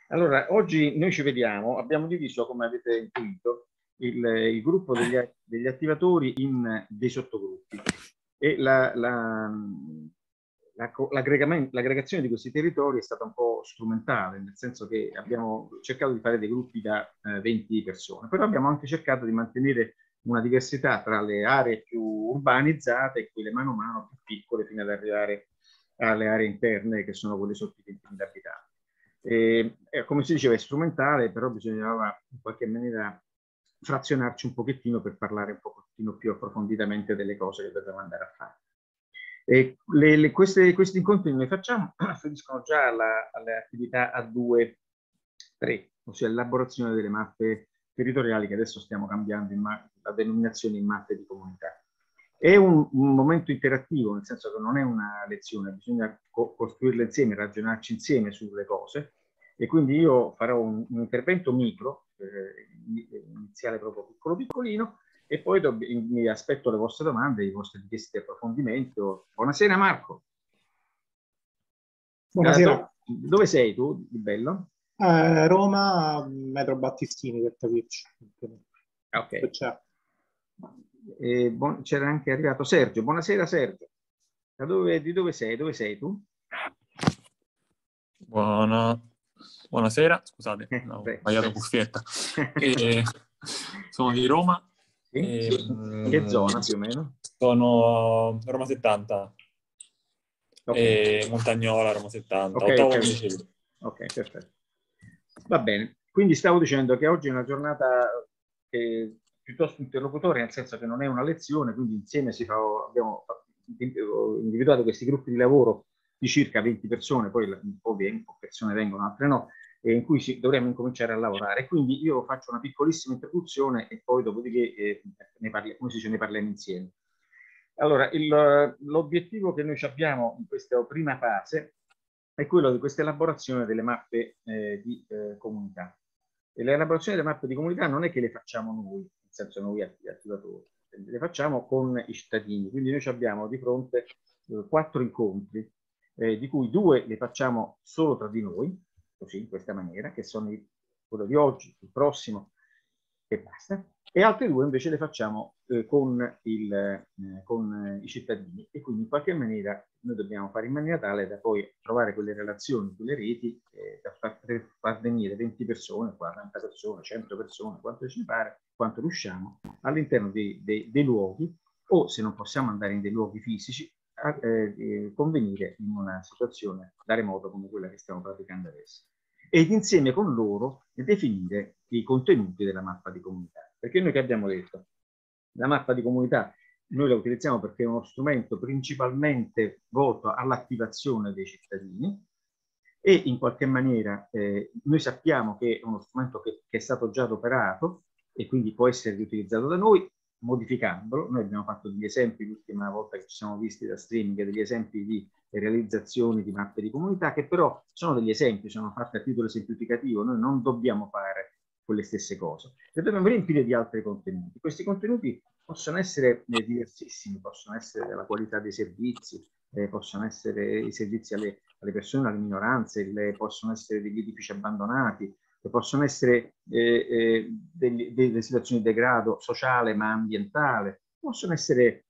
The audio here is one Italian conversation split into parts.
Allora, oggi noi ci vediamo, abbiamo diviso, come avete intuito, il gruppo degli attivatori in dei sottogruppi e l'aggregazione di questi territori è stata un po' strumentale, nel senso che abbiamo cercato di fare dei gruppi da 20 persone, però abbiamo anche cercato di mantenere una diversità tra le aree più urbanizzate e quelle mano a mano più piccole fino ad arrivare alle aree interne che sono quelle sotto i 20.000 abitanti. Come si diceva, è strumentale, però bisognava in qualche maniera frazionarci un pochettino per parlare un pochettino più approfonditamente delle cose che dobbiamo andare a fare. Questi incontri noi facciamo afferiscono già alle attività A2, 3, ossia l'elaborazione delle mappe territoriali che adesso stiamo cambiando la denominazione in mappe di comunità. È un momento interattivo, nel senso che non è una lezione, bisogna costruirle insieme, ragionarci insieme sulle cose e quindi io farò un intervento micro, iniziale proprio piccolo piccolino, e poi mi aspetto le vostre domande, i vostri richiesti di approfondimento. Buonasera Marco. Buonasera. Dove sei tu, di bello? Roma, Metro Battistini, per capirci. Ok. C'era anche arrivato Sergio. Buonasera Sergio. Di dove sei? Dove sei tu? Buonasera, scusate, ho sbagliato cuffietta. Sono di Roma. Sì? Che zona più o meno? Sono Roma 70. Okay. Montagnola, Roma 70. Ok, perfetto. Va bene. Quindi stavo dicendo che oggi è una giornata piuttosto interlocutoria, nel senso che non è una lezione, quindi insieme abbiamo individuato questi gruppi di lavoro di circa 20 persone, poi un po' persone vengono, altre no, in cui dovremmo incominciare a lavorare. Quindi io faccio una piccolissima introduzione e poi dopodiché ne parliamo insieme. Allora, l'obiettivo che noi abbiamo in questa prima fase è quello di questa elaborazione delle mappe di comunità. E l'elaborazione delle mappe di comunità non è che le facciamo noi, nel senso noi attivatori, le facciamo con i cittadini. Quindi noi abbiamo di fronte 4 incontri, di cui 2 li facciamo solo tra di noi, così, in questa maniera, che sono quello di oggi, il prossimo, e basta. E altre 2 invece le facciamo con i cittadini e quindi in qualche maniera noi dobbiamo fare in maniera tale da poi trovare quelle relazioni, quelle reti da far venire 20 persone, 40 persone, 100 persone, quanto ci pare, quanto riusciamo all'interno dei luoghi o se non possiamo andare in dei luoghi fisici convenire in una situazione da remoto come quella che stiamo praticando adesso ed insieme con loro definire i contenuti della mappa di comunità. Perché noi che abbiamo detto? La mappa di comunità noi la utilizziamo perché è uno strumento principalmente volto all'attivazione dei cittadini e in qualche maniera noi sappiamo che è uno strumento che è stato già adoperato e quindi può essere riutilizzato da noi modificandolo. Noi abbiamo fatto degli esempi l'ultima volta che ci siamo visti da streaming, degli esempi di realizzazioni di mappe di comunità che però sono degli esempi, sono fatte a titolo semplificativo, noi non dobbiamo fare quelle stesse cose, le dobbiamo riempire di altri contenuti. Questi contenuti possono essere diversissimi, possono essere della qualità dei servizi, possono essere i servizi alle persone, alle minoranze, possono essere degli edifici abbandonati, possono essere delle situazioni di degrado sociale ma ambientale, possono essere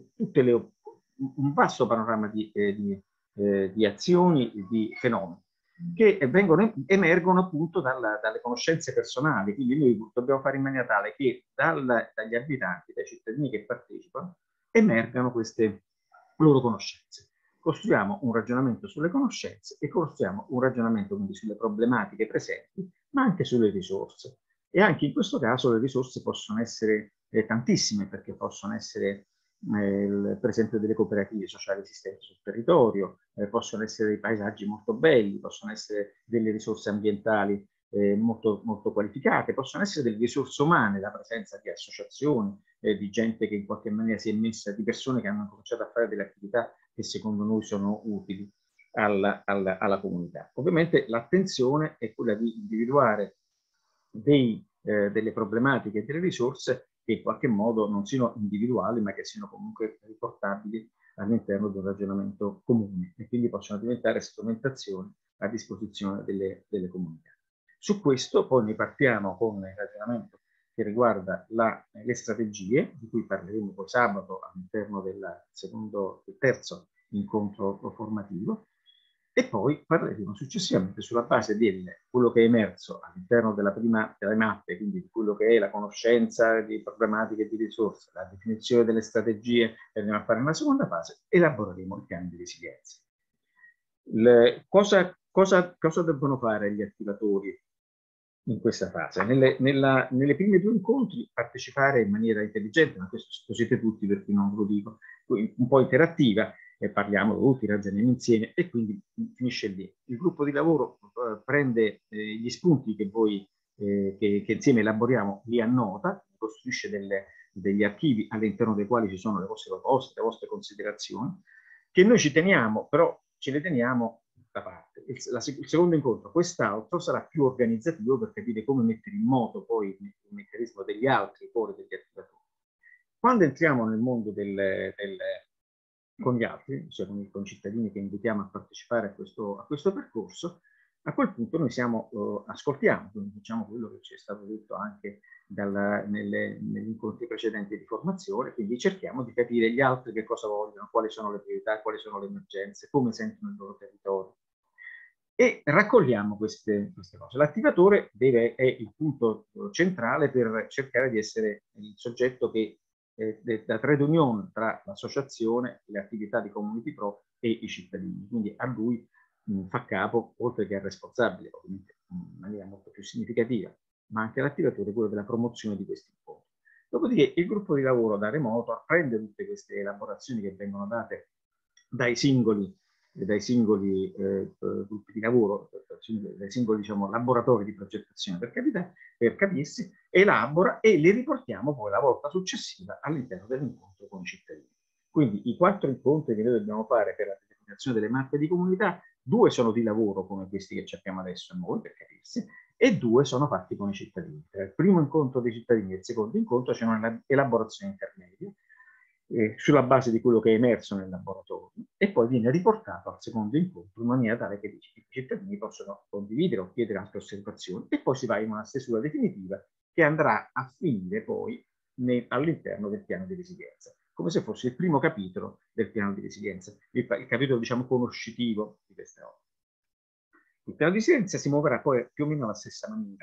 un vasto panorama di azioni, di fenomeni che emergono appunto dalle conoscenze personali. Quindi noi dobbiamo fare in maniera tale che dagli abitanti, dai cittadini che partecipano, emergano queste loro conoscenze. Costruiamo un ragionamento sulle conoscenze e costruiamo un ragionamento quindi sulle problematiche presenti, ma anche sulle risorse. E anche in questo caso le risorse possono essere tantissime, perché possono essere per esempio delle cooperative sociali esistenti sul territorio, possono essere dei paesaggi molto belli, possono essere delle risorse ambientali molto, molto qualificate, possono essere delle risorse umane, la presenza di associazioni, di gente che in qualche maniera si è messa, di persone che hanno cominciato a fare delle attività che secondo noi sono utili alla comunità. Ovviamente l'attenzione è quella di individuare delle problematiche e delle risorse che in qualche modo non siano individuali, ma che siano comunque riportabili all'interno di un ragionamento comune e quindi possono diventare strumentazioni a disposizione delle comunità. Su questo poi ne partiamo con il ragionamento che riguarda le strategie, di cui parleremo poi sabato all'interno del terzo incontro formativo, e poi parleremo successivamente sulla base di quello che è emerso all'interno delle mappe, quindi di quello che è la conoscenza di problematiche e di risorse, la definizione delle strategie che andiamo a fare nella seconda fase, elaboreremo il piano di resilienza. Cosa devono fare gli attivatori in questa fase? Nelle prime due incontri partecipare in maniera intelligente, ma questo lo siete tutti per cui non ve lo dico, un po' interattiva, parliamo tutti, ragioniamo insieme e quindi finisce lì. Il gruppo di lavoro prende gli spunti che voi che insieme elaboriamo, li annota, costruisce degli archivi all'interno dei quali ci sono le vostre proposte, le vostre considerazioni, che noi ci teniamo, però ce le teniamo da parte. Il secondo incontro, quest'altro, sarà più organizzativo per capire come mettere in moto poi il meccanismo degli altri fuori degli attivatori. Quando entriamo nel mondo con gli altri, cioè con i concittadini che invitiamo a partecipare a questo percorso, a quel punto noi ascoltiamo, quindi facciamo quello che ci è stato detto anche negli incontri precedenti di formazione, quindi cerchiamo di capire gli altri che cosa vogliono, quali sono le priorità, quali sono le emergenze, come sentono il loro territorio. E raccogliamo queste cose. L'attivatore è il punto centrale per cercare di essere il soggetto che da trade union tra l'associazione, le attività di Community Pro e i cittadini. Quindi a lui fa capo, oltre che al responsabile, ovviamente in maniera molto più significativa, ma anche l'attivatore, quello della promozione di questi incontri. Dopodiché il gruppo di lavoro da remoto prende tutte queste elaborazioni che vengono date dai singoli gruppi di lavoro, dai singoli diciamo, laboratori di progettazione per capirsi, elabora e li riportiamo poi la volta successiva all'interno dell'incontro con i cittadini. Quindi i 4 incontri che noi dobbiamo fare per la determinazione delle mappe di comunità, 2 sono di lavoro come questi che cerchiamo adesso noi per capirsi, e 2 sono fatti con i cittadini. Tra il primo incontro dei cittadini e il secondo incontro c'è un'elaborazione intermedia sulla base di quello che è emerso nel laboratorio e poi viene riportato al secondo incontro in maniera tale che i cittadini possono condividere o chiedere altre osservazioni e poi si va in una stesura definitiva che andrà a finire poi all'interno del piano di resilienza, come se fosse il primo capitolo del piano di resilienza, il capitolo diciamo conoscitivo di queste opere. Il piano di resilienza si muoverà poi più o meno alla stessa maniera,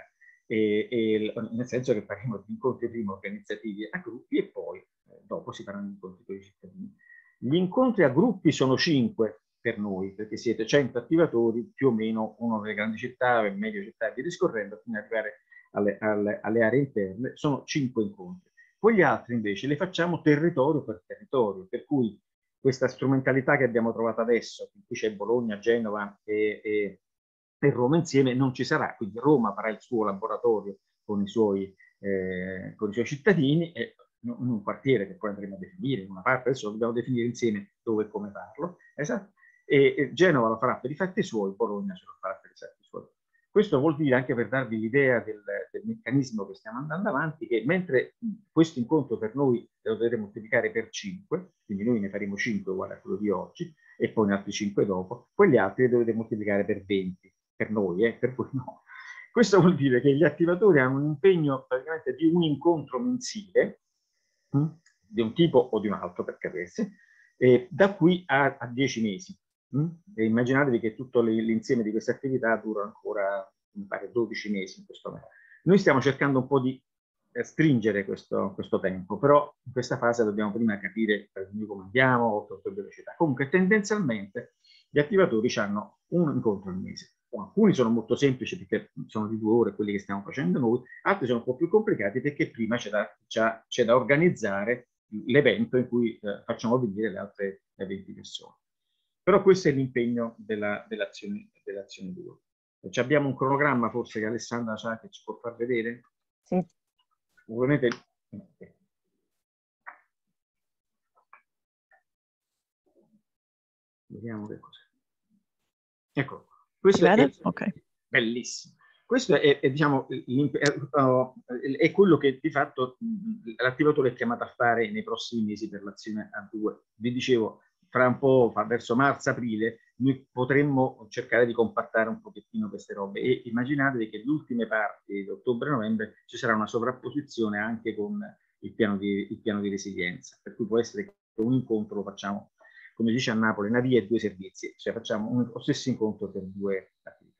nel senso che faremo gli incontri prima organizzativi a gruppi e poi dopo si faranno gli incontri con i cittadini. Gli incontri a gruppi sono 5 per noi, perché siete 100 attivatori, più o meno uno delle grandi città, medie città e via discorrendo, fino ad arrivare alle aree interne, sono 5 incontri. Poi gli altri invece li facciamo territorio per territorio, per cui questa strumentalità che abbiamo trovato adesso, in cui c'è Bologna, Genova e Roma insieme, non ci sarà, quindi Roma farà il suo laboratorio con i suoi cittadini e in un quartiere che poi andremo a definire, in una parte adesso dobbiamo definire insieme dove e come farlo, esatto? E Genova lo farà per i fatti suoi, Bologna ce lo farà per i fatti suoi. Questo vuol dire, anche per darvi l'idea del meccanismo che stiamo andando avanti, che mentre questo incontro per noi lo dovete moltiplicare per 5, quindi noi ne faremo 5 uguali a quello di oggi, e poi ne altri 5 dopo, quegli altri li dovete moltiplicare per 20, per noi, per voi no. Questo vuol dire che gli attivatori hanno un impegno praticamente di un incontro mensile, di un tipo o di un altro per capirsi, da qui a 10 mesi. E immaginatevi che tutto l'insieme di queste attività dura ancora, mi pare, 12 mesi in questo momento. Noi stiamo cercando un po' di stringere questo tempo, però in questa fase dobbiamo prima capire come andiamo, a che velocità. Comunque tendenzialmente gli attivatori hanno un incontro al mese. Alcuni sono molto semplici perché sono di 2 ore quelli che stiamo facendo noi, altri sono un po' più complicati perché prima c'è da organizzare l'evento in cui facciamo venire le altre 20 persone. Però questo è l'impegno dell'azione 2. Abbiamo un cronogramma forse che Alessandra sa che ci può far vedere? Sì. Ovviamente. Vediamo che cos'è. Ecco, questo è okay. Bellissimo. Questo è diciamo, è quello che di fatto l'attivatore è chiamato a fare nei prossimi mesi per l'azione A2. Vi dicevo, fra un po', verso marzo-aprile, noi potremmo cercare di compattare un pochettino queste robe e immaginatevi che le ultime parti di ottobre-novembre ci sarà una sovrapposizione anche con il piano di resilienza, per cui può essere che un incontro lo facciamo, come si dice a Napoli, una via e due servizi, cioè facciamo lo stesso incontro per due attività.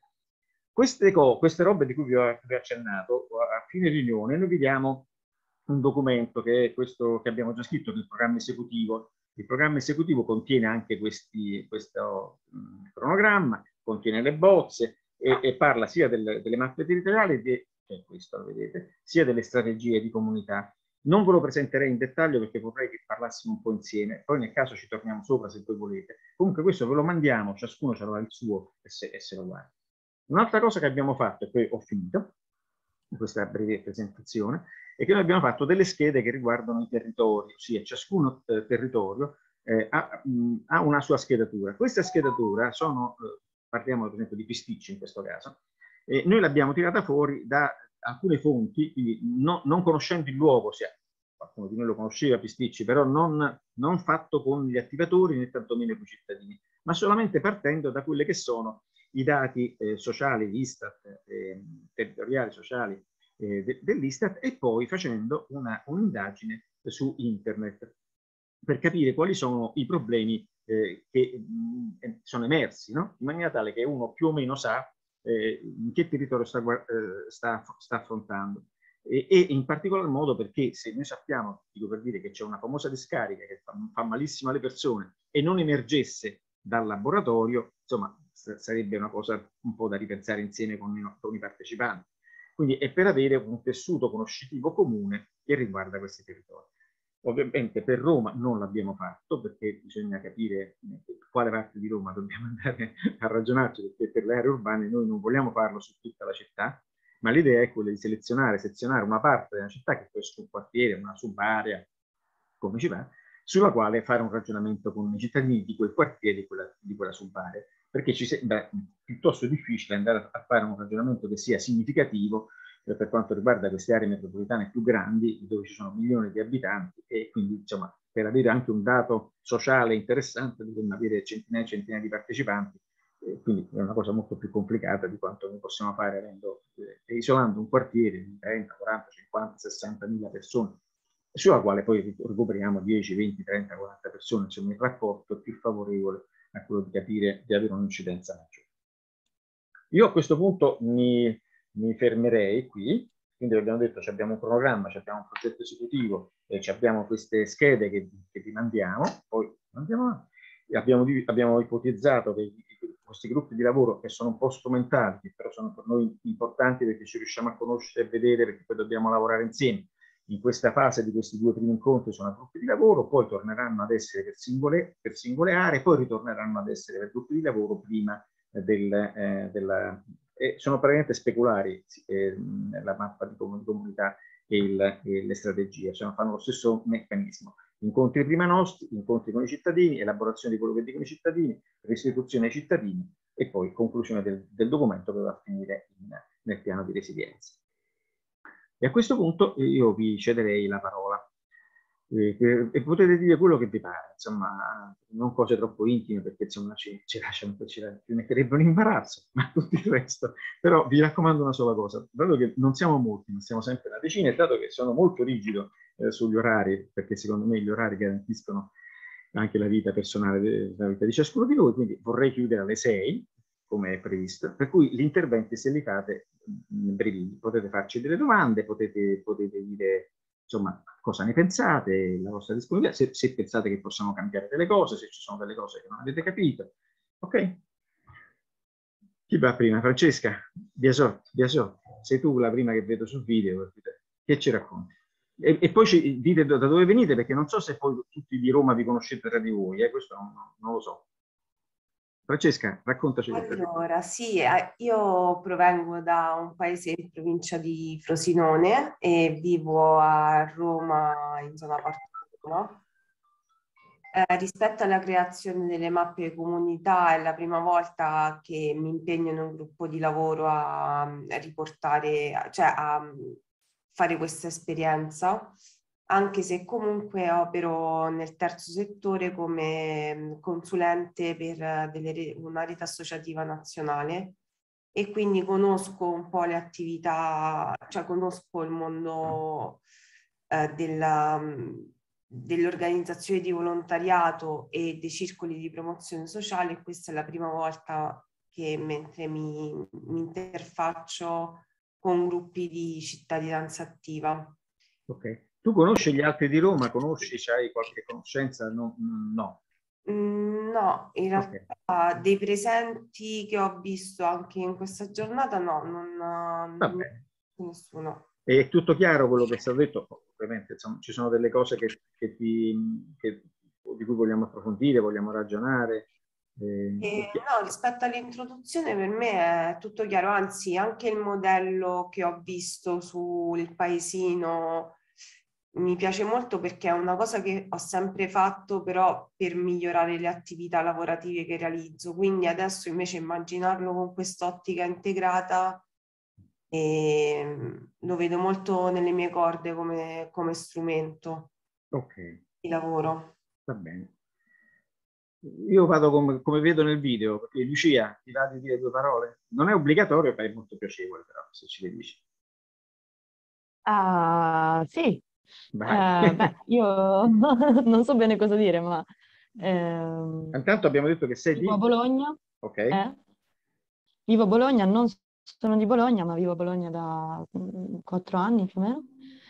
Queste robe di cui vi ho accennato, a fine riunione noi vediamo un documento che è questo che abbiamo già scritto, che è il programma esecutivo. Il programma esecutivo contiene anche questo cronogramma, contiene le bozze e parla sia delle mappe territoriali, questo lo vedete, sia delle strategie di comunità. Non ve lo presenterei in dettaglio perché vorrei che parlassimo un po' insieme, poi nel caso ci torniamo sopra se voi volete. Comunque questo ve lo mandiamo, ciascuno ce l'ha il suo e se lo guarda. Un'altra cosa che abbiamo fatto, e poi ho finito in questa breve presentazione, è che noi abbiamo fatto delle schede che riguardano i territori, ossia ciascuno territorio ha una sua schedatura. Questa schedatura parliamo ad esempio di Pisticci in questo caso, e noi l'abbiamo tirata fuori da alcune fonti, quindi non conoscendo il luogo, qualcuno di noi lo conosceva Pisticci, però non fatto con gli attivatori né tantomeno con i cittadini, ma solamente partendo da quelle che sono i dati sociali, l'Istat, territoriali, sociali dell'Istat, e poi facendo un'indagine su internet per capire quali sono i problemi che sono emersi, no? In maniera tale che uno più o meno sa in che territorio sta affrontando. E in particolar modo perché se noi sappiamo, dico per dire, che c'è una famosa discarica che fa malissimo alle persone e non emergesse dal laboratorio, insomma, sarebbe una cosa un po' da ripensare insieme con i partecipanti. Quindi è per avere un tessuto conoscitivo comune che riguarda questi territori. Ovviamente per Roma non l'abbiamo fatto perché bisogna capire quale parte di Roma dobbiamo andare a ragionarci, perché per le aree urbane noi non vogliamo farlo su tutta la città, ma l'idea è quella di sezionare una parte della città, che può essere un quartiere, una subarea, come ci va, sulla quale fare un ragionamento con i cittadini di quel quartiere, di quella subarea, perché ci sembra piuttosto difficile andare a fare un ragionamento che sia significativo per quanto riguarda queste aree metropolitane più grandi, dove ci sono milioni di abitanti, e quindi insomma per avere anche un dato sociale interessante dobbiamo avere centinaia e centinaia di partecipanti, quindi è una cosa molto più complicata di quanto noi possiamo fare isolando un quartiere di 30, 40, 50, 60 mila persone, sulla quale poi recuperiamo 10, 20, 30, 40 persone, insomma il rapporto è più favorevole a quello di capire di avere un'incidenza maggiore. Io a questo punto mi fermerei qui, quindi abbiamo detto che abbiamo un programma, abbiamo un progetto esecutivo, abbiamo queste schede che vi mandiamo, poi abbiamo ipotizzato che questi gruppi di lavoro, che sono un po' strumentali, che però sono per noi importanti perché ci riusciamo a conoscere e vedere, perché poi dobbiamo lavorare insieme. In questa fase di questi due primi incontri sono gruppi di lavoro, poi torneranno ad essere per singole aree, poi ritorneranno ad essere per gruppi di lavoro prima sono praticamente speculari la mappa di comunità e le strategie, cioè fanno lo stesso meccanismo. Incontri prima nostri, incontri con i cittadini, elaborazione di quello che dicono i cittadini, restituzione ai cittadini e poi conclusione del documento che va a finire nel piano di resilienza. E a questo punto io vi cederei la parola e potete dire quello che vi pare, insomma, non cose troppo intime perché insomma ci metterebbe un imbarazzo, ma tutto il resto. Però vi raccomando una sola cosa, dato che non siamo molti, ma siamo sempre una decina, e dato che sono molto rigido sugli orari, perché secondo me gli orari garantiscono anche la vita personale, la vita di ciascuno di voi, quindi vorrei chiudere alle 6, come è previsto, per cui gli interventi, se li fate brevi, potete farci delle domande, potete dire insomma cosa ne pensate, la vostra disponibilità, se pensate che possiamo cambiare delle cose, se ci sono delle cose che non avete capito. Ok? Chi va prima? Francesca? Biasotti, sei tu la prima che vedo sul video, che ci racconti? E poi ci dite da dove venite, perché non so se poi tutti di Roma vi conoscete tra di voi, questo non lo so. Francesca, raccontaci. Allora, sì, io provengo da un paese in provincia di Frosinone e vivo a Roma, in zona Porta Roma. Rispetto alla creazione delle mappe comunità, è la prima volta che mi impegno in un gruppo di lavoro a riportare, cioè a fare questa esperienza. anche se comunque opero nel terzo settore come consulente per una rete associativa nazionale, e quindi conosco un po' le attività, cioè conosco il mondo delle organizzazioni di volontariato e dei circoli di promozione sociale, e questa è la prima volta che mentre mi interfaccio con gruppi di cittadinanza attiva. Ok. Tu conosci gli altri di Roma? C'hai qualche conoscenza? No. No, in realtà dei presenti che ho visto anche in questa giornata, no, Va bene. Nessuno. È tutto chiaro quello che è stato detto? Ovviamente, insomma, ci sono delle cose di cui vogliamo approfondire, vogliamo ragionare. No, rispetto all'introduzione per me è tutto chiaro, anzi anche il modello che ho visto sul paesino mi piace molto, perché è una cosa che ho sempre fatto però per migliorare le attività lavorative che realizzo, quindi adesso invece immaginarlo con quest'ottica integrata lo vedo molto nelle mie corde come strumento di lavoro. Va bene. Io vado come vedo nel video, perché Lucia ti va di dire 2 parole? Non è obbligatorio, ma è molto piacevole però, se ci le dici. Sì. Io non so bene cosa dire, ma... Intanto abbiamo detto che sei vivo a Bologna. Ok. Vivo a Bologna, non sono di Bologna, ma vivo a Bologna da 4 anni più o meno.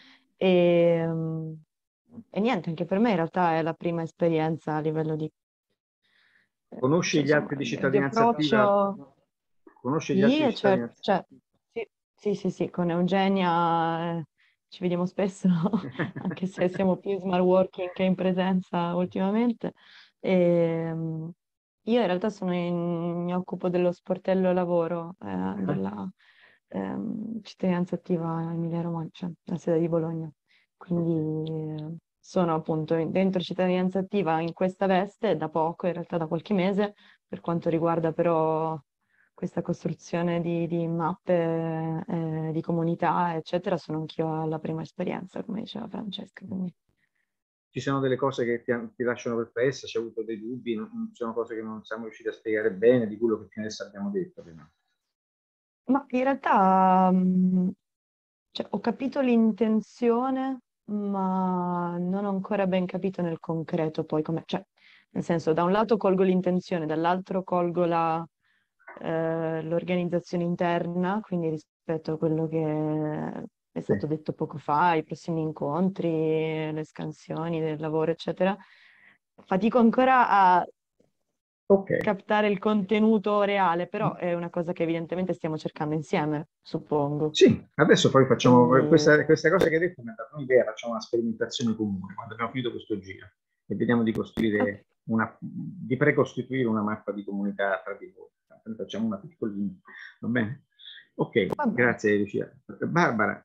E niente, anche per me in realtà è la prima esperienza a livello di... Conosci gli altri di cittadinanza attiva? Conosci gli altri di cittadinanza? Sì, con Eugenia ci vediamo spesso, anche se siamo più smart working che in presenza ultimamente. Io in realtà mi occupo dello sportello lavoro della cittadinanza attiva Emilia-Romagna, cioè la sede di Bologna. Quindi sono appunto dentro cittadinanza attiva in questa veste da poco, in realtà da qualche mese, per quanto riguarda però questa costruzione di mappe di comunità, eccetera. Sono anch'io alla prima esperienza, come diceva Francesca. Quindi. Ci sono delle cose che ti lasciano perplessa, c'è avuto dei dubbi, ci sono cose che non siamo riusciti a spiegare bene di quello che fino adesso abbiamo detto. Ma in realtà ho capito l'intenzione, ma non ho ancora ben capito nel concreto poi come... Cioè, nel senso, da un lato colgo l'intenzione, dall'altro colgo l'organizzazione interna, quindi rispetto a quello che è stato detto poco fa, i prossimi incontri, le scansioni del lavoro, eccetera. Fatico ancora a captare il contenuto reale, però è una cosa che evidentemente stiamo cercando insieme, suppongo. Sì, adesso poi facciamo questa cosa che hai detto, mi ha dato un'idea, facciamo una sperimentazione comune quando abbiamo finito questo giro e vediamo di costruire di precostituire una mappa di comunità tra di voi. Facciamo una piccolina, va bene? Ok, grazie Lucia. Barbara.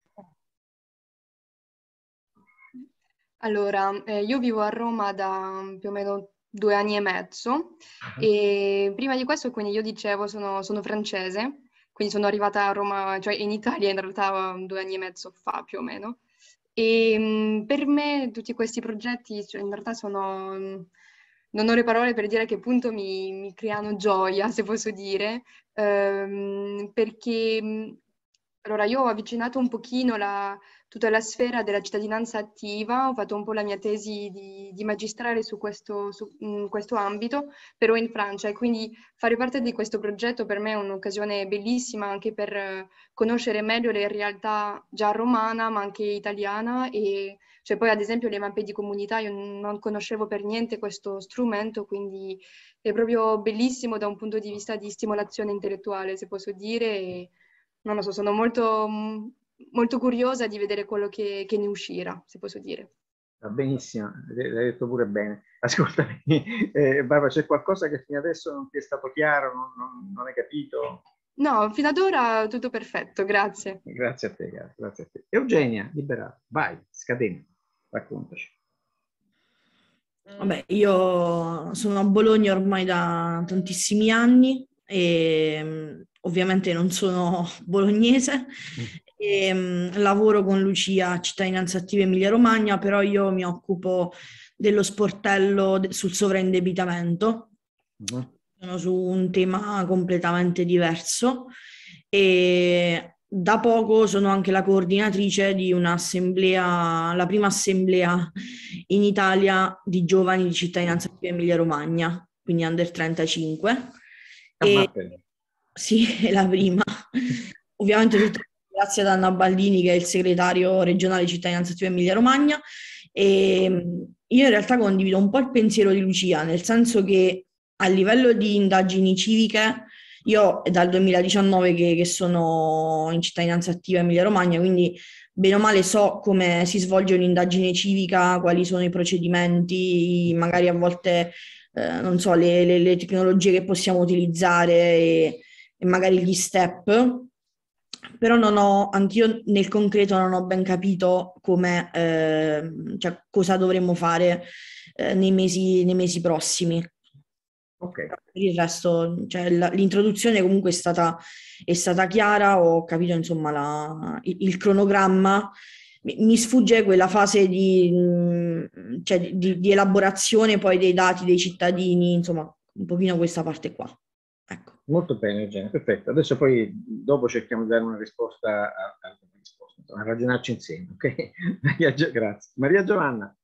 Allora, io vivo a Roma da più o meno 2 anni e mezzo e prima di questo, quindi io dicevo, sono francese, quindi sono arrivata a Roma, cioè in Italia in realtà 2 anni e mezzo fa più o meno. E per me tutti questi progetti, cioè, in realtà non ho le parole per dire a che punto mi creano gioia, se posso dire, perché allora io ho avvicinato un pochino tutta la sfera della cittadinanza attiva, ho fatto un po' la mia tesi di magistrale su questo ambito, però in Francia, e quindi fare parte di questo progetto per me è un'occasione bellissima anche per conoscere meglio le realtà già romana ma anche italiana, e cioè poi ad esempio le mappe di comunità io non conoscevo per niente questo strumento, quindi è proprio bellissimo da un punto di vista di stimolazione intellettuale, se posso dire, e non lo so, sono molto, molto curiosa di vedere quello che ne uscirà, se posso dire. Va benissimo, l'hai detto pure bene. Ascoltami, Barbara, c'è qualcosa che fino adesso non ti è stato chiaro, non hai capito? No, fino ad ora tutto perfetto, grazie. Grazie a te, grazie a te. Eugenia, liberato, vai, scatena, raccontaci. Vabbè, io sono a Bologna ormai da tantissimi anni e ovviamente non sono bolognese lavoro con Lucia a Cittadinanza Attiva Emilia Romagna, però io mi occupo dello sportello sul sovraindebitamento. Sono su un tema completamente diverso e da poco sono anche la coordinatrice di un'assemblea, la prima assemblea in Italia di giovani di Cittadinanza Attiva Emilia Romagna, quindi under 35. Sì, è la prima. Ovviamente tutto grazie ad Anna Baldini, che è il segretario regionale di Cittadinanza Attiva Emilia Romagna. E io in realtà condivido un po' il pensiero di Lucia, nel senso che a livello di indagini civiche, io è dal 2019 che sono in Cittadinanza Attiva Emilia Romagna, quindi bene o male so come si svolge un'indagine civica, quali sono i procedimenti, magari a volte non so, le tecnologie che possiamo utilizzare e magari gli step. Però anch'io nel concreto non ho ben capito come, cioè, cosa dovremmo fare nei mesi prossimi. Ok. Per il resto, cioè, l'introduzione comunque è stata chiara, ho capito insomma il cronogramma. Mi sfugge quella fase cioè, di elaborazione poi dei dati dei cittadini, insomma, un pochino questa parte qua. Ecco. Molto bene, Eugenio, perfetto. Adesso poi dopo cerchiamo di dare una risposta a ragionarci insieme, ok? Grazie. Maria Giovanna.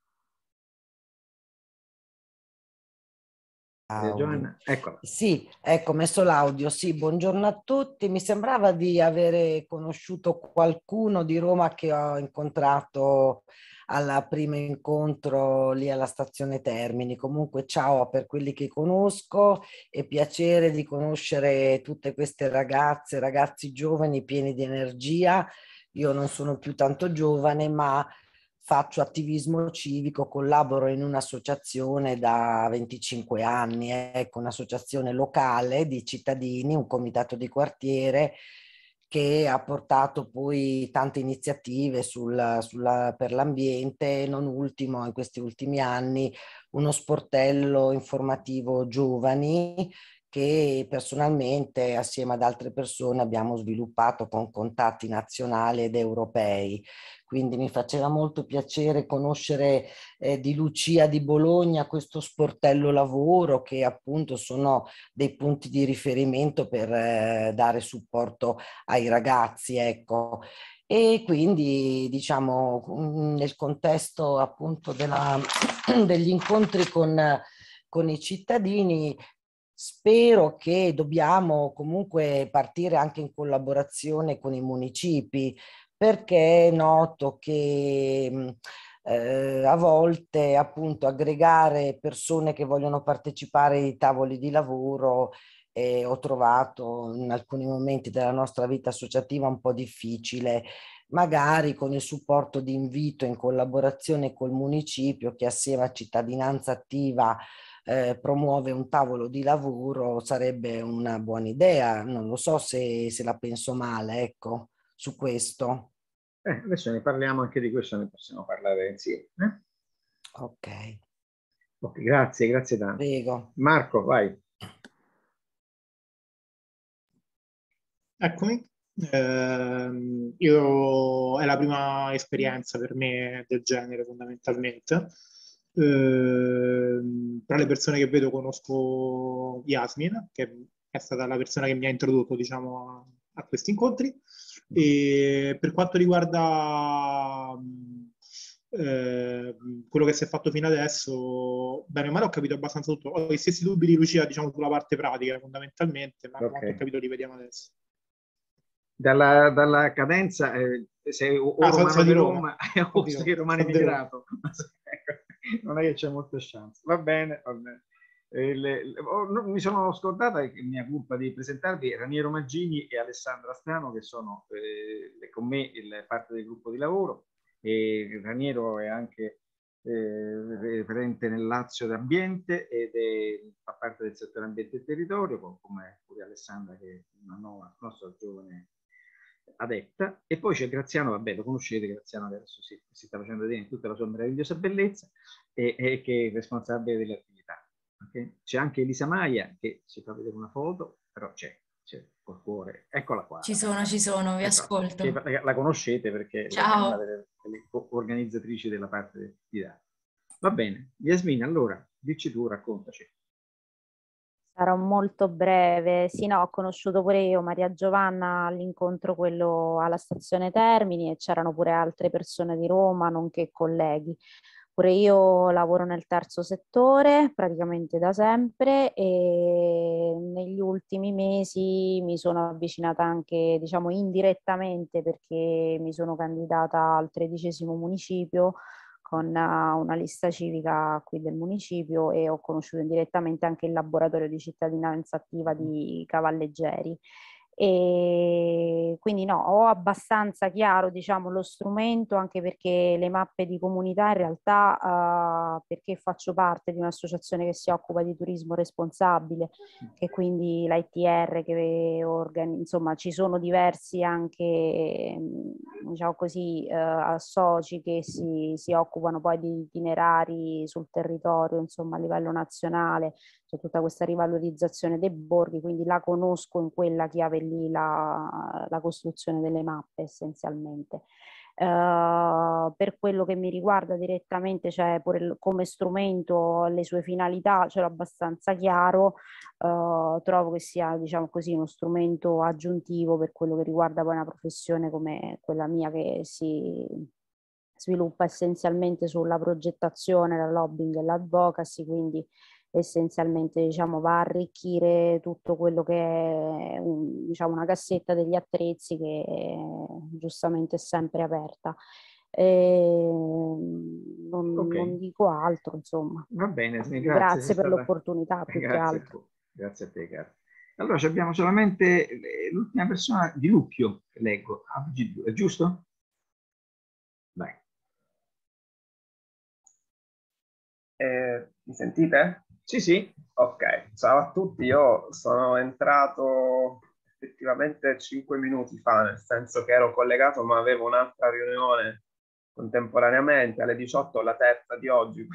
Giovanna, eccola. Sì, ecco, ho messo l'audio. Sì, buongiorno a tutti. Mi sembrava di avere conosciuto qualcuno di Roma che ho incontrato al primo incontro lì alla stazione Termini. Comunque ciao per quelli che conosco e piacere di conoscere tutte queste ragazze, ragazzi giovani pieni di energia. Io non sono più tanto giovane, ma faccio attivismo civico, collaboro in un'associazione da 25 anni, ecco, un'associazione locale di cittadini, un comitato di quartiere che ha portato poi tante iniziative per l'ambiente, non ultimo in questi ultimi anni uno sportello informativo giovani che personalmente assieme ad altre persone abbiamo sviluppato con contatti nazionali ed europei. Quindi mi faceva molto piacere conoscere di Lucia di Bologna questo sportello lavoro, che appunto sono dei punti di riferimento per dare supporto ai ragazzi, ecco. E quindi diciamo nel contesto appunto degli incontri con i cittadini, spero che dobbiamo comunque partire anche in collaborazione con i municipi, perché noto che a volte appunto aggregare persone che vogliono partecipare ai tavoli di lavoro ho trovato in alcuni momenti della nostra vita associativa un po' difficile, magari con il supporto di invito in collaborazione col municipio che assieme a Cittadinanza Attiva promuove un tavolo di lavoro, sarebbe una buona idea. Non lo so se la penso male, ecco, su questo. Adesso ne parliamo anche di questo, ne possiamo parlare insieme. Ok. Ok, grazie tanto. Prego. Marco, vai. Eccomi. Io è la prima esperienza per me del genere fondamentalmente. Tra le persone che vedo conosco Yasmin, che è stata la persona che mi ha introdotto, diciamo, a questi incontri. E per quanto riguarda quello che si è fatto fino adesso, bene o male ho capito abbastanza tutto. Ho gli stessi dubbi di Lucia, diciamo, sulla parte pratica fondamentalmente, ma quanto ho capito li vediamo adesso. Dalla cadenza sei o romano di Roma o sei romano immigrato. Non è che c'è molte chance. Va bene, va bene. Mi sono scordata, è mia colpa, di presentarvi Raniero Maggini e Alessandra Strano, che sono con me parte del gruppo di lavoro. E Raniero è anche referente nel Lazio d'ambiente ed fa parte del settore ambiente e territorio, come pure Alessandra, che è una nostra giovane adetta. E poi c'è Graziano, vabbè, lo conoscete, Graziano adesso si sta facendo vedere in tutta la sua meravigliosa bellezza e che è responsabile delle attività. Okay? C'è anche Elisa Maia che ci fa vedere una foto, però c'è. col cuore. Eccola qua. Ci sono, vi ascolto. La conoscete perché Ciao. è una delle organizzatrici della parte didattica. Va bene, Yasmina, allora, dici tu, raccontaci. Sarò molto breve. Sì, no, ho conosciuto pure io Maria Giovanna all'incontro quello alla stazione Termini e c'erano pure altre persone di Roma, nonché colleghi. Pure io lavoro nel terzo settore praticamente da sempre e negli ultimi mesi mi sono avvicinata anche, diciamo, indirettamente perché mi sono candidata al 13° municipio con una lista civica qui del municipio e ho conosciuto indirettamente anche il laboratorio di cittadinanza attiva di Cavalleggeri. E quindi no, ho abbastanza chiaro, diciamo, lo strumento, anche perché le mappe di comunità in realtà, perché faccio parte di un'associazione che si occupa di turismo responsabile, che quindi l'ITR, che insomma ci sono diversi anche, diciamo così, soci che si occupano poi di itinerari sul territorio, insomma a livello nazionale. C'è tutta questa rivalorizzazione dei borghi, quindi la conosco in quella chiave lì, la costruzione delle mappe essenzialmente. Per quello che mi riguarda direttamente, cioè pure come strumento, le sue finalità, ce l'ho abbastanza chiaro. Trovo che sia, diciamo così, uno strumento aggiuntivo per quello che riguarda poi una professione come quella mia, che si sviluppa essenzialmente sulla progettazione, la lobbying e l'advocacy, quindi essenzialmente, diciamo, va a arricchire tutto quello che è diciamo, una cassetta degli attrezzi che giustamente è sempre aperta. Non dico altro, insomma. Va bene, grazie per l'opportunità, più che altro. Grazie a te, caro. Allora abbiamo solamente l'ultima persona di Lucchio, che leggo, è giusto? Vai. Mi sentite? Sì, sì. Ok, ciao a tutti, io sono entrato effettivamente 5 minuti fa, nel senso che ero collegato ma avevo un'altra riunione contemporaneamente, alle 18 la terza di oggi.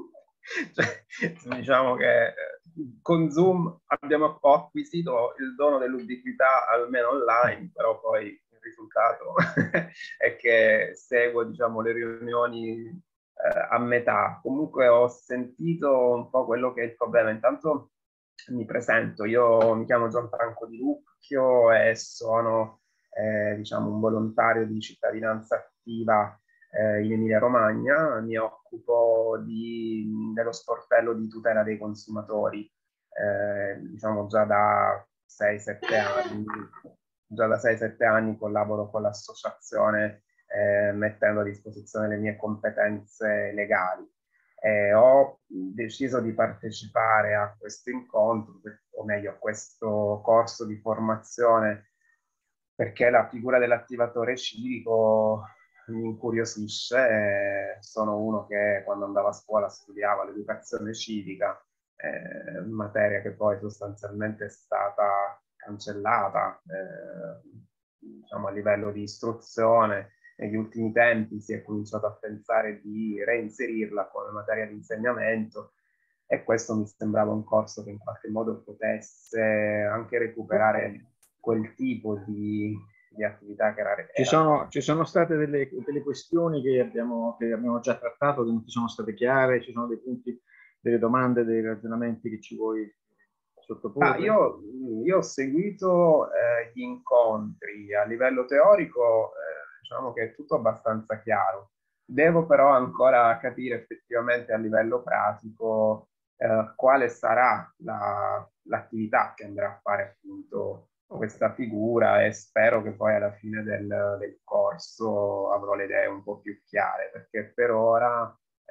Cioè, diciamo che con Zoom ho acquisito il dono dell'ubiquità almeno online, però poi il risultato è che seguo, diciamo, le riunioni a metà. Comunque ho sentito un po' quello che è il problema. Intanto mi presento, io mi chiamo Gianfranco Di Lucchio e sono diciamo un volontario di cittadinanza attiva in Emilia Romagna. Mi occupo dello sportello di tutela dei consumatori, diciamo già da 6-7 anni. Già da 6-7 anni collaboro con l'associazione mettendo a disposizione le mie competenze legali. Ho deciso di partecipare a questo incontro, o meglio a questo corso di formazione, perché la figura dell'attivatore civico mi incuriosisce. Sono uno che quando andava a scuola studiava l'educazione civica, materia che poi sostanzialmente è stata cancellata diciamo, a livello di istruzione. Negli ultimi tempi si è cominciato a pensare di reinserirla come materia di insegnamento e questo mi sembrava un corso che in qualche modo potesse anche recuperare quel tipo di attività che era. Ci sono state delle questioni che abbiamo già trattato, che non ti sono state chiare, ci sono dei punti, delle domande, dei ragionamenti che ci vuoi sottoporre? Io ho seguito gli incontri a livello teorico, diciamo che è tutto abbastanza chiaro. Devo però ancora capire effettivamente a livello pratico quale sarà l'attività che andrà a fare appunto questa figura, e spero che poi alla fine del corso avrò le idee un po' più chiare, perché per ora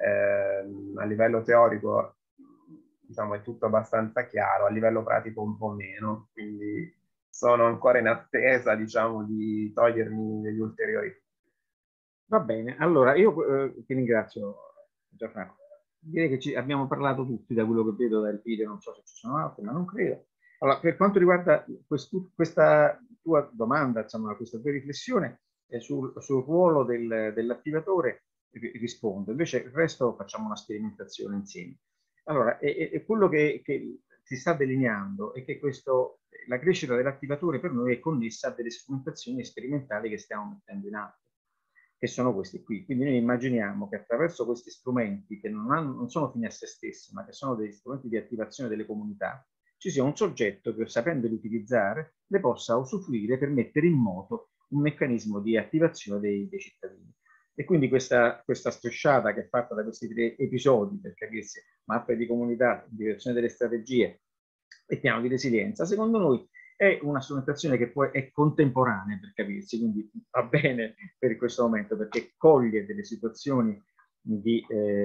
a livello teorico diciamo è tutto abbastanza chiaro, a livello pratico un po' meno, quindi sono ancora in attesa, diciamo, di togliermi degli ulteriori. Va bene, allora io ti ringrazio Gianfranco. Direi che abbiamo parlato tutti, da quello che vedo dal video, non so se ci sono altri, ma non credo. Allora, per quanto riguarda questa tua domanda, insomma, questa tua riflessione sul ruolo dell'attivatore, rispondo. Invece il resto facciamo una sperimentazione insieme. Allora, quello che si sta delineando è che questo la crescita dell'attivatore per noi è connessa a delle strumentazioni sperimentali che stiamo mettendo in atto, che sono questi qui. Quindi noi immaginiamo che attraverso questi strumenti, che non sono fini a se stessi, ma che sono degli strumenti di attivazione delle comunità, ci sia un soggetto che, sapendoli utilizzare, le possa usufruire per mettere in moto un meccanismo di attivazione dei cittadini. E quindi questa strisciata che è fatta da questi 3 episodi, per capirsi, mappe di comunità, individuazione delle strategie e piano di resilienza, secondo noi è una strumentazione che poi è contemporanea, per capirsi, quindi va bene per questo momento perché coglie delle situazioni di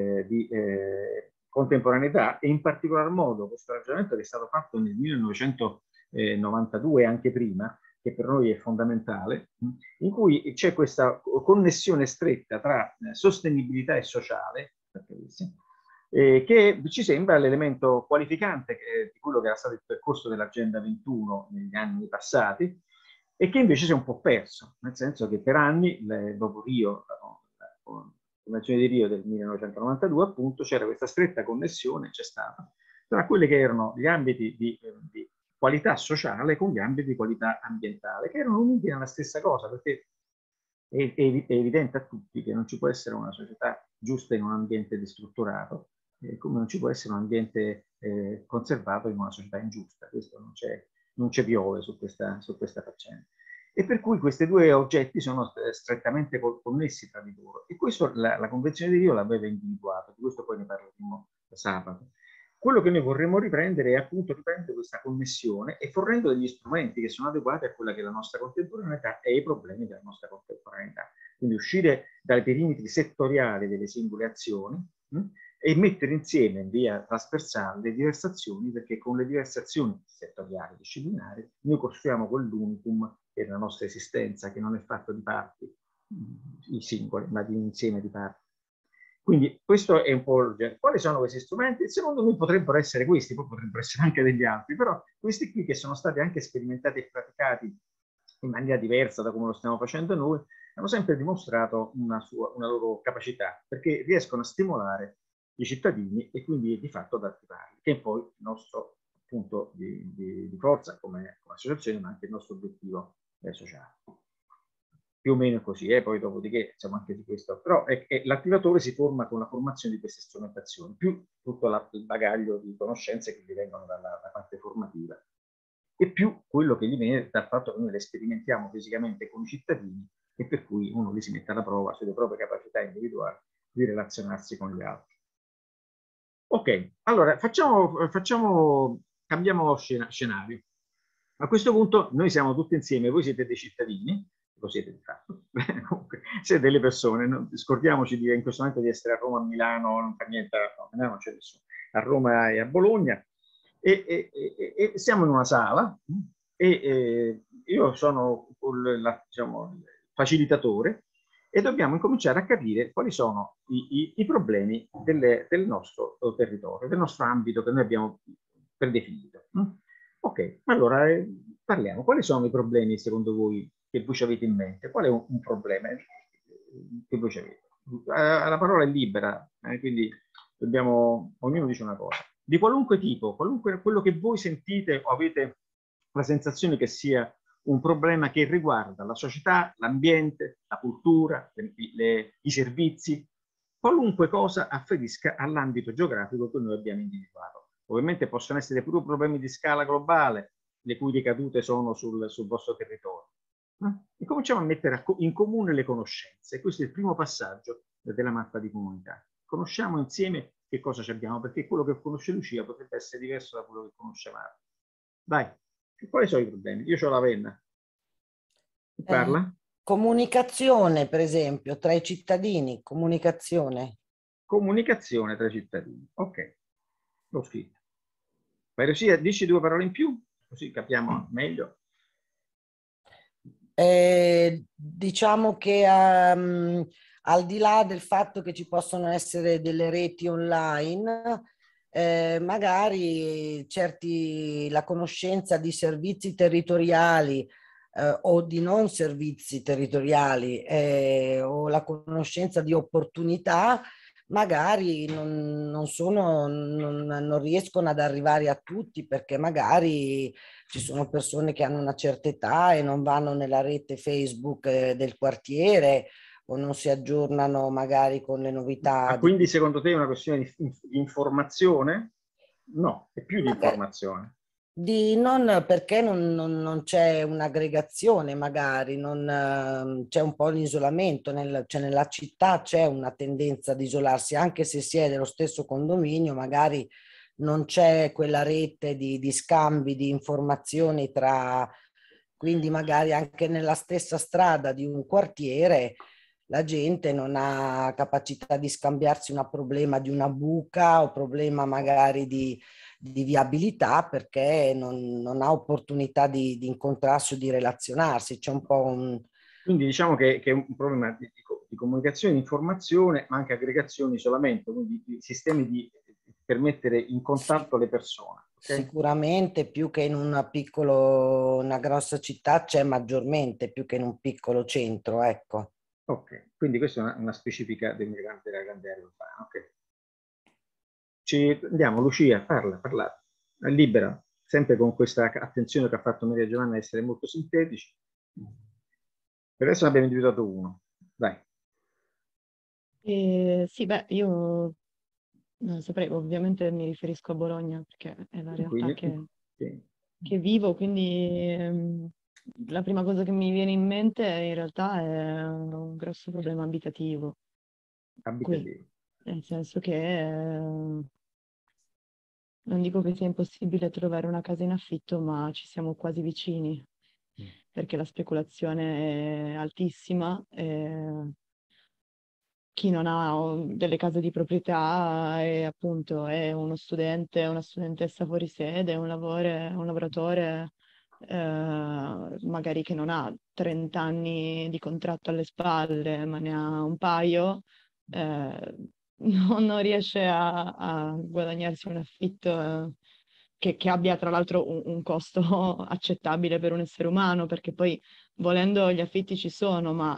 contemporaneità, e in particolar modo questo ragionamento che è stato fatto nel 1992 e anche prima, che per noi è fondamentale, in cui c'è questa connessione stretta tra sostenibilità e sociale, per capirsi, che ci sembra l'elemento qualificante di quello che era stato il percorso dell'Agenda 21 negli anni passati, e che invece si è un po' perso, nel senso che per anni, dopo Rio, la Convenzione di Rio del 1992, appunto, c'era questa stretta connessione, c'è stata, tra quelli che erano gli ambiti di qualità sociale con gli ambiti di qualità ambientale, che erano uniti nella stessa cosa, perché è evidente a tutti che non ci può essere una società giusta in un ambiente distrutturato, come non ci può essere un ambiente conservato in una società ingiusta. Questo non c'è piove su questa faccenda. E per cui questi 2 oggetti sono strettamente connessi tra di loro. E questo la Convenzione di Rio l'aveva individuato, di questo poi ne parleremo sabato. Quello che noi vorremmo riprendere è appunto riprendere questa connessione e fornendo degli strumenti che sono adeguati a quella che è la nostra contemporaneità e ai problemi della nostra contemporaneità. Quindi uscire dai perimetri settoriali delle singole azioni e mettere insieme in via trasversale le diverse azioni, perché con le diverse azioni settoriali, disciplinari, noi costruiamo quell'unicum che è la nostra esistenza, che non è fatto di parti singole, ma di un insieme di parti. Quindi questo è un po' quali sono questi strumenti? Secondo me potrebbero essere questi, poi potrebbero essere anche degli altri, però questi qui che sono stati anche sperimentati e praticati in maniera diversa da come lo stiamo facendo noi, hanno sempre dimostrato una loro capacità, perché riescono a stimolare i cittadini e quindi di fatto ad attivarli, che è poi il nostro punto di forza come associazione, ma anche il nostro obiettivo sociale. Più o meno così, poi dopodiché siamo anche di questo, però l'attivatore si forma con la formazione di queste strumentazioni, più tutto il bagaglio di conoscenze che gli vengono dalla parte formativa, e più quello che gli viene dal fatto che noi le sperimentiamo fisicamente con i cittadini e per cui uno li si mette alla prova sulle proprie capacità individuali di relazionarsi con gli altri. Ok, allora cambiamo scenario. A questo punto noi siamo tutti insieme, voi siete dei cittadini, lo siete di fatto, siete delle persone, scordiamoci in questo momento di essere a Roma, a Milano, non fa niente, a Milano non c'è nessuno, a Roma e a Bologna, e siamo in una sala e io sono il facilitatore e dobbiamo incominciare a capire quali sono i problemi del nostro territorio, del nostro ambito che noi abbiamo predefinito. Ok, allora parliamo. Quali sono i problemi secondo voi che voi avete in mente? Qual è un problema che voi avete? La parola è libera, quindi ognuno dice una cosa. Di qualunque tipo, qualunque quello che voi sentite o avete la sensazione che sia un problema che riguarda la società, l'ambiente, la cultura, i servizi, qualunque cosa afferisca all'ambito geografico che noi abbiamo individuato. Ovviamente possono essere pure problemi di scala globale, le cui ricadute sono sul vostro territorio. E cominciamo a mettere in comune le conoscenze. Questo è il primo passaggio della mappa di comunità. Conosciamo insieme che cosa ci abbiamo, perché quello che conosce Lucia potrebbe essere diverso da quello che conosce Marco. Vai, quali sono i problemi? Io ho la penna. Chi parla? Comunicazione, per esempio, tra i cittadini. Comunicazione. Comunicazione tra i cittadini. Ok, l'ho scritto. Lucia, dici 2 parole in più, così capiamo meglio. Diciamo che al di là del fatto che ci possono essere delle reti online, magari la conoscenza di servizi territoriali o di non servizi territoriali o la conoscenza di opportunità magari non riescono ad arrivare a tutti, perché magari ci sono persone che hanno una certa età e non vanno nella rete Facebook del quartiere o non si aggiornano magari con le novità. Quindi secondo te è una questione di informazione? No, è più di informazione. Perché non c'è un'aggregazione, magari c'è un po' l'isolamento, cioè nella città c'è una tendenza ad isolarsi, anche se si è dello stesso condominio, magari non c'è quella rete di scambi di informazioni quindi magari anche nella stessa strada di un quartiere la gente non ha capacità di scambiarsi un problema di una buca o problema magari di viabilità, perché non ha opportunità di incontrarsi o di relazionarsi. C'è un po' Quindi diciamo che è un problema di comunicazione, di informazione, ma anche aggregazione, isolamento, quindi sistemi per mettere in contatto le persone. Okay? Sicuramente più che in una grossa città c'è maggiormente, più che in un piccolo centro, ecco. Ok, quindi questa è una specifica della grande area urbana. Okay. Andiamo, Lucia, parla, è libera, sempre con questa attenzione che ha fatto Maria Giovanna a essere molto sintetici. Per adesso ne abbiamo individuato uno, dai. Sì, beh, io non saprei, ovviamente mi riferisco a Bologna perché è la realtà che vivo, quindi la prima cosa che mi viene in mente in realtà è un grosso problema abitativo. Qui, nel senso che non dico che sia impossibile trovare una casa in affitto, ma ci siamo quasi vicini, perché la speculazione è altissima. Chi non ha delle case di proprietà è appunto è uno studente, una studentessa fuori sede, un lavoratore magari che non ha 30 anni di contratto alle spalle, ma ne ha un paio, non riesce a guadagnarsi un affitto che abbia tra l'altro un costo accettabile per un essere umano, perché poi volendo gli affitti ci sono, ma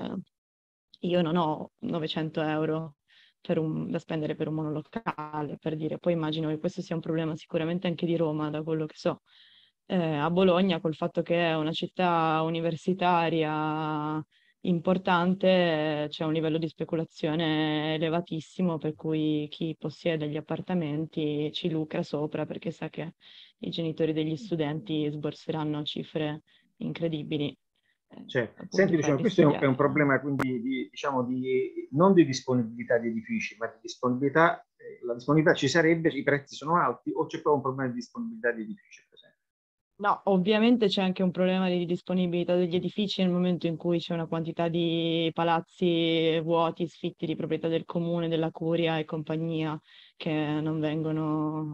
io non ho 900 euro da spendere per un monolocale, per dire. Poi immagino che questo sia un problema sicuramente anche di Roma, da quello che so. A Bologna, col fatto che è una città universitaria importante, c'è un livello di speculazione elevatissimo, per cui chi possiede gli appartamenti ci lucra sopra perché sa che i genitori degli studenti sborseranno cifre incredibili. Senti, diciamo, questo è un problema quindi non di disponibilità di edifici, ma di disponibilità. La disponibilità ci sarebbe, i prezzi sono alti, o c'è proprio un problema di disponibilità di edifici, per esempio? No, ovviamente c'è anche un problema di disponibilità degli edifici nel momento in cui c'è una quantità di palazzi vuoti, sfitti di proprietà del comune, della curia e compagnia che non vengono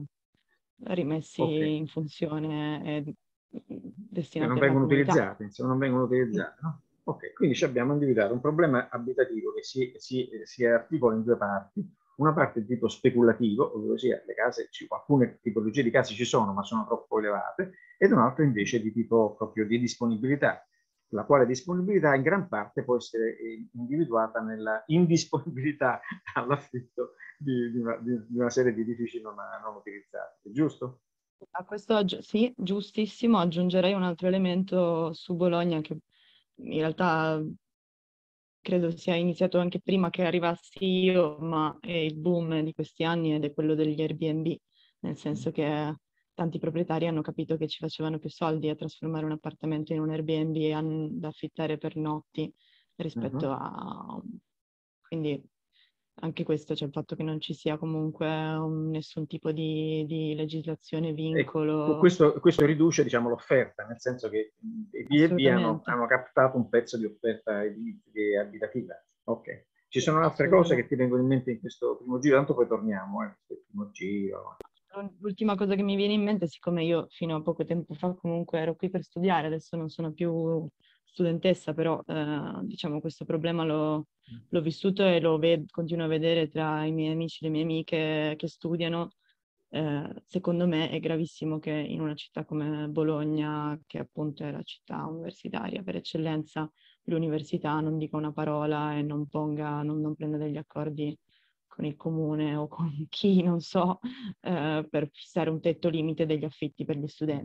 rimessi in funzione e destinati non alla vengono comunità. utilizzati, insomma, non vengono utilizzati, no? Ok, quindi ci abbiamo individuato un problema abitativo che si articola in due parti. Una parte di tipo speculativo, ovvero sia le case, alcune tipologie di case ci sono, ma sono troppo elevate, ed un'altra invece di tipo proprio di disponibilità, la quale disponibilità in gran parte può essere individuata nella indisponibilità all'affitto di una serie di edifici non utilizzati, giusto? A questo sì, giustissimo, aggiungerei un altro elemento su Bologna che in realtà credo sia iniziato anche prima che arrivassi io, ma è il boom di questi anni ed è quello degli Airbnb, nel senso che tanti proprietari hanno capito che ci facevano più soldi a trasformare un appartamento in un Airbnb da affittare per notti rispetto a... Quindi anche questo, c'è il fatto che non ci sia comunque nessun tipo di legislazione, vincolo. Questo riduce, diciamo, l'offerta, nel senso che i B&B hanno captato un pezzo di offerta abitativa. Ok. Ci sono altre cose che ti vengono in mente in questo primo giro, tanto poi torniamo questo primo giro. L'ultima cosa che mi viene in mente, siccome io fino a poco tempo fa comunque ero qui per studiare, adesso non sono più studentessa, però diciamo questo problema l'ho vissuto e continuo a vedere tra i miei amici e le mie amiche che studiano. Secondo me è gravissimo che in una città come Bologna, che appunto è la città universitaria per eccellenza, l'università non dica una parola e non prenda degli accordi con il comune o con chi, non so, per fissare un tetto limite degli affitti per gli studenti.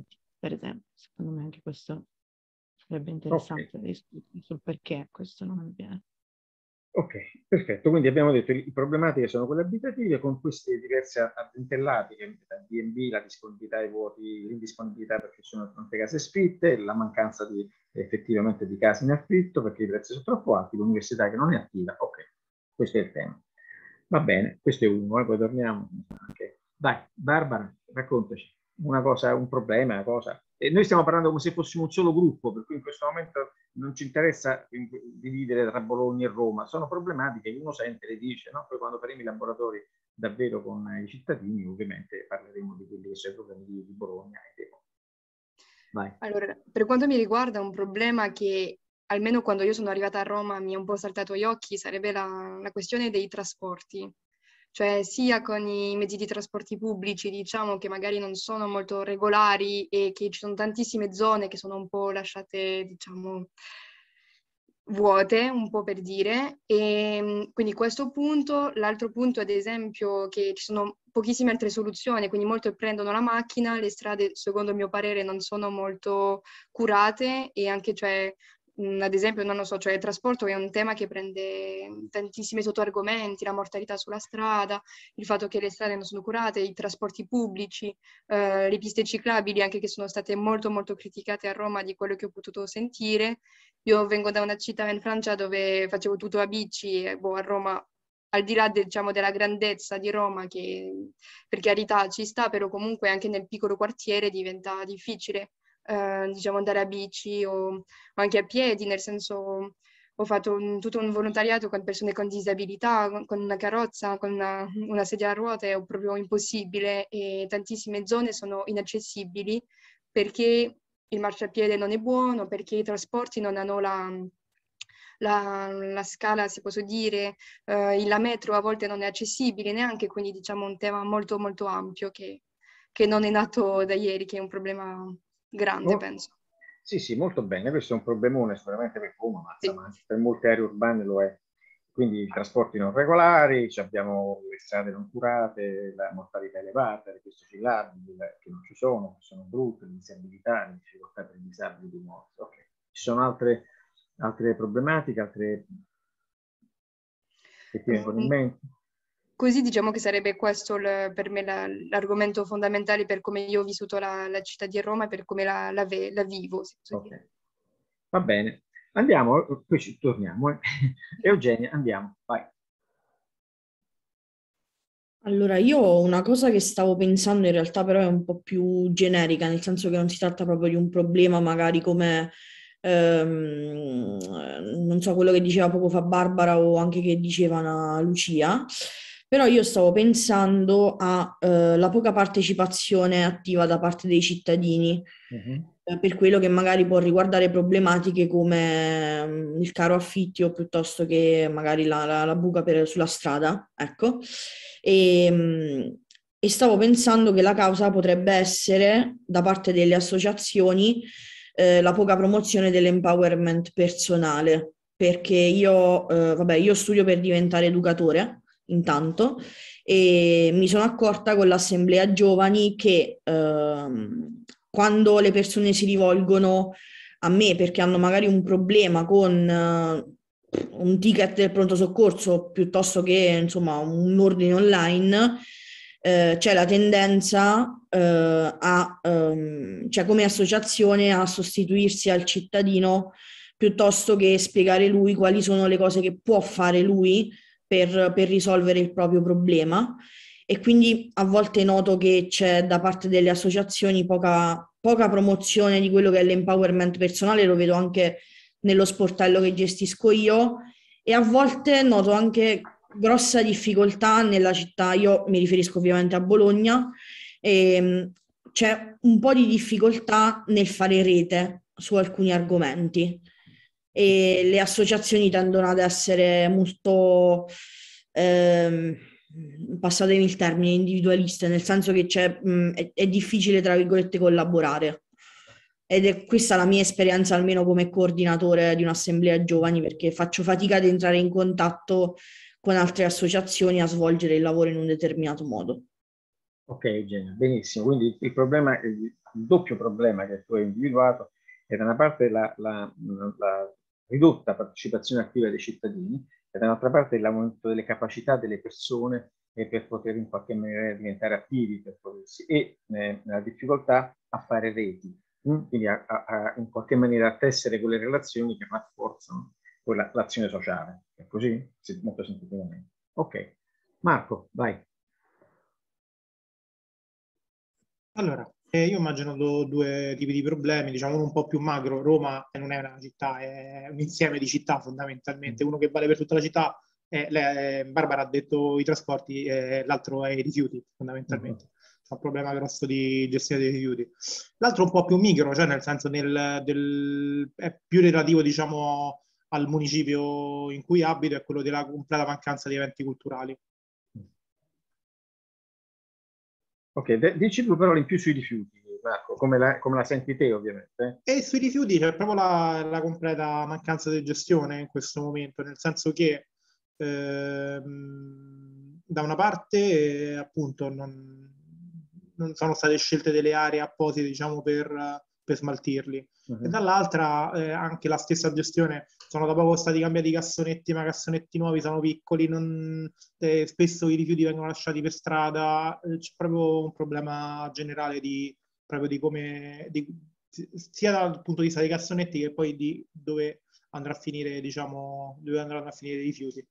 per esempio. Secondo me anche questo sarebbe interessante discutere sul perché questo non avviene. Ok, perfetto. Quindi abbiamo detto che le problematiche sono quelle abitative con queste diverse addentellate, la B&B, la disponibilità ai vuoti, l'indisponibilità perché sono tante case sfitte, la mancanza effettivamente di case in affitto perché i prezzi sono troppo alti, l'università che non è attiva. Ok, questo è il tema. Va bene, questo è uno, poi torniamo. Okay. Dai, Barbara, raccontaci una cosa, un problema, una cosa. E noi stiamo parlando come se fossimo un solo gruppo, per cui in questo momento non ci interessa dividere tra Bologna e Roma, sono problematiche che uno sente, le dice, no? Poi quando faremo i laboratori davvero con i cittadini, ovviamente parleremo di quelli che sono i problemi di Bologna e Vai. Allora, per quanto mi riguarda, un problema che almeno quando io sono arrivata a Roma mi è un po' saltato agli occhi sarebbe la questione dei trasporti. Cioè sia con i mezzi di trasporti pubblici, diciamo che magari non sono molto regolari e che ci sono tantissime zone che sono un po' lasciate, diciamo, vuote, un po' per dire. E quindi questo punto, l'altro punto ad esempio che ci sono pochissime altre soluzioni, quindi molti prendono la macchina, le strade secondo il mio parere non sono molto curate e anche cioè ad esempio, non lo so, cioè il trasporto è un tema che prende tantissimi sottoargomenti, la mortalità sulla strada, il fatto che le strade non sono curate, i trasporti pubblici, le piste ciclabili anche che sono state molto molto criticate a Roma di quello che ho potuto sentire. Io vengo da una città in Francia dove facevo tutto a bici e a Roma al di là diciamo, della grandezza di Roma, che per carità ci sta, però comunque anche nel piccolo quartiere diventa difficile diciamo, andare a bici o anche a piedi, nel senso ho fatto tutto un volontariato con persone con disabilità, con una carrozza, con una sedia a ruote, è proprio impossibile e tantissime zone sono inaccessibili perché il marciapiede non è buono, perché i trasporti non hanno la scala, se posso dire, la metro a volte non è accessibile neanche, quindi diciamo un tema molto molto ampio che non è nato da ieri, che è un problema grande, penso. Sì, sì, molto bene. Questo è un problemone sicuramente per Roma, ma insomma, per molte aree urbane lo è. Quindi i trasporti non regolari, abbiamo le strade non curate, la mortalità elevata, le piste ciclabili che non ci sono brutte, le disabilità, le difficoltà per i disabili di nuovo. Okay. Ci sono altre problematiche, altre che ti vengono in mente? Così diciamo che sarebbe questo per me l'argomento fondamentale per come io ho vissuto la città di Roma e per come la vivo. Okay. Va bene, andiamo, poi ci torniamo. Eugenia, andiamo, vai. Allora, io ho una cosa che stavo pensando in realtà però è un po' più generica, nel senso che non si tratta proprio di un problema magari come, non so, quello che diceva poco fa Barbara o anche che diceva Lucia, però io stavo pensando alla poca partecipazione attiva da parte dei cittadini, per quello che magari può riguardare problematiche come il caro affitti o piuttosto che magari la buca sulla strada, ecco. E stavo pensando che la causa potrebbe essere, da parte delle associazioni, la poca promozione dell'empowerment personale, perché io studio per diventare educatore, intanto, e mi sono accorta con l'assemblea giovani che quando le persone si rivolgono a me perché hanno magari un problema con un ticket del pronto soccorso piuttosto che insomma un ordine online, c'è la tendenza cioè come associazione a sostituirsi al cittadino piuttosto che spiegare lui quali sono le cose che può fare lui per risolvere il proprio problema. E quindi a volte noto che c'è da parte delle associazioni poca promozione di quello che è l'empowerment personale, lo vedo anche nello sportello che gestisco io, e a volte noto anche grossa difficoltà nella città, io mi riferisco ovviamente a Bologna, e c'è un po' di difficoltà nel fare rete su alcuni argomenti e le associazioni tendono ad essere molto, passatemi il termine, individualiste, nel senso che è difficile, tra virgolette, collaborare. Ed è questa la mia esperienza, almeno come coordinatore di un'assemblea giovani, perché faccio fatica ad entrare in contatto con altre associazioni a svolgere il lavoro in un determinato modo. Ok, Eugenio, benissimo. Quindi il problema, il doppio problema che tu hai individuato è da una parte la ridotta partecipazione attiva dei cittadini e dall'altra parte l'aumento delle capacità delle persone per poter in qualche maniera diventare attivi e la difficoltà a fare reti, quindi in qualche maniera a tessere quelle relazioni che rafforzano l'azione sociale. È così? Molto sinteticamente. Ok. Marco, vai. Allora, io ho immaginato due tipi di problemi, diciamo uno un po' più magro. Roma non è una città, è un insieme di città fondamentalmente, uno che vale per tutta la città, Barbara ha detto i trasporti, l'altro è i rifiuti fondamentalmente. C'è un problema grosso di gestione dei rifiuti. L'altro un po' più micro, cioè nel senso è più relativo diciamo al municipio in cui abito, è quello della completa mancanza di eventi culturali. Ok, dici due parole in più sui rifiuti, Marco, come la senti te ovviamente. E sui rifiuti c'è proprio la completa mancanza di gestione in questo momento, nel senso che da una parte appunto non sono state scelte delle aree apposite diciamo per smaltirli, e dall'altra anche la stessa gestione, sono da poco stati cambiati i cassonetti, ma cassonetti nuovi sono piccoli, spesso i rifiuti vengono lasciati per strada, c'è proprio un problema generale proprio di come, sia dal punto di vista dei cassonetti che poi di dove andrà a finire, diciamo, dove andranno a finire i rifiuti.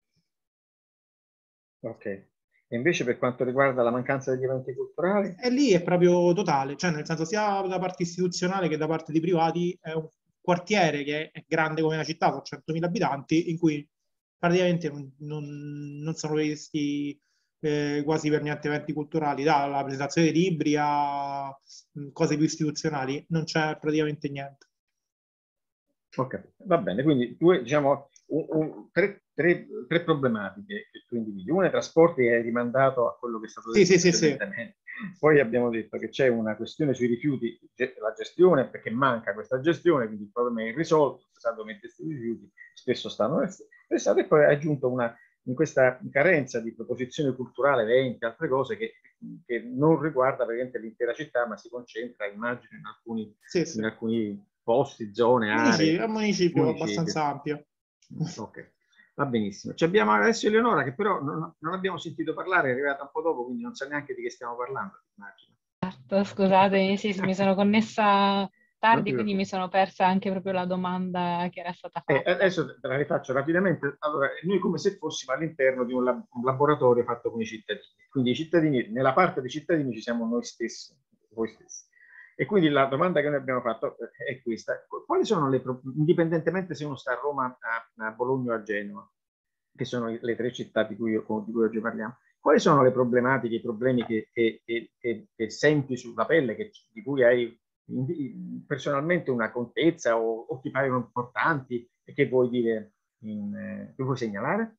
Ok. E invece per quanto riguarda la mancanza degli eventi culturali? E lì è proprio totale, cioè nel senso sia da parte istituzionale che da parte di privati è un quartiere che è grande come una città, con 100.000 abitanti, in cui praticamente non sono previsti quasi per niente eventi culturali, dalla presentazione dei libri a cose più istituzionali, non c'è praticamente niente. Ok, va bene, quindi due, diciamo, tre problematiche che tu individui. Una, i trasporti, è rimandato a quello che è stato detto precedentemente. Poi abbiamo detto che c'è una questione sui rifiuti, la gestione, perché manca questa gestione, quindi il problema è irrisolto, si sa dove mettersi i rifiuti, spesso stanno restati, e poi hai aggiunto in questa carenza di proposizione culturale, eventi, altre cose che non riguarda praticamente l'intera città, ma si concentra, immagino, in alcuni posti, zone, aree. È un municipio abbastanza ampio. Ok, va benissimo. Ci abbiamo adesso Eleonora, che però non abbiamo sentito parlare, è arrivata un po' dopo, quindi non sa neanche di che stiamo parlando, immagino. Certo, scusate, sì, mi sono connessa tardi, quindi mi sono persa anche proprio la domanda che era stata fatta. Adesso te la rifaccio rapidamente. Allora, noi come se fossimo all'interno di un laboratorio fatto con i cittadini. Quindi i cittadini, nella parte dei cittadini ci siamo noi stessi, voi stessi. E quindi la domanda che noi abbiamo fatto è questa. Quali sono indipendentemente se uno sta a Roma, a Bologna o a Genova, che sono le tre città di cui oggi parliamo, quali sono le problematiche, i problemi che senti sulla pelle, di cui hai personalmente una contezza o ti paiono importanti e che vuoi dire, che vuoi segnalare?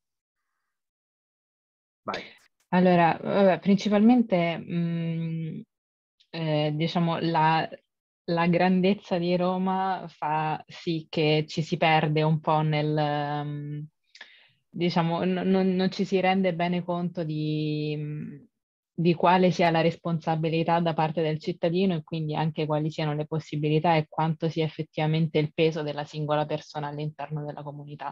Vai. Allora, principalmente diciamo la grandezza di Roma fa sì che ci si perde un po' diciamo, non ci si rende bene conto di quale sia la responsabilità da parte del cittadino e quindi anche quali siano le possibilità e quanto sia effettivamente il peso della singola persona all'interno della comunità.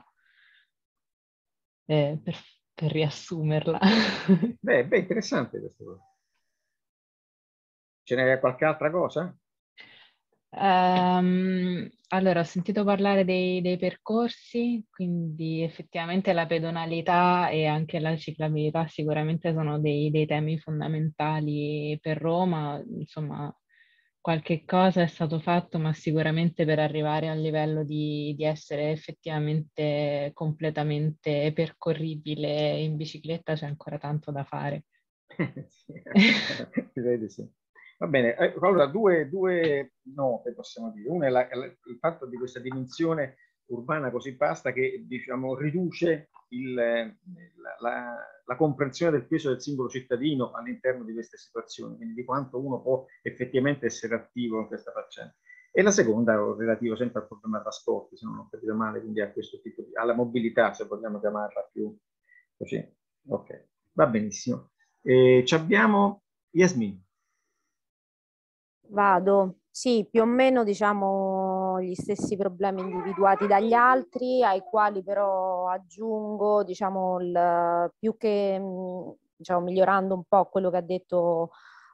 Per riassumerla. Beh, interessante questa cosa. Ce n'è qualche altra cosa? Allora, ho sentito parlare dei percorsi, quindi effettivamente la pedonalità e anche la ciclabilità sicuramente sono dei temi fondamentali per Roma. Insomma, qualche cosa è stato fatto, ma sicuramente per arrivare al livello di essere effettivamente completamente percorribile in bicicletta c'è ancora tanto da fare. Direi di sì. Va bene, allora due note possiamo dire. Una è il fatto di questa dimensione urbana così vasta che diciamo riduce la comprensione del peso del singolo cittadino all'interno di queste situazioni, quindi di quanto uno può effettivamente essere attivo in questa faccenda. E la seconda, relativo sempre al problema trasporti, se non ho capito male, quindi a questo tipo alla mobilità, se vogliamo chiamarla più così. Ok, va benissimo. Ci abbiamo Yasmin. Vado, sì, più o meno diciamo gli stessi problemi individuati dagli altri, ai quali però aggiungo, diciamo, più che diciamo, migliorando un po' quello che ha detto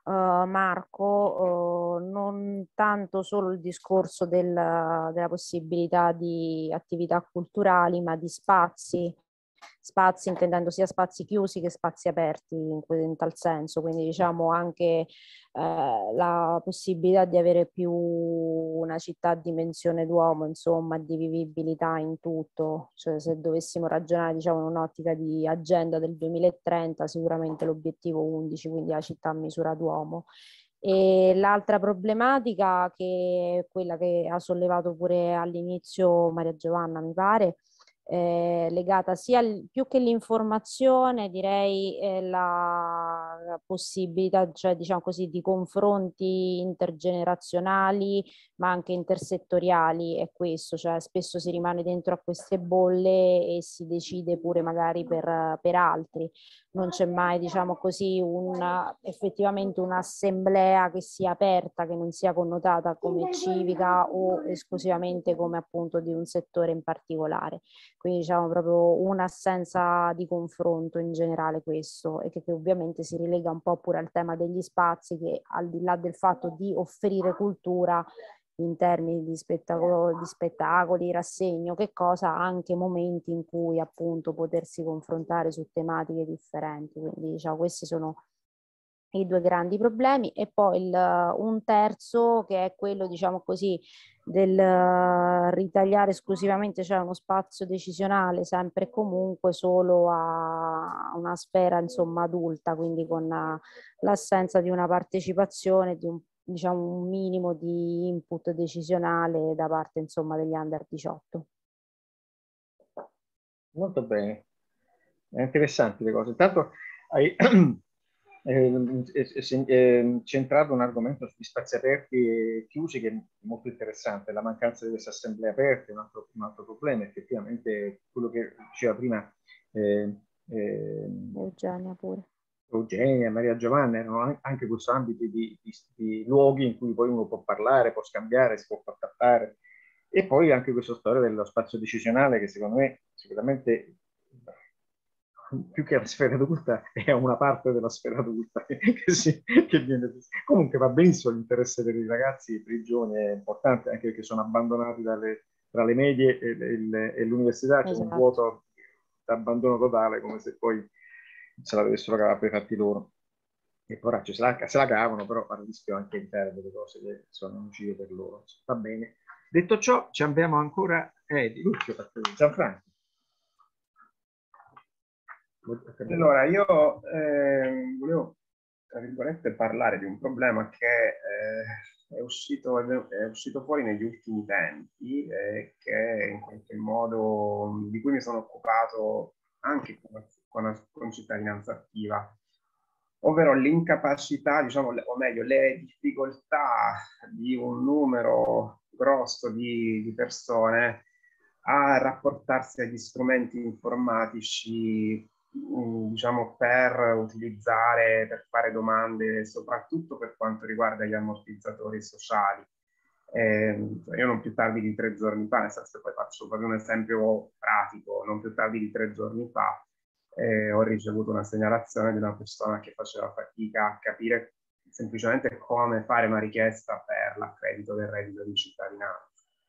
Marco, non tanto solo il discorso della possibilità di attività culturali, ma di spazi intendendo sia spazi chiusi che spazi aperti in tal senso, quindi diciamo anche la possibilità di avere più una città a dimensione d'uomo, insomma, di vivibilità in tutto, cioè se dovessimo ragionare diciamo in un'ottica di agenda del 2030, sicuramente l'obiettivo 11, quindi la città a misura d'uomo. E l'altra problematica, che è quella che ha sollevato pure all'inizio Maria Giovanna, mi pare, legata sia più che l'informazione, direi la possibilità, cioè diciamo così, di confronti intergenerazionali ma anche intersettoriali, è questo, cioè spesso si rimane dentro a queste bolle e si decide pure magari per altri, non c'è mai diciamo così effettivamente un'assemblea che sia aperta, che non sia connotata come civica o esclusivamente come appunto di un settore in particolare. Quindi diciamo proprio un'assenza di confronto in generale questo, e che ovviamente si rilega un po' pure al tema degli spazi, che al di là del fatto di offrire cultura in termini di spettacoli, rassegno, che cosa, anche momenti in cui appunto potersi confrontare su tematiche differenti. Quindi diciamo questi sono i due grandi problemi, e poi un terzo che è quello diciamo così del ritagliare esclusivamente, cioè uno spazio decisionale sempre e comunque solo a una sfera insomma adulta, quindi con l'assenza di una partecipazione, di diciamo un minimo di input decisionale da parte insomma degli under 18. Molto bene, è interessante le cose. Intanto hai centrato un argomento sugli spazi aperti e chiusi che è molto interessante. La mancanza di queste assemblee aperte è un altro problema. Effettivamente quello che diceva prima Eugenia pure. Eugenia, Maria Giovanna, erano anche questo ambito di luoghi in cui poi uno può parlare, può scambiare, si può contattare. E poi anche questa storia dello spazio decisionale, che secondo me sicuramente più che la sfera adulta è una parte della sfera adulta che viene. Comunque va benissimo, l'interesse per i ragazzi e per i giovani è importante, anche perché sono abbandonati tra le medie e l'università, c'è un vuoto d'abbandono totale, come se poi se la dovessero cavare per i fatti loro. E poraccio se la cavano, però a rischio anche di perdere delle cose che sono nocive per loro. Va bene. Detto ciò, ci abbiamo ancora Gianfranco. Allora, io volevo, tra virgolette, parlare di un problema che è uscito fuori negli ultimi tempi, che in qualche modo di cui mi sono occupato anche con cittadinanza attiva, ovvero l'incapacità, diciamo, o meglio, le difficoltà di un numero grosso di persone a rapportarsi agli strumenti informatici, diciamo, per utilizzare, per fare domande, soprattutto per quanto riguarda gli ammortizzatori sociali. Io non più tardi di 3 giorni fa, nel senso che poi faccio proprio un esempio pratico, non più tardi di 3 giorni fa ho ricevuto una segnalazione di una persona che faceva fatica a capire semplicemente come fare una richiesta per l'accredito del reddito di cittadinanza.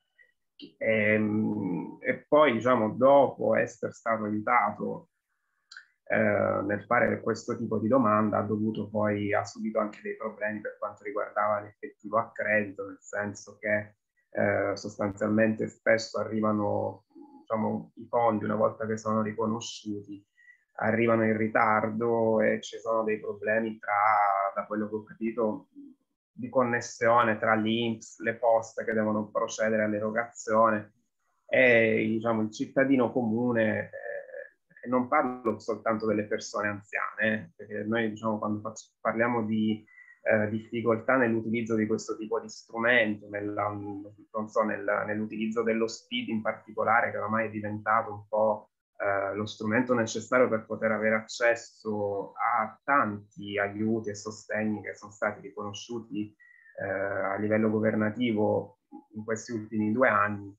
E poi, diciamo, dopo essere stato aiutato nel fare questo tipo di domanda, ha subito anche dei problemi per quanto riguardava l'effettivo accredito, nel senso che sostanzialmente spesso arrivano, diciamo, i fondi, una volta che sono riconosciuti, arrivano in ritardo e ci sono dei problemi da quello che ho capito, di connessione tra l'INPS, le poste che devono procedere all'erogazione e, diciamo, il cittadino comune. E non parlo soltanto delle persone anziane, perché noi, diciamo, quando parliamo di difficoltà nell'utilizzo di questo tipo di strumento, nell'utilizzo dello SPID in particolare, che oramai è diventato un po' lo strumento necessario per poter avere accesso a tanti aiuti e sostegni che sono stati riconosciuti a livello governativo in questi ultimi 2 anni,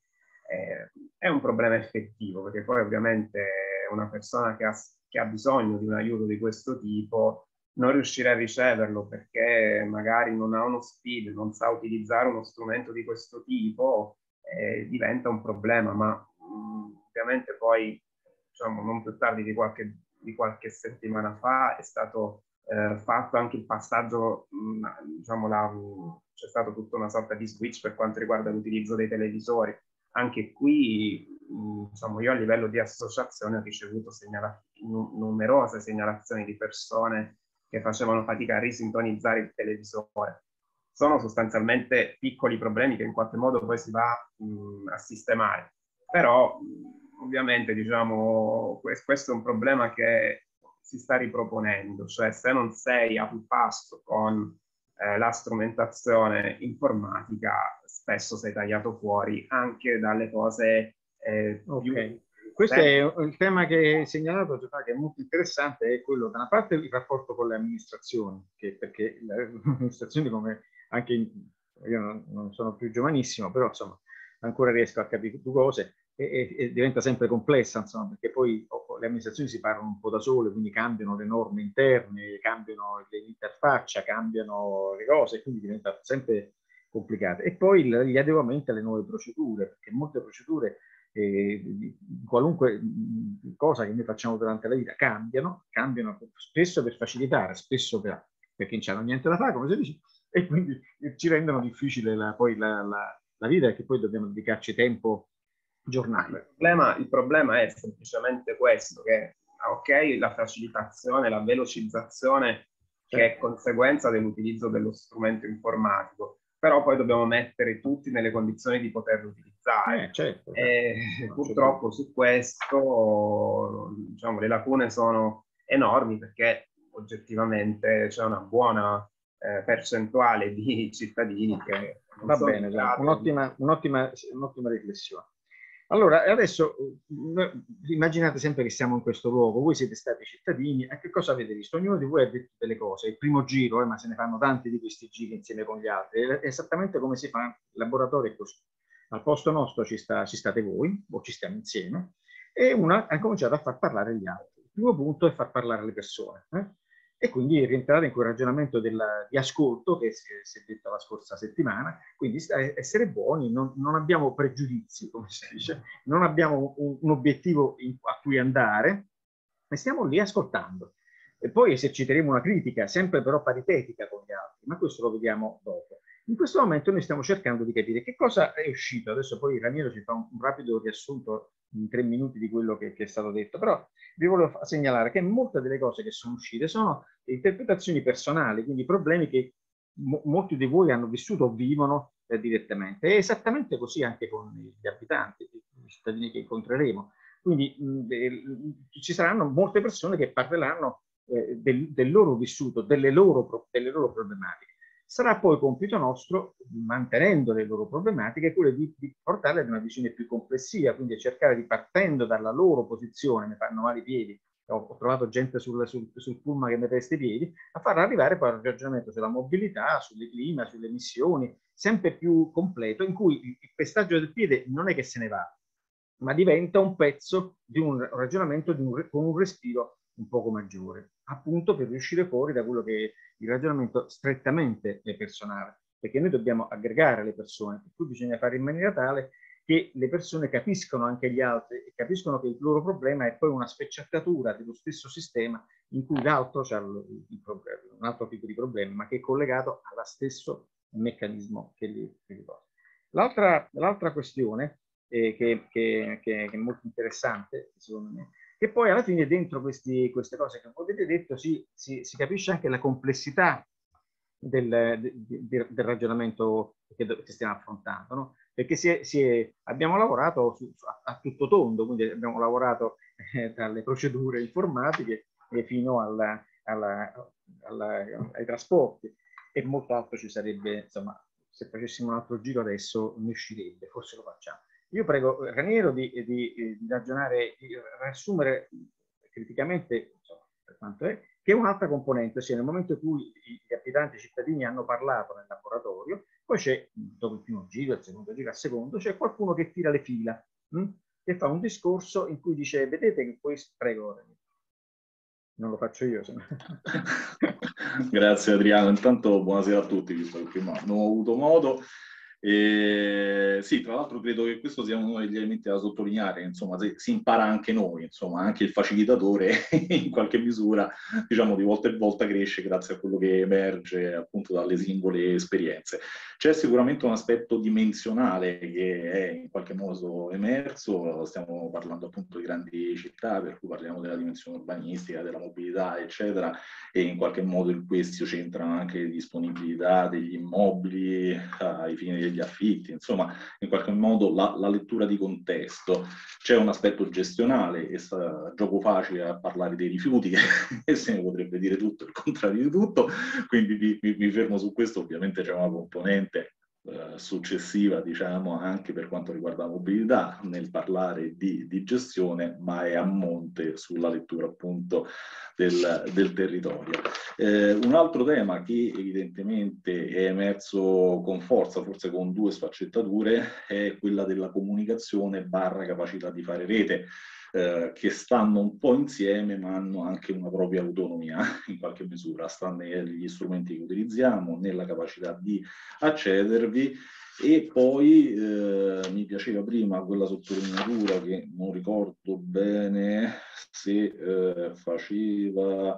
è un problema effettivo, perché poi ovviamente una persona che ha bisogno di un aiuto di questo tipo non riuscire a riceverlo perché magari non ha uno SPID, non sa utilizzare uno strumento di questo tipo, diventa un problema, ma ovviamente poi, diciamo, non più tardi di qualche settimana fa è stato fatto anche il passaggio, diciamo, c'è stata tutta una sorta di switch per quanto riguarda l'utilizzo dei televisori. Anche qui, diciamo, io a livello di associazione ho ricevuto numerose segnalazioni di persone che facevano fatica a risintonizzare il televisore. Sono sostanzialmente piccoli problemi che in qualche modo poi si va a sistemare. Però, ovviamente, diciamo, questo è un problema che si sta riproponendo, cioè se non sei al passo con la strumentazione informatica, spesso sei tagliato fuori anche dalle cose più... Questo è il tema che hai segnalato, che è molto interessante, è quello, da una parte, il rapporto con le amministrazioni, perché le amministrazioni, come anche io non sono più giovanissimo, però insomma ancora riesco a capire due cose, e diventa sempre complessa, insomma, perché poi le amministrazioni si parlano un po' da sole, quindi cambiano le norme interne, cambiano l'interfaccia, cambiano le cose, quindi diventa sempre complicato. E poi gli adeguamenti alle nuove procedure, perché molte procedure, qualunque cosa che noi facciamo durante la vita, cambiano spesso per facilitare, spesso perché non c'hanno niente da fare, come si dice, e quindi ci rendono difficile poi la vita, perché poi dobbiamo dedicarci tempo giornale. Il problema è semplicemente questo, che ok, la facilitazione, la velocizzazione che è conseguenza dell'utilizzo dello strumento informatico, però poi dobbiamo mettere tutti nelle condizioni di poterlo utilizzare. Certo. Purtroppo su questo, diciamo, le lacune sono enormi, perché oggettivamente c'è una buona percentuale di cittadini che non va sono bene, un'ottima riflessione. Allora, adesso immaginate sempre che siamo in questo luogo, voi siete stati cittadini, e che cosa avete visto? Ognuno di voi ha detto delle cose, il primo giro, ma se ne fanno tanti di questi giri insieme con gli altri, è esattamente come si fa, il laboratorio è così. Al posto nostro ci state voi, o ci stiamo insieme, e una ha cominciato a far parlare gli altri. Il primo punto è far parlare le persone. E quindi rientrare in quel ragionamento di ascolto che si è detto la scorsa settimana, quindi essere buoni, non abbiamo pregiudizi, come si dice, non abbiamo un obiettivo a cui andare, e stiamo lì ascoltando. E poi eserciteremo una critica, sempre però paritetica con gli altri, ma questo lo vediamo dopo. In questo momento noi stiamo cercando di capire che cosa è uscito. Adesso poi Raniero ci fa un rapido riassunto in 3 minuti di quello che è stato detto, però vi volevo segnalare che molte delle cose che sono uscite sono interpretazioni personali, quindi problemi che molti di voi hanno vissuto o vivono direttamente. È esattamente così anche con gli abitanti, i cittadini che incontreremo. Quindi ci saranno molte persone che parleranno del loro vissuto, delle loro problematiche. Sarà poi compito nostro, mantenendo le loro problematiche, quello di portarle ad una visione più complessiva, quindi cercare di, partendo dalla loro posizione, mi fanno male i piedi, ho trovato gente sul pullman che mi testa i piedi, a farla arrivare poi a un ragionamento sulla mobilità, sul clima, sulle emissioni, sempre più completo, in cui il pestaggio del piede non è che se ne va, ma diventa un pezzo di un ragionamento con un respiro un poco maggiore, appunto per riuscire fuori da quello che è il ragionamento strettamente personale, perché noi dobbiamo aggregare le persone, per cui bisogna fare in maniera tale che le persone capiscono anche gli altri e capiscono che il loro problema è poi una sfaccettatura dello stesso sistema in cui l'altro ha un altro tipo di problema, ma che è collegato allo stesso meccanismo che li porta. L'altra questione che è molto interessante, secondo me, che poi alla fine dentro queste cose che avete detto si capisce anche la complessità del ragionamento che stiamo affrontando, no? Perché abbiamo lavorato a tutto tondo, quindi abbiamo lavorato dalle procedure informatiche fino ai trasporti, e molto altro ci sarebbe, insomma, se facessimo un altro giro adesso ne uscirebbe, forse lo facciamo. Io prego Raniero di ragionare, di riassumere criticamente, insomma, per quanto è, che è un'altra componente, ossia nel momento in cui gli abitanti cittadini hanno parlato nel laboratorio, poi c'è, dopo il primo giro, il secondo giro, al secondo, c'è qualcuno che tira le fila, che fa un discorso in cui dice, vedete che questo, prego, non lo faccio io. Grazie Adriano, intanto buonasera a tutti, visto che prima non ho avuto modo. Sì, tra l'altro credo che questo sia uno degli elementi da sottolineare, insomma, si impara anche noi, insomma, anche il facilitatore in qualche misura, diciamo, di volta in volta cresce grazie a quello che emerge appunto dalle singole esperienze. C'è sicuramente un aspetto dimensionale che è in qualche modo emerso, stiamo parlando appunto di grandi città, per cui parliamo della dimensione urbanistica, della mobilità, eccetera, e in qualche modo in questo c'entrano anche le disponibilità degli immobili ai fini degli affitti, insomma, in qualche modo la lettura di contesto. C'è un aspetto gestionale, e gioco facile a parlare dei rifiuti, che se ne potrebbe dire tutto, il contrario di tutto, quindi mi fermo su questo. Ovviamente c'è una componente successiva, diciamo, anche per quanto riguarda la mobilità nel parlare di gestione, ma è a monte sulla lettura appunto del territorio. Un altro tema che evidentemente è emerso con forza, forse con due sfaccettature, è quella della comunicazione / capacità di fare rete, che stanno un po' insieme ma hanno anche una propria autonomia in qualche misura, sta negli strumenti che utilizziamo, nella capacità di accedervi. E poi mi piaceva prima quella sottolineatura che non ricordo bene se faceva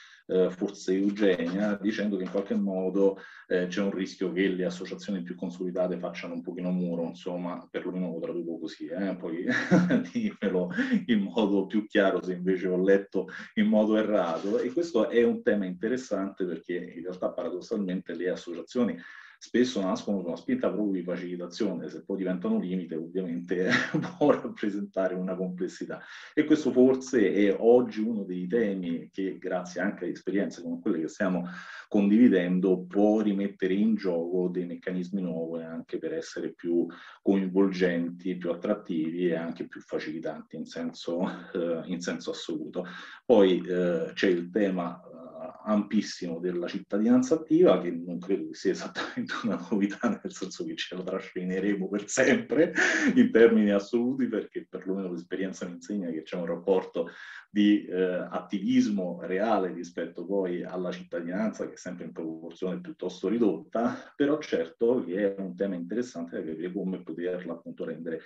forse Eugenia, dicendo che in qualche modo c'è un rischio che le associazioni più consolidate facciano un pochino muro, insomma, perlomeno lo traduco così, poi dimmelo in modo più chiaro se invece ho letto in modo errato. E questo è un tema interessante perché in realtà paradossalmente le associazioni spesso nascono con una spinta proprio di facilitazione, se poi diventano limite ovviamente può rappresentare una complessità. E questo forse è oggi uno dei temi che, grazie anche a esperienze come quelle che stiamo condividendo, può rimettere in gioco dei meccanismi nuovi anche per essere più coinvolgenti, più attrattivi e anche più facilitanti in senso assoluto. Poi c'è il tema ampissimo della cittadinanza attiva, che non credo che sia esattamente una novità, nel senso che ce la trascineremo per sempre in termini assoluti, perché perlomeno l'esperienza mi insegna che c'è un rapporto di attivismo reale rispetto poi alla cittadinanza, che è sempre in proporzione piuttosto ridotta, però certo che è un tema interessante da capire come poterla appunto rendere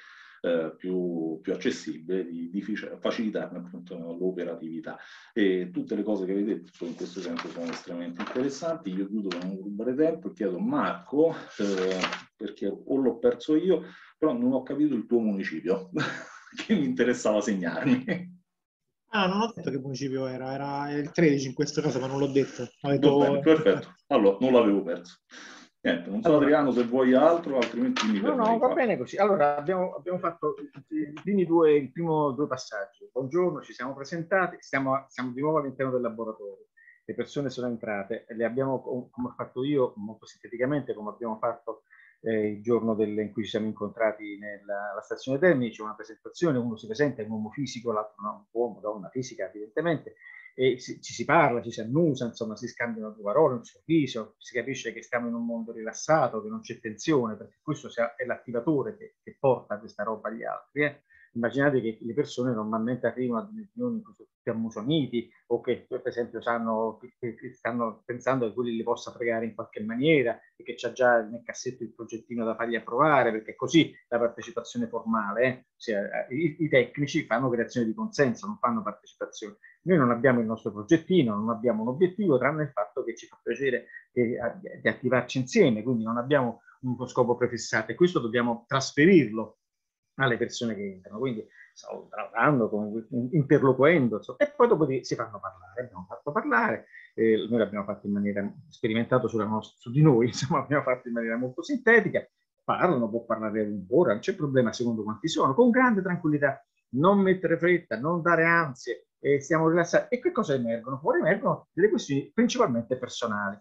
più accessibile, di facilitarne appunto l'operatività. E tutte le cose che avete detto in questo senso sono estremamente interessanti. Io chiudo per non rubare tempo e chiedo a Marco, perché o l'ho perso io, però non ho capito il tuo municipio, che mi interessava segnarmi. Ah, non ho detto che municipio era il 13 in questo caso, ma non l'ho detto. Va bene, perfetto, allora non l'avevo perso. Niente, non so allora, Adriano se vuoi altro, altrimenti mi fermo. No, va bene così. Allora, abbiamo fatto i primi due passaggi. Buongiorno, ci siamo presentati, siamo di nuovo all'interno del laboratorio. Le persone sono entrate, le abbiamo, come ho fatto io, molto sinteticamente, come abbiamo fatto il giorno in cui ci siamo incontrati nella stazione Termini. C'è una presentazione, uno si presenta, è un uomo fisico, l'altro un uomo, donna fisica evidentemente, e ci si parla, ci si annusa, insomma, si scambiano due parole, un sorriso, si capisce che stiamo in un mondo rilassato, che non c'è tensione, perché questo è l'attivatore che porta questa roba agli altri. Immaginate che le persone normalmente arrivano a delle riunioni in cui sono tutti ammusoniti, o che per esempio stanno pensando che quelli li possa fregare in qualche maniera e che c'ha già nel cassetto il progettino da fargli approvare, perché così la partecipazione formale, i tecnici fanno creazione di consenso, non fanno partecipazione. Noi non abbiamo il nostro progettino, non abbiamo un obiettivo, tranne il fatto che ci fa piacere di attivarci insieme, quindi non abbiamo uno scopo prefissato, e questo dobbiamo trasferirlo alle persone che entrano. Quindi stavo lavorando, interloquendo, e poi dopo si fanno parlare. Abbiamo fatto parlare, noi l'abbiamo fatto in maniera sperimentato su di noi, insomma, abbiamo fatto in maniera molto sintetica. Parlano, può parlare un'ora, non c'è problema, secondo quanti sono, con grande tranquillità, non mettere fretta, non dare ansie, stiamo rilassati. E che cosa emergono? Fuori emergono delle questioni principalmente personali.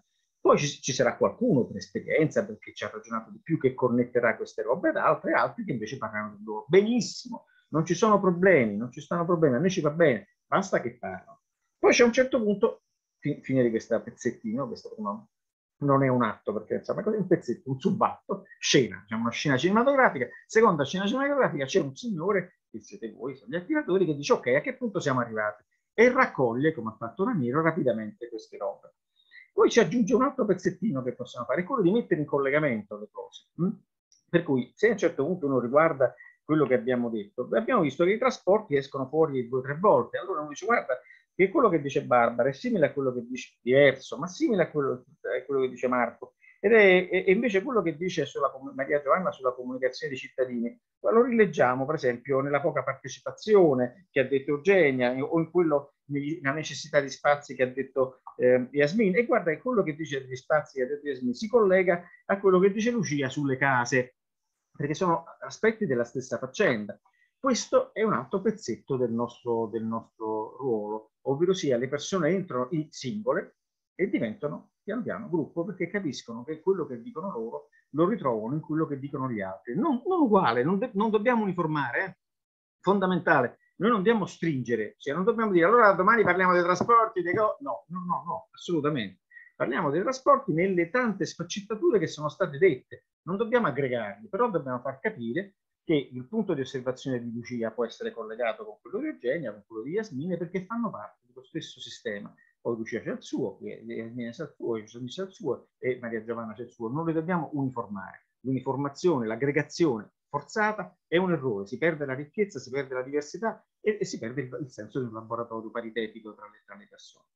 Poi ci sarà qualcuno per esperienza, perché ci ha ragionato di più, che connetterà queste robe ad altri che invece parleranno di loro. Benissimo, non ci sono problemi, non ci stanno problemi, a noi ci va bene, basta che parlano. Poi c'è un certo punto, fine di questo pezzettino, questo non è un atto, perché insomma è un pezzetto, un subatto, scena, diciamo una scena cinematografica. Seconda scena cinematografica, c'è un signore, che siete voi, sono gli attivatori, che dice ok, a che punto siamo arrivati? E raccoglie, come ha fatto Raniero, rapidamente queste robe. Poi ci aggiunge un altro pezzettino che possiamo fare, è quello di mettere in collegamento le cose. Per cui, se a un certo punto uno riguarda quello che abbiamo detto, abbiamo visto che i trasporti escono fuori 2 o 3 volte, allora uno dice guarda che quello che dice Barbara è simile a quello che dice, diverso, ma simile a quello che dice Marco, e invece quello che dice Maria Giovanna sulla comunicazione dei cittadini, lo rileggiamo per esempio nella poca partecipazione che ha detto Eugenia, o in quello, nella necessità di spazi che ha detto Yasmin, e guarda che quello che dice degli spazi che ha detto Yasmin si collega a quello che dice Lucia sulle case, perché sono aspetti della stessa faccenda. Questo è un altro pezzetto del nostro ruolo, ovvero sia le persone entrano in singole e diventano pian piano gruppo, perché capiscono che quello che dicono loro lo ritrovano in quello che dicono gli altri. Non uguale, non dobbiamo uniformare, fondamentale. Noi non dobbiamo stringere, cioè non dobbiamo dire allora domani parliamo dei trasporti, no, assolutamente. Parliamo dei trasporti nelle tante sfaccettature che sono state dette. Non dobbiamo aggregarli, però dobbiamo far capire che il punto di osservazione di Lucia può essere collegato con quello di Eugenia, con quello di Yasmine, perché fanno parte dello stesso sistema. Poi Lucia c'è il suo, Yasmine c'è il suo, Yasmine c'è il suo e Maria Giovanna c'è il suo. Non le dobbiamo uniformare. L'uniformazione, l'aggregazione forzata è un errore. Si perde la ricchezza, si perde la diversità e si perde il senso di un laboratorio paritetico tra le persone.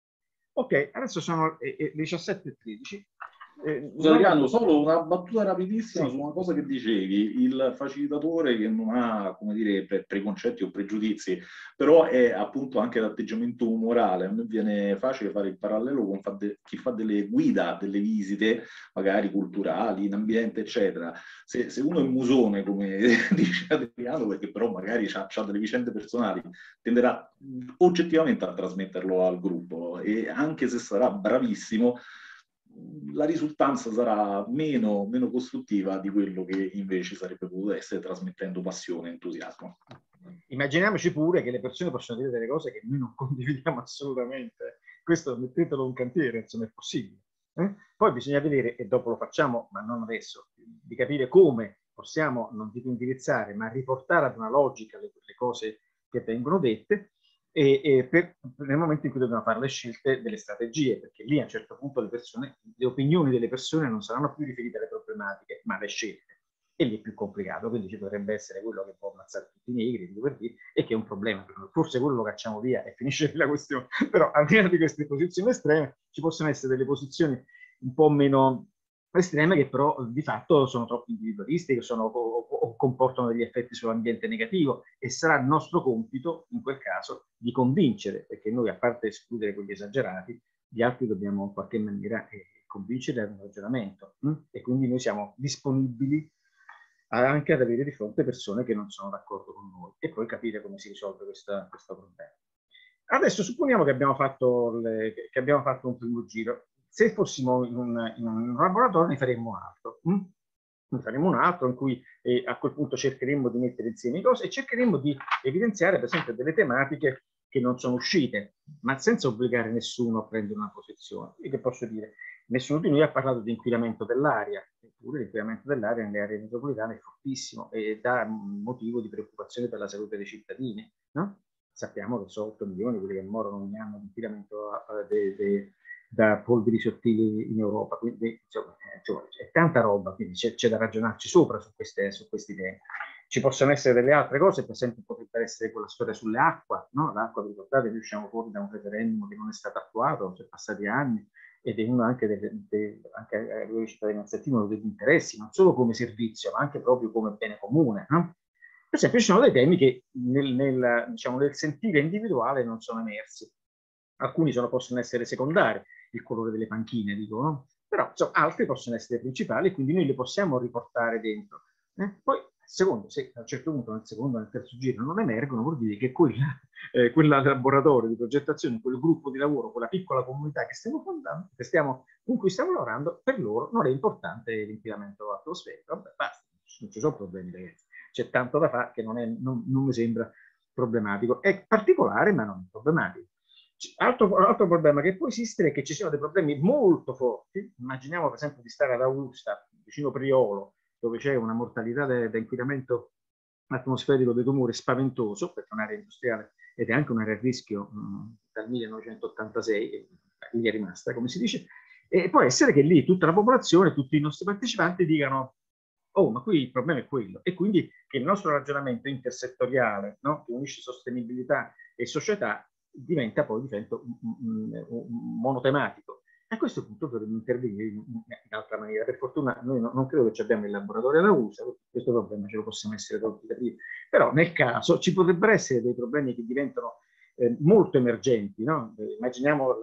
Ok, adesso sono le 17:13. Adriano, solo una battuta rapidissima su una cosa che dicevi, il facilitatore che non ha, come dire, preconcetti o pregiudizi, però è appunto anche l'atteggiamento umorale. A me viene facile fare il parallelo con chi fa delle guida, delle visite, magari culturali, in ambiente, eccetera. Se uno è musone, come dice Adriano, perché però magari ha delle vicende personali, tenderà oggettivamente a trasmetterlo al gruppo, e anche se sarà bravissimo, la risultanza sarà meno costruttiva di quello che invece sarebbe potuto essere trasmettendo passione e entusiasmo. Immaginiamoci pure che le persone possono dire delle cose che noi non condividiamo assolutamente. Questo mettetelo un cantiere, insomma, è possibile. Poi bisogna vedere, e dopo lo facciamo, ma non adesso, di capire come possiamo, non dico indirizzare, ma riportare ad una logica le cose che vengono dette, nel momento in cui dobbiamo fare le scelte delle strategie, perché lì a un certo punto le opinioni delle persone non saranno più riferite alle problematiche, ma alle scelte. E lì è più complicato, quindi ci dovrebbe essere quello che può ammazzare tutti i negri, per dire, e che è un problema. Forse quello lo cacciamo via e finisce la questione. Però al di là di queste posizioni estreme, ci possono essere delle posizioni un po' meno estreme che però di fatto sono troppo individualistiche, o comportano degli effetti sull'ambiente negativo, e sarà il nostro compito in quel caso di convincere, perché noi, a parte escludere quegli esagerati, gli altri dobbiamo in qualche maniera convincere ad un ragionamento, e quindi noi siamo disponibili anche ad avere di fronte persone che non sono d'accordo con noi, e poi capire come si risolve questo problema. Adesso supponiamo che abbiamo fatto un primo giro. Se fossimo in un laboratorio ne faremmo un altro. Ne faremmo un altro in cui a quel punto cercheremmo di mettere insieme cose e cercheremmo di evidenziare per esempio delle tematiche che non sono uscite, ma senza obbligare nessuno a prendere una posizione. Io che posso dire? Nessuno di noi ha parlato di inquinamento dell'aria, eppure l'inquinamento dell'aria nelle aree metropolitane è fortissimo e dà motivo di preoccupazione per la salute dei cittadini, no? Sappiamo che sono 8 milioni quelli che morono ogni anno di inquinamento da polveri sottili in Europa, quindi insomma, è tanta roba, quindi c'è da ragionarci sopra su queste idee. Ci possono essere delle altre cose, per esempio potrebbe essere quella storia sulle acque, no? L'acqua, vi ricordate, noi usciamo fuori da un referendum che non è stato attuato, sono passati anni, ed è uno anche anche a livello di cittadinanza attiva, uno degli interessi, non solo come servizio, ma anche proprio come bene comune, no? Per esempio ci sono dei temi che nel sentire individuale non sono emersi. Alcuni possono essere secondari, il colore delle panchine, dicono, però altri possono essere principali, quindi noi li possiamo riportare dentro. Poi Secondo, se a un certo punto nel secondo o nel terzo giro non emergono, vuol dire che quel laboratorio di progettazione, quel gruppo di lavoro, quella piccola comunità che stiamo fondando, con cui stiamo lavorando, per loro non è importante l'inquinamento atmosferico. Vabbè, basta, non ci sono problemi, ragazzi. C'è tanto da fare che non mi sembra problematico. È particolare, ma non è problematico. Altro problema che può esistere è che ci siano dei problemi molto forti. Immaginiamo per esempio di stare ad Augusta, vicino Priolo, dove c'è una mortalità da inquinamento atmosferico dei tumori spaventoso, perché è un'area industriale ed è anche un'area a rischio dal 1986, che lì è rimasta, come si dice, e può essere che lì tutta la popolazione, tutti i nostri partecipanti dicano: oh, ma qui il problema è quello. E quindi che il nostro ragionamento intersettoriale, no, che unisce sostenibilità e società, diventa monotematico. A questo punto dovremmo intervenire in altra maniera. Per fortuna noi non credo che ci abbiamo il laboratorio alla USA, questo problema ce lo possiamo essere tolti da prima. Però nel caso ci potrebbero essere dei problemi che diventano molto emergenti, no? Immaginiamo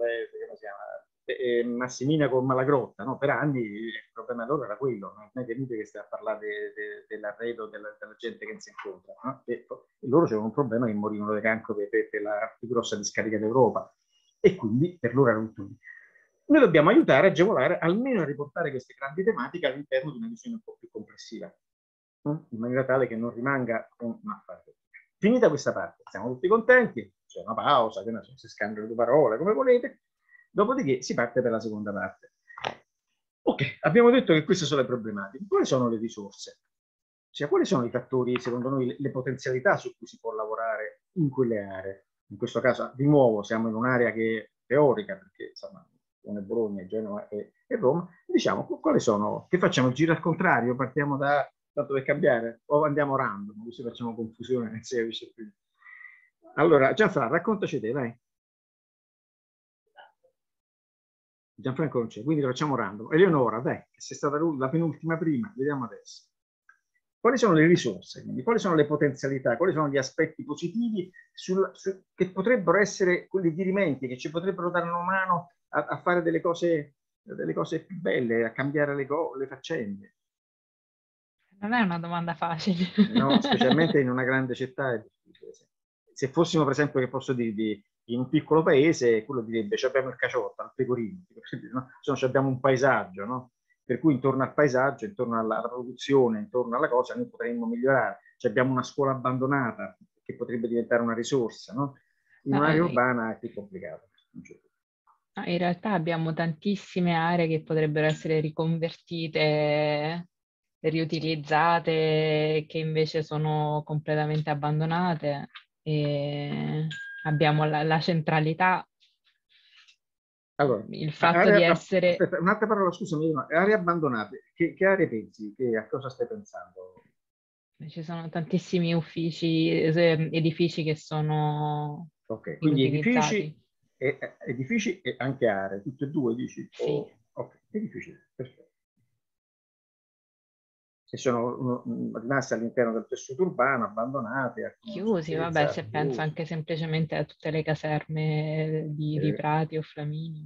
Massimina con Malagrotta, no? Per anni il problema loro era quello, non è che inutile che stia a parlare dell'arredo della gente che si incontra, no? E loro c'era un problema che morivano di cancro per la più grossa discarica d'Europa, e quindi per loro era tutto lì. Noi dobbiamo aiutare, agevolare, almeno a riportare queste grandi tematiche all'interno di una visione un po' più complessiva, in maniera tale che non rimanga un affare. Finita questa parte, siamo tutti contenti, c'è una pausa, si scambiano due parole, come volete, dopodiché si parte per la seconda parte. Ok, abbiamo detto che queste sono le problematiche. Quali sono le risorse? Cioè, quali sono i fattori, secondo noi, le potenzialità su cui si può lavorare in quelle aree? In questo caso, di nuovo, siamo in un'area che è teorica, perché insomma, come Bologna, Genova e Roma, diciamo, quali sono? Che facciamo? Il giro al contrario? Partiamo da tanto per cambiare? O andiamo random, così facciamo confusione nel servizio più. Allora, Gianfranco, raccontaci te, vai. Gianfranco non c'è, quindi lo facciamo random. Eleonora, dai, che sei stata la penultima prima, vediamo adesso. Quali sono le risorse? Quindi, quali sono le potenzialità? Quali sono gli aspetti positivi che potrebbero essere quelli dirimenti, che ci potrebbero dare una mano a fare delle cose più belle, a cambiare le faccende? Non è una domanda facile. No, specialmente in una grande città è difficile. Se fossimo, per esempio, che posso dirvi, in un piccolo paese, quello direbbe: abbiamo il caciotta, il pecorino, no? Cioè, abbiamo un paesaggio, no? Per cui intorno al paesaggio, intorno alla produzione, intorno alla cosa, noi potremmo migliorare. Abbiamo una scuola abbandonata che potrebbe diventare una risorsa, no? In un'area urbana è più complicato. In realtà abbiamo tantissime aree che potrebbero essere riconvertite, riutilizzate, che invece sono completamente abbandonate. E abbiamo la centralità. Allora, il fatto di essere... Aspetta, un'altra parola, scusami, aree abbandonate. Che aree pensi? A cosa stai pensando? Ci sono tantissimi edifici che sono quindi edifici e anche aree, tutte e due, dici? Sì. Ok, edifici, perfetto. E sono rimasti all'interno del tessuto urbano, abbandonati. Chiusi, vabbè, se penso anche semplicemente a tutte le caserme di Prati o Flaminio.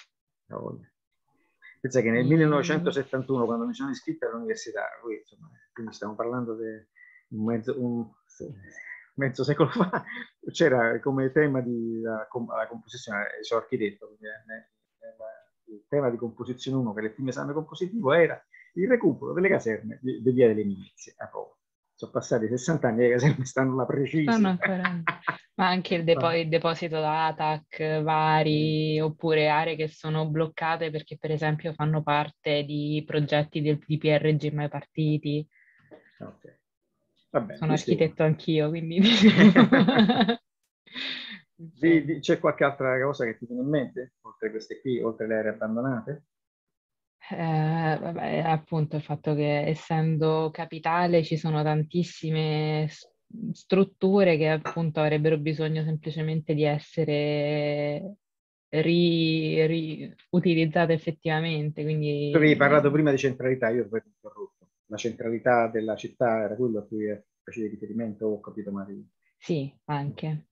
Pensa che nel 1971, quando mi sono iscritto all'università, quindi stiamo parlando di mezzo secolo fa, c'era come tema la composizione, sono architetto, quindi il tema di composizione 1 per il primo esame compositivo era il recupero delle caserme di Via delle Milizie a Roma. Sono passati 60 anni e le caserme stanno là precise. Stanno ancora. Ma anche il deposito da ATAC vari, oppure aree che sono bloccate perché per esempio fanno parte di progetti del PRG mai partiti. Okay. Vabbè, sono architetto anch'io, quindi... C'è qualche altra cosa che ti viene in mente, oltre queste qui, oltre le aree abbandonate? Vabbè, appunto il fatto che essendo capitale ci sono tantissime strutture che appunto avrebbero bisogno semplicemente di essere riutilizzate effettivamente. Quindi... Tu avevi parlato prima di centralità, io poi ti ho interrotto. La centralità della città era quello a cui facevi riferimento, ho capito male? Sì, anche.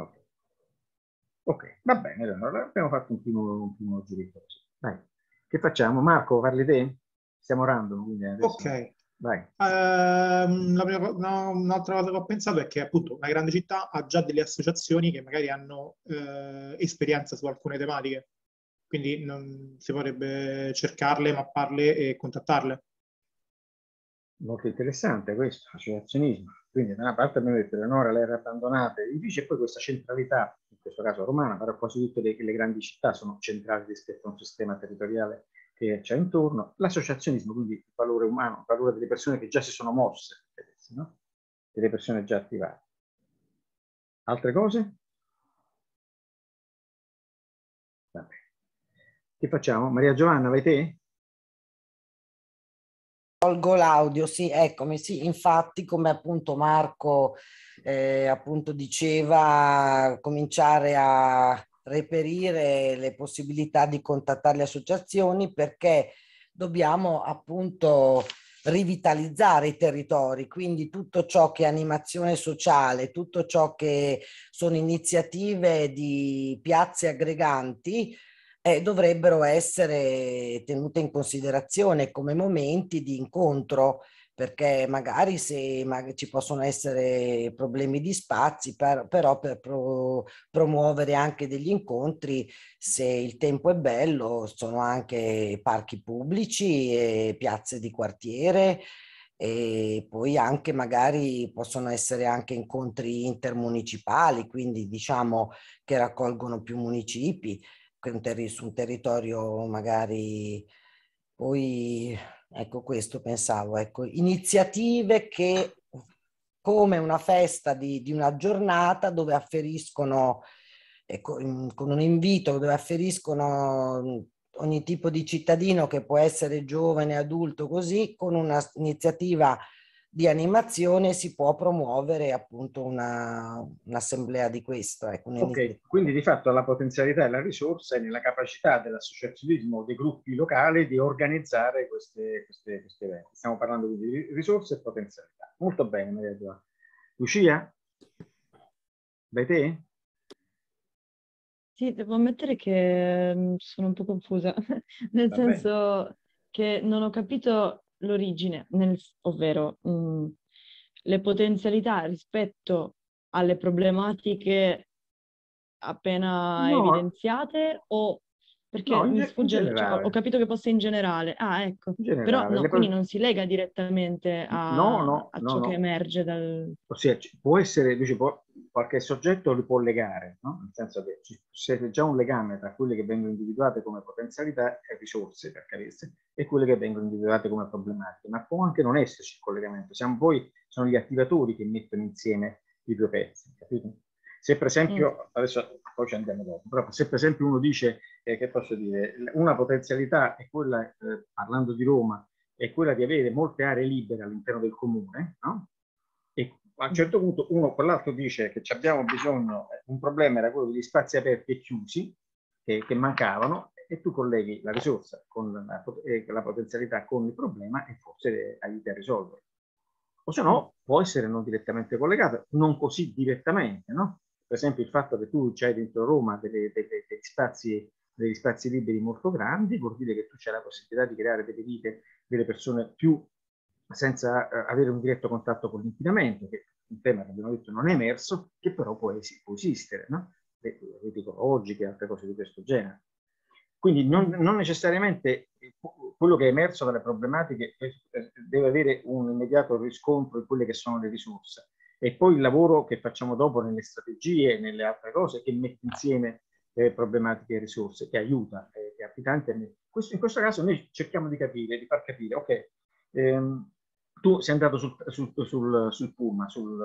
Ok, va bene, allora abbiamo fatto un primo giretto. Dai. Che facciamo? Marco, parli te? Stiamo random. Quindi adesso... Ok, Un'altra cosa che ho pensato è che appunto una grande città ha già delle associazioni che magari hanno esperienza su alcune tematiche, quindi si potrebbe cercarle, mapparle e contattarle. Molto interessante questo, associazionismo. Quindi da una parte abbiamo detto Eleonora, le aree abbandonate, edifici, e poi questa centralità, in questo caso romana, però quasi tutte le grandi città sono centrali rispetto a un sistema territoriale che c'è intorno. L'associazionismo, quindi il valore umano, il valore delle persone che già si sono mosse, no? Delle persone già attivate. Altre cose? Vabbè. Che facciamo? Maria Giovanna, vai te? Tolgo l'audio, sì, eccomi, sì, infatti come appunto Marco appunto diceva, cominciare a reperire le possibilità di contattare le associazioni, perché dobbiamo appunto rivitalizzare i territori, quindi tutto ciò che è animazione sociale, tutto ciò che sono iniziative di piazze aggreganti, dovrebbero essere tenute in considerazione come momenti di incontro, perché magari se ci possono essere problemi di spazi, però per promuovere anche degli incontri, se il tempo è bello, sono anche parchi pubblici e piazze di quartiere, e poi anche magari possono essere anche incontri intermunicipali, quindi diciamo che raccolgono più municipi su un territorio magari. Poi ecco, questo pensavo, ecco, iniziative che come una festa di una giornata dove afferiscono, ecco, con un invito dove afferiscono ogni tipo di cittadino, che può essere giovane, adulto, così, con un'iniziativa di animazione si può promuovere appunto un'assemblea di questo. Ecco, ok, quindi di fatto la potenzialità e la risorsa è nella capacità dell'associazionismo dei gruppi locali di organizzare questi eventi. Stiamo parlando quindi di risorse e potenzialità. Molto bene, Maria Giovanna. Lucia? Vai te? Sì, devo ammettere che sono un po' confusa, nel senso che non ho capito l'origine, ovvero le potenzialità rispetto alle problematiche appena evidenziate, o perché No, mi sfugge, generale. ho capito che fosse in generale. Ah, ecco. Però no, quindi non si lega direttamente a ciò che emerge dal... Ossia, può essere, dice, qualche soggetto li può legare, no? Nel senso che c'è già un legame tra quelle che vengono individuate come potenzialità e risorse, per capirsi, e quelle che vengono individuate come problematiche, ma può anche non esserci il collegamento. Sono gli attivatori che mettono insieme i due pezzi, capito? Se per esempio, adesso poi ci andiamo dopo, però se per esempio uno dice, che posso dire, una potenzialità è quella, parlando di Roma, è quella di avere molte aree libere all'interno del comune, no? E a un certo punto quell'altro dice che abbiamo bisogno, un problema era quello degli spazi aperti e chiusi, che mancavano, e tu colleghi la risorsa con la potenzialità con il problema e forse aiuti a risolverlo. O se no, può essere non direttamente collegato, non così direttamente, no? Per esempio il fatto che tu c'hai dentro Roma degli spazi liberi molto grandi, vuol dire che tu c'hai la possibilità di creare delle vite, delle persone più senza avere un diretto contatto con l'inquinamento, che è un tema che abbiamo detto non è emerso, che però può esistere, no? Le reti ecologiche e altre cose di questo genere. Quindi non necessariamente quello che è emerso dalle problematiche deve avere un immediato riscontro in quelle che sono le risorse. E poi il lavoro che facciamo dopo nelle strategie e nelle altre cose che mette insieme problematiche e risorse, che aiuta gli abitanti. In questo caso noi cerchiamo di far capire, ok, tu sei andato sul pullman, sul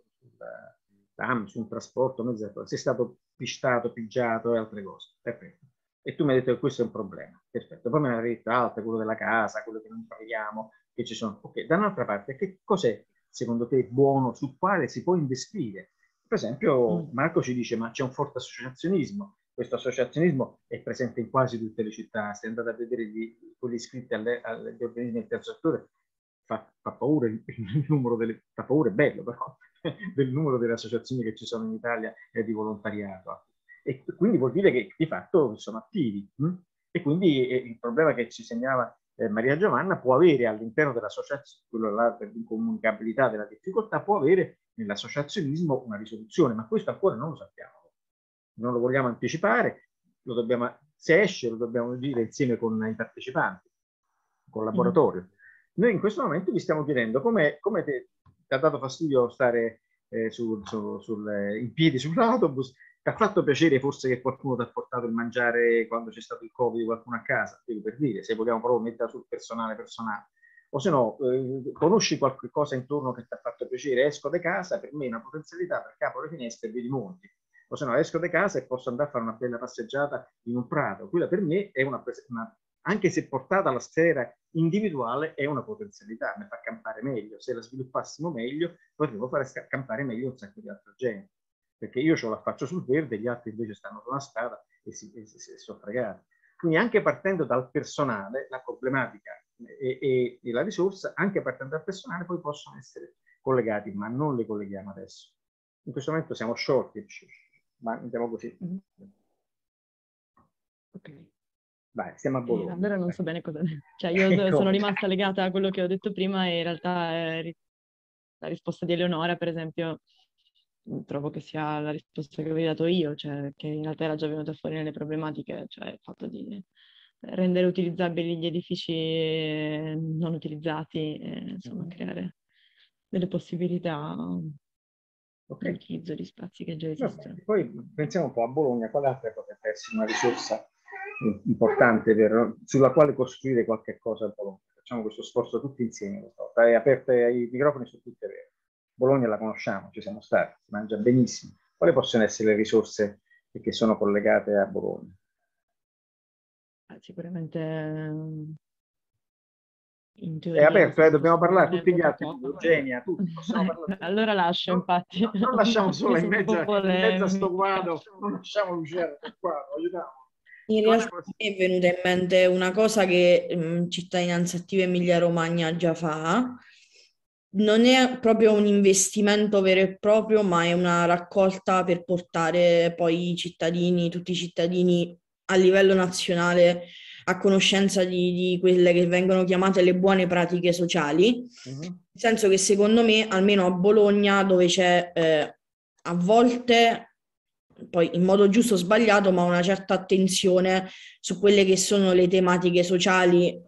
tram, su un trasporto, sei stato pistato, pigiato e altre cose. Perfetto. E tu mi hai detto che questo è un problema. Perfetto. Poi me ne hai detto altro, quello della casa, quello che non parliamo, che ci sono. Ok, da un'altra parte, che cos'è secondo te buono, sul quale si può investire? Per esempio, Marco ci dice, ma c'è un forte associazionismo. Questo associazionismo è presente in quasi tutte le città. Se andate a vedere quelli iscritti agli organismi del terzo settore, fa paura il numero fa paura, è bello però, del numero delle associazioni che ci sono in Italia e di volontariato. E quindi vuol dire che di fatto sono attivi. E quindi il problema che ci segnala Maria Giovanna può avere all'interno dell'associazione, quello là per l'incomunicabilità della difficoltà, può avere nell'associazionismo una risoluzione, ma questo ancora non lo sappiamo. Non lo vogliamo anticipare, se esce lo dobbiamo dire insieme con i partecipanti, con il laboratorio. Noi in questo momento vi stiamo chiedendo come ti ha dato fastidio stare in piedi sull'autobus. Ti ha fatto piacere forse che qualcuno ti ha portato il mangiare quando c'è stato il Covid, qualcuno a casa, per dire, se vogliamo proprio metterla sul personale, o se no, conosci qualche cosa intorno che ti ha fatto piacere, esco da casa, per me è una potenzialità, perché apro le finestre e vedo i monti, o se no esco da casa e posso andare a fare una bella passeggiata in un prato. Quella per me è anche se portata alla sfera individuale, è una potenzialità, mi fa campare meglio. Se la sviluppassimo meglio, potremmo fare campare meglio un sacco di altra gente. Perché io ce la faccio sul verde, gli altri invece stanno sulla strada e si sono fregati. Quindi anche partendo dal personale, la problematica e la risorsa, anche partendo dal personale, poi possono essere collegati, ma non le colleghiamo adesso. In questo momento siamo sciolti, ma andiamo così. Ok. Vai, stiamo a Bologna. Allora non so bene cosa... Cioè io sono rimasta legata a quello che ho detto prima e in realtà la risposta di Eleonora, per esempio, trovo che sia la risposta che avevo dato io, cioè che in realtà era già venuta fuori nelle problematiche, cioè il fatto di rendere utilizzabili gli edifici non utilizzati e insomma creare delle possibilità di utilizzo di spazi che già esistono. Poi pensiamo un po' a Bologna, quale altra potrebbe essere una risorsa importante sulla quale costruire qualche cosa a Bologna. Facciamo questo sforzo tutti insieme. Stai aperte ai microfoni su tutte le... Bologna la conosciamo, ci siamo stati, si mangia benissimo. Quali possono essere le risorse che sono collegate a Bologna? Sicuramente in teoria... È aperto, dobbiamo parlare tutti gli altri, Eugenia, tutti. Allora lascio, infatti. Non lasciamo solo in mezzo a sto quadro, non lasciamo Luciano sul quadro, aiutiamo. In realtà mi è venuta in mente una cosa che Cittadinanza Attiva Emilia Romagna già fa. Non è proprio un investimento vero e proprio, ma è una raccolta per portare poi tutti i cittadini a livello nazionale a conoscenza di quelle che vengono chiamate le buone pratiche sociali. Nel senso che secondo me, almeno a Bologna, dove c'è a volte... poi in modo giusto o sbagliato, ma una certa attenzione su quelle che sono le tematiche sociali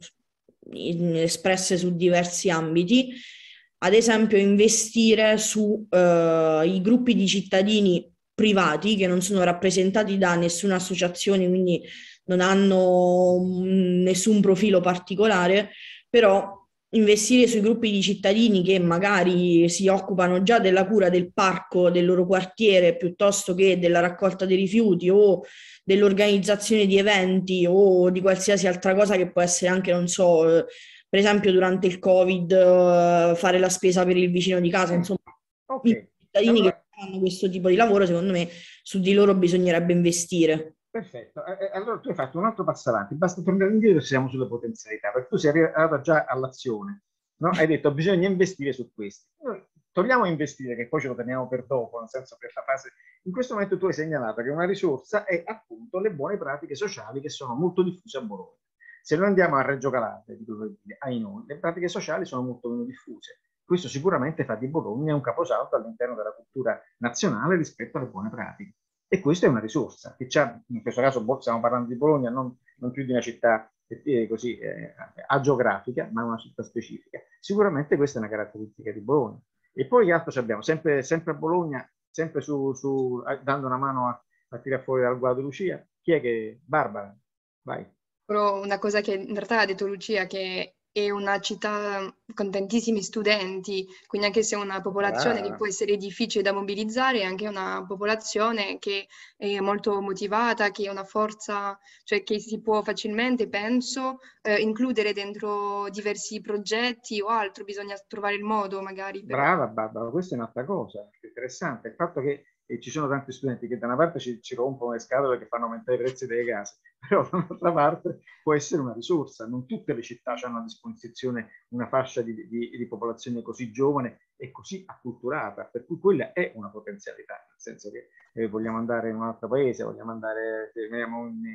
espresse su diversi ambiti. Ad esempio, investire su i gruppi di cittadini privati che non sono rappresentati da nessuna associazione, quindi non hanno nessun profilo particolare, però investire sui gruppi di cittadini che magari si occupano già della cura del parco del loro quartiere piuttosto che della raccolta dei rifiuti o dell'organizzazione di eventi o di qualsiasi altra cosa che può essere anche, non so, per esempio durante il Covid fare la spesa per il vicino di casa, insomma, i cittadini che fanno questo tipo di lavoro, secondo me su di loro bisognerebbe investire. Perfetto, allora tu hai fatto un altro passo avanti, basta tornare indietro se siamo sulle potenzialità, perché tu sei arrivata già all'azione, no? Hai detto bisogna investire su questi. Noi togliamo investire, che poi ce lo teniamo per dopo, nel senso che la fase... In questo momento tu hai segnalato che una risorsa è appunto le buone pratiche sociali che sono molto diffuse a Bologna. Se noi andiamo a Reggio Calabria, le pratiche sociali sono molto meno diffuse. Questo sicuramente fa di Bologna un caposaldo all'interno della cultura nazionale rispetto alle buone pratiche. E questa è una risorsa che c'ha, in questo caso stiamo parlando di Bologna, non più di una città così agiografica, ma una città specifica. Sicuramente questa è una caratteristica di Bologna. E poi che altro abbiamo? Sempre a Bologna, sempre dando una mano a tirare fuori dal guado Lucia. Chi è che... Barbara, vai. Però una cosa che in realtà ha detto Lucia, che è una città con tantissimi studenti, quindi anche se è una popolazione che può essere difficile da mobilizzare, è anche una popolazione che è molto motivata, che ha una forza, cioè che si può facilmente, penso, includere dentro diversi progetti o altro, bisogna trovare il modo magari. Brava Barbara, questa è un'altra cosa interessante, il fatto che ci sono tanti studenti che da una parte ci rompono le scatole che fanno aumentare i prezzi delle case, però dall'altra parte può essere una risorsa. Non tutte le città hanno a disposizione una fascia di popolazione così giovane e così acculturata, per cui quella è una potenzialità, nel senso che vogliamo andare in un altro paese, vogliamo andare, teniamo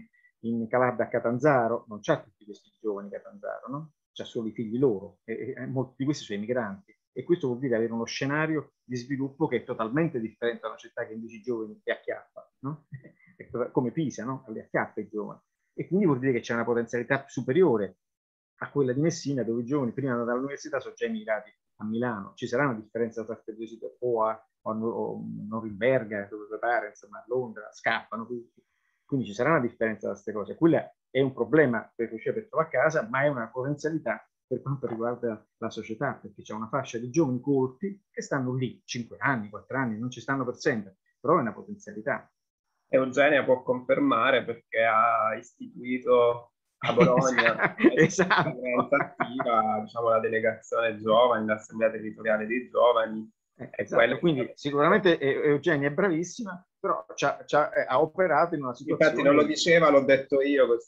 in Calabria a Catanzaro, non c'ha tutti questi giovani Catanzaro, no? C'ha solo i figli loro, e molti di questi sono emigranti. E questo vuol dire avere uno scenario di sviluppo che è totalmente differente da una città che invece i giovani li acchiappa, no? Come Pisa, no? Li acchiappa i giovani. E quindi vuol dire che c'è una potenzialità superiore a quella di Messina, dove i giovani prima di andare all'università sono già emigrati a Milano. Ci sarà una differenza tra o a Norimberga, dove prepara, insomma, a Londra, scappano tutti. Quindi ci sarà una differenza da queste cose. Quella è un problema per riuscire a trovare a casa, ma è una potenzialità per quanto riguarda la società, perché c'è una fascia di giovani colti che stanno lì 5 anni, 4 anni, non ci stanno per sempre, però è una potenzialità. Eugenia può confermare perché ha istituito a Bologna esatto. attiva, diciamo, la delegazione giovani, l'assemblea territoriale dei giovani. Esatto. Quindi sicuramente Eugenia è bravissima, però ha operato in una situazione... Infatti non lo diceva, l'ho detto io, così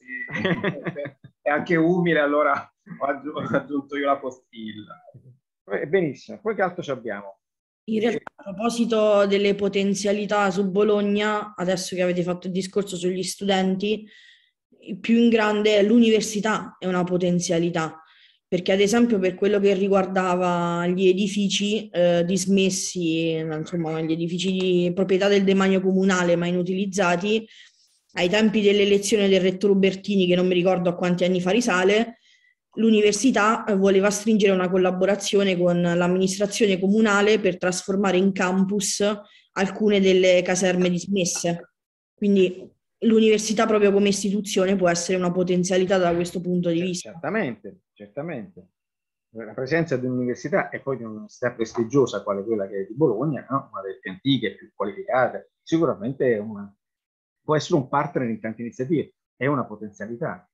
è anche umile, allora ho aggiunto io la postilla. Benissimo, poi che altro ci abbiamo? In realtà, a proposito delle potenzialità su Bologna, adesso che avete fatto il discorso sugli studenti, il più in grande è l'università, è una potenzialità, perché ad esempio per quello che riguardava gli edifici dismessi, insomma gli edifici di proprietà del demanio comunale ma inutilizzati, ai tempi dell'elezione del rettore Ubertini, che non mi ricordo a quanti anni fa risale, l'università voleva stringere una collaborazione con l'amministrazione comunale per trasformare in campus alcune delle caserme dismesse. Quindi l'università proprio come istituzione può essere una potenzialità da questo punto di vista. Certamente, certamente. La presenza di un'università e poi di un'università prestigiosa quale quella che è di Bologna, no? Una delle più antiche, più qualificate, sicuramente può essere un partner in tante iniziative, è una potenzialità.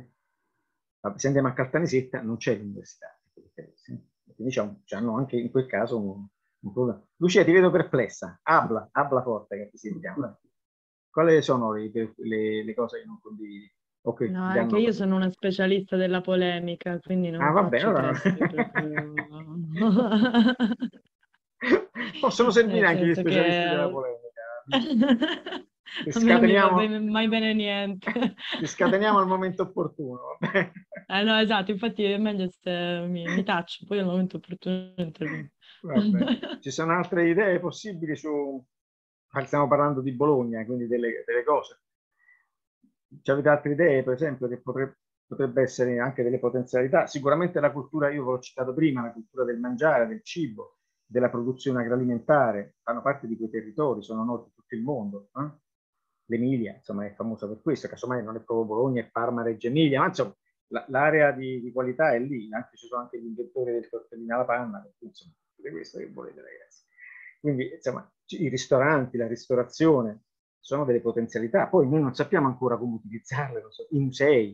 Se andiamo a Caltanissetta non c'è l'università, quindi c'hanno anche in quel caso un problema. Lucia, ti vedo perplessa, habla forte che ti sentiamo. Quali sono le cose che non condividi? Okay, no, è che io sono una specialista della polemica, quindi non faccio testi proprio... Possono servire anche gli specialisti della polemica. A me non mi va mai bene niente. Ci scateniamo al momento opportuno. No, esatto, infatti è meglio se mi taccio, poi al momento opportuno intervengo. Ci sono altre idee possibili su... Stiamo parlando di Bologna, quindi delle cose. Ci avete altre idee, per esempio, che potrebbe essere anche delle potenzialità? Sicuramente la cultura, io ve l'ho citato prima, la cultura del mangiare, del cibo, della produzione agroalimentare, fanno parte di quei territori, sono noti in tutto il mondo. L'Emilia, insomma, è famosa per questo, casomai non è proprio Bologna, è Parma, Reggio Emilia, ma insomma, l'area di qualità è lì, anche ci sono anche gli inventori del tortellino alla panna, insomma, tutte questo che volete, ragazzi. Quindi, insomma, i ristoranti, la ristorazione sono delle potenzialità. Poi noi non sappiamo ancora come utilizzarle, i musei,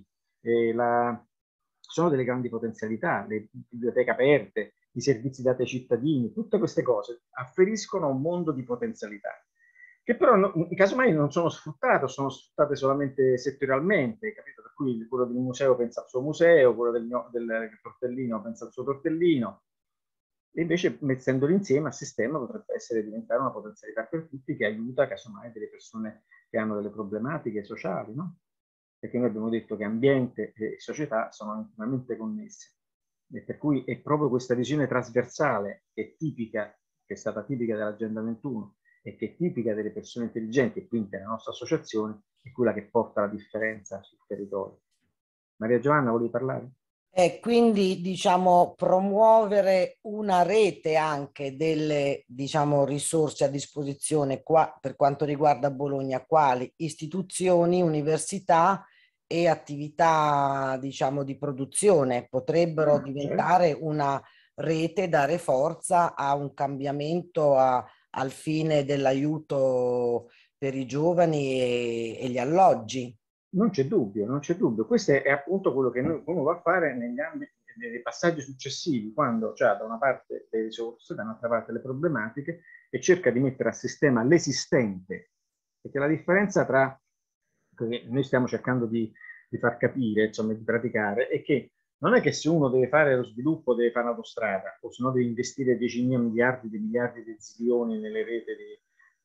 sono delle grandi potenzialità, le biblioteche aperte, i servizi dati ai cittadini, tutte queste cose afferiscono a un mondo di potenzialità, che però casomai non sono sfruttate, sono sfruttate solamente settorialmente, capito? Per cui quello del museo pensa al suo museo, quello del tortellino pensa al suo tortellino, e invece mettendoli insieme a sistema potrebbe diventare una potenzialità per tutti che aiuta casomai delle persone che hanno delle problematiche sociali, no? Perché noi abbiamo detto che ambiente e società sono intimamente connesse, e per cui è proprio questa visione trasversale che è tipica, che è stata tipica dell'Agenda 21 e che è tipica delle persone intelligenti e quindi della nostra associazione, è quella che porta la differenza sul territorio. Maria Giovanna, volevi parlare? E quindi, diciamo, promuovere una rete anche delle, diciamo, risorse a disposizione qua per quanto riguarda Bologna, quali istituzioni, università e attività, diciamo, di produzione potrebbero diventare una rete, dare forza a un cambiamento al fine dell'aiuto per i giovani e gli alloggi. Non c'è dubbio, non c'è dubbio. Questo è appunto quello che uno va a fare nei passaggi successivi, quando c'è da una parte le risorse, da un'altra parte le problematiche, e cerca di mettere a sistema l'esistente. Perché la differenza tra, che noi stiamo cercando di far capire, insomma, di praticare, è che non è che se uno deve fare lo sviluppo deve fare un'autostrada, o se no deve investire 10.000 miliardi di zilioni nelle reti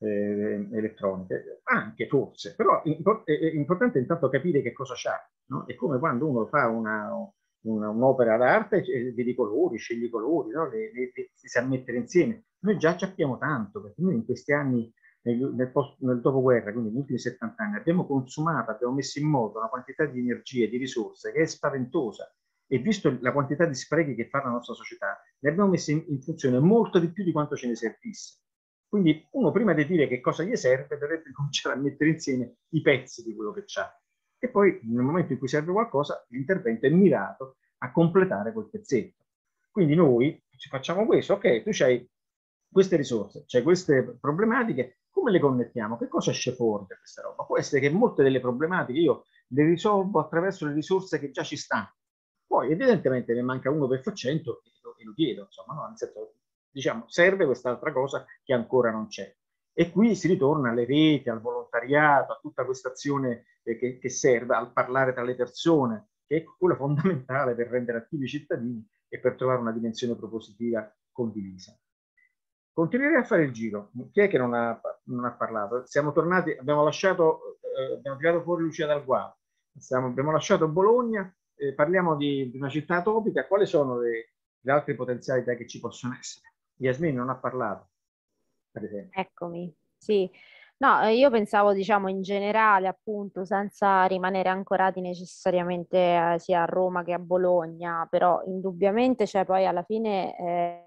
elettroniche, anche forse, però è importante intanto capire che cosa c'ha, no? È come quando uno fa un'opera d'arte, vedi i colori, scegli i colori, no? Si sa mettere insieme. Noi già sappiamo tanto, perché noi in questi anni, nel dopoguerra, quindi negli ultimi 70 anni, abbiamo consumato, abbiamo messo in moto una quantità di energie, di risorse che è spaventosa, e visto la quantità di sprechi che fa la nostra società, ne abbiamo messo in funzione molto di più di quanto ce ne servisse. Quindi uno, prima di dire che cosa gli serve, dovrebbe cominciare a mettere insieme i pezzi di quello che c'ha. E poi, nel momento in cui serve qualcosa, l'intervento è mirato a completare quel pezzetto. Quindi noi ci facciamo questo, ok, tu c'hai queste risorse, c'hai queste problematiche, come le connettiamo? Che cosa esce fuori da questa roba? Può essere che molte delle problematiche io le risolvo attraverso le risorse che già ci stanno. Poi evidentemente ne manca uno per cento e lo chiedo, insomma, no? Nel senso, diciamo, serve quest'altra cosa che ancora non c'è. E qui si ritorna alle reti, al volontariato, a tutta questa azione che serve, al parlare tra le persone, che è quello fondamentale per rendere attivi i cittadini e per trovare una dimensione propositiva condivisa. Continuerei a fare il giro. Chi è che non ha parlato? Siamo tornati, abbiamo tirato fuori Lucia dal guado, abbiamo lasciato Bologna, parliamo di una città topica. Quali sono le altre potenzialità che ci possono essere? Yasmin non ha parlato, per esempio. Eccomi, sì. No, io pensavo, diciamo, in generale, appunto, senza rimanere ancorati necessariamente sia a Roma che a Bologna, però indubbiamente, cioè, poi alla fine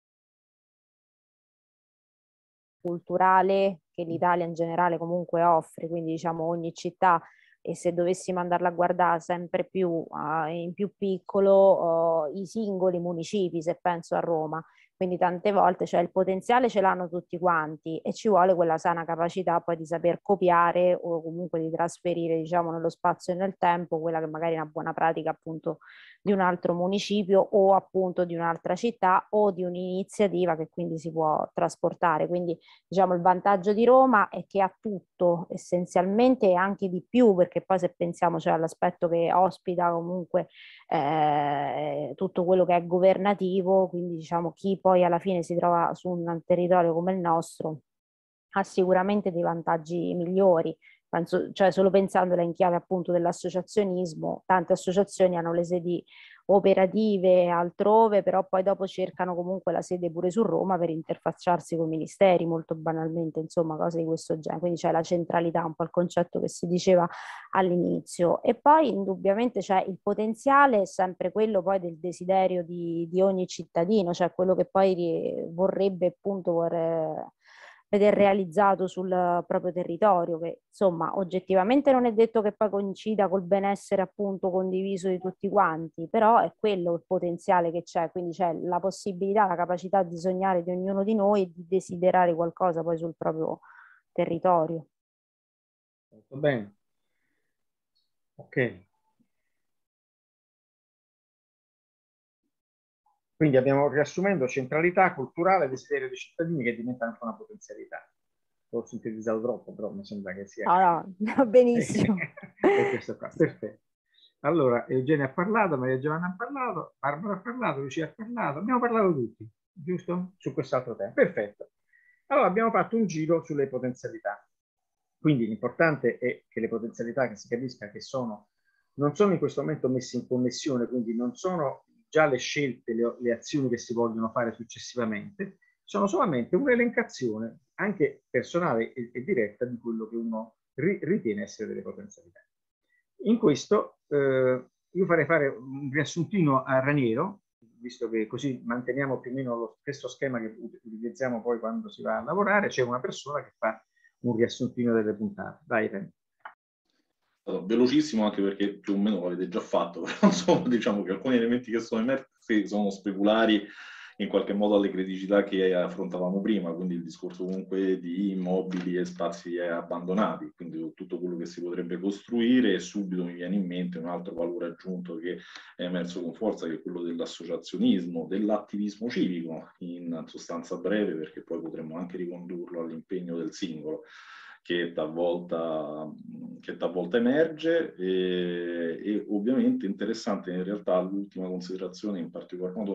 culturale che l'Italia in generale comunque offre, quindi diciamo ogni città, e se dovessimo andarla a guardare sempre più in più piccolo i singoli municipi, se penso a Roma. Quindi tante volte, cioè, il potenziale ce l'hanno tutti quanti e ci vuole quella sana capacità poi di saper copiare o comunque di trasferire, diciamo, nello spazio e nel tempo quella che magari è una buona pratica appunto di un altro municipio o appunto di un'altra città o di un'iniziativa che quindi si può trasportare. Quindi diciamo il vantaggio di Roma è che ha tutto essenzialmente e anche di più, perché poi se pensiamo, cioè, all'aspetto che ospita comunque tutto quello che è governativo, quindi diciamo chi poi alla fine si trova su un territorio come il nostro ha sicuramente dei vantaggi migliori. Penso, cioè solo pensandola in chiave appunto dell'associazionismo, tante associazioni hanno le sedi operative altrove, però poi dopo cercano comunque la sede pure su Roma per interfacciarsi con i ministeri, molto banalmente, insomma, cose di questo genere. Quindi c'è la centralità, un po' il concetto che si diceva all'inizio. E poi indubbiamente c'è il potenziale, è sempre quello poi del desiderio di ogni cittadino, cioè quello che poi vorrebbe appunto vedere realizzato sul proprio territorio, che insomma oggettivamente non è detto che poi coincida col benessere appunto condiviso di tutti quanti, però è quello il potenziale che c'è, quindi c'è la possibilità, la capacità di sognare di ognuno di noi e di desiderare qualcosa poi sul proprio territorio. Molto bene. Ok. Quindi abbiamo, riassumendo, centralità culturale, desiderio dei cittadini che diventa anche una potenzialità. L'ho sintetizzato troppo, però mi sembra che sia... No, va benissimo. E questo qua, perfetto. Allora, Eugenia ha parlato, Maria Giovanna ha parlato, Barbara ha parlato, Lucia ha parlato, abbiamo parlato tutti, giusto? Su quest'altro tema. Perfetto. Allora, abbiamo fatto un giro sulle potenzialità. Quindi l'importante è che le potenzialità, che si capisca che non sono in questo momento messe in connessione, quindi non sono già le scelte, le azioni che si vogliono fare successivamente, sono solamente un'elencazione anche personale e diretta di quello che uno ritiene essere delle potenzialità. In questo io farei fare un riassuntino a Raniero, visto che così manteniamo più o meno lo stesso schema che utilizziamo poi quando si va a lavorare. C'è una persona che fa un riassuntino delle puntate. Dai, Ren. Velocissimo, anche perché più o meno l'avete già fatto, però insomma diciamo che alcuni elementi che sono emersi sono speculari in qualche modo alle criticità che affrontavamo prima, quindi il discorso comunque di immobili e spazi abbandonati, quindi tutto quello che si potrebbe costruire, e subito mi viene in mente un altro valore aggiunto che è emerso con forza, che è quello dell'associazionismo, dell'attivismo civico, in sostanza breve, perché poi potremmo anche ricondurlo all'impegno del singolo, che talvolta emerge, e ovviamente interessante in realtà l'ultima considerazione, in particolar modo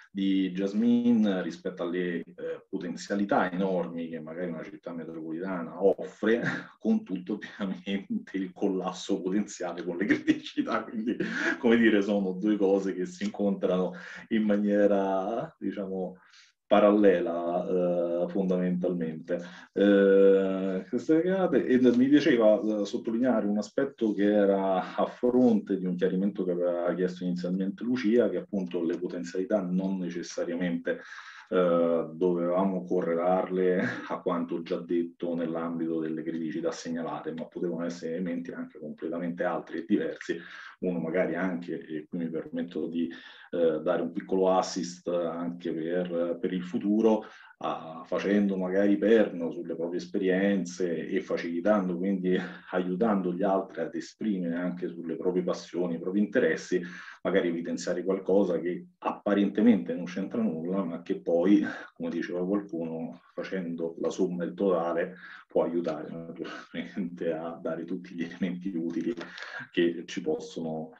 di Jasmine rispetto alle potenzialità enormi che magari una città metropolitana offre, con tutto ovviamente il collasso potenziale con le criticità, quindi come dire sono due cose che si incontrano in maniera diciamo parallela fondamentalmente. E mi piaceva sottolineare un aspetto che era a fronte di un chiarimento che aveva chiesto inizialmente Lucia, che appunto le potenzialità non necessariamente dovevamo correlarle a quanto già detto nell'ambito delle criticità segnalate, ma potevano essere elementi anche completamente altri e diversi. Uno magari anche, e qui mi permetto di dare un piccolo assist anche per il futuro, facendo magari perno sulle proprie esperienze e facilitando, quindi aiutando gli altri ad esprimere anche sulle proprie passioni, i propri interessi, magari evidenziare qualcosa che apparentemente non c'entra nulla, ma che poi, come diceva qualcuno, facendo la somma e il totale può aiutare naturalmente a dare tutti gli elementi utili che ci possono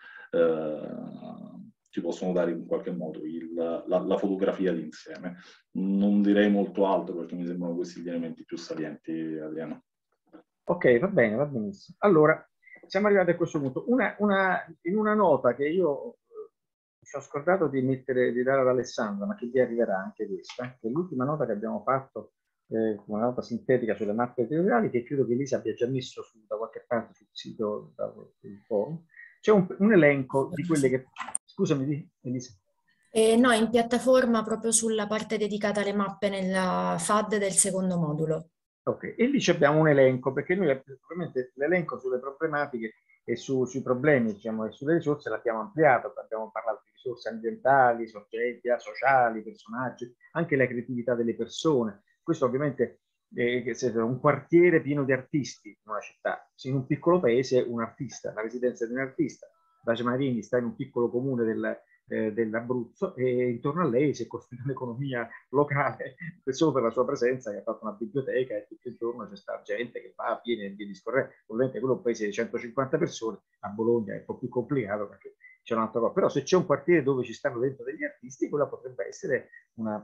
dare in qualche modo la fotografia d'insieme. Non direi molto altro perché mi sembrano questi gli elementi più salienti, Adriano. Ok, va bene, va benissimo. Allora, siamo arrivati a questo punto. In una nota che io mi sono scordato di dare ad Alessandra, ma che vi arriverà anche questa, che è l'ultima nota che abbiamo fatto, una nota sintetica sulle mappe territoriali, che credo che Elisa abbia già messo da qualche parte sul sito, sul forum. C'è un elenco di quelle che... Scusami, Elisa. No, in piattaforma proprio sulla parte dedicata alle mappe nella FAD del secondo modulo. Ok, e lì abbiamo un elenco, perché noi ovviamente l'elenco sulle problematiche e sui problemi, diciamo, e sulle risorse l'abbiamo ampliato, abbiamo parlato di risorse ambientali, sociali, personaggi, anche la creatività delle persone. Questo ovviamente è un quartiere pieno di artisti in una città, in un piccolo paese un artista, la residenza di un artista. Dacia Marini sta in un piccolo comune dell'Abruzzo e intorno a lei si è costruita un'economia locale solo per la sua presenza, che ha fatto una biblioteca e tutto intorno c'è sta gente che va, viene e via discorrendo. Ovviamente quello è un paese di 150 persone, a Bologna è un po' più complicato perché c'è un'altra cosa, però se c'è un quartiere dove ci stanno dentro degli artisti, quella potrebbe essere una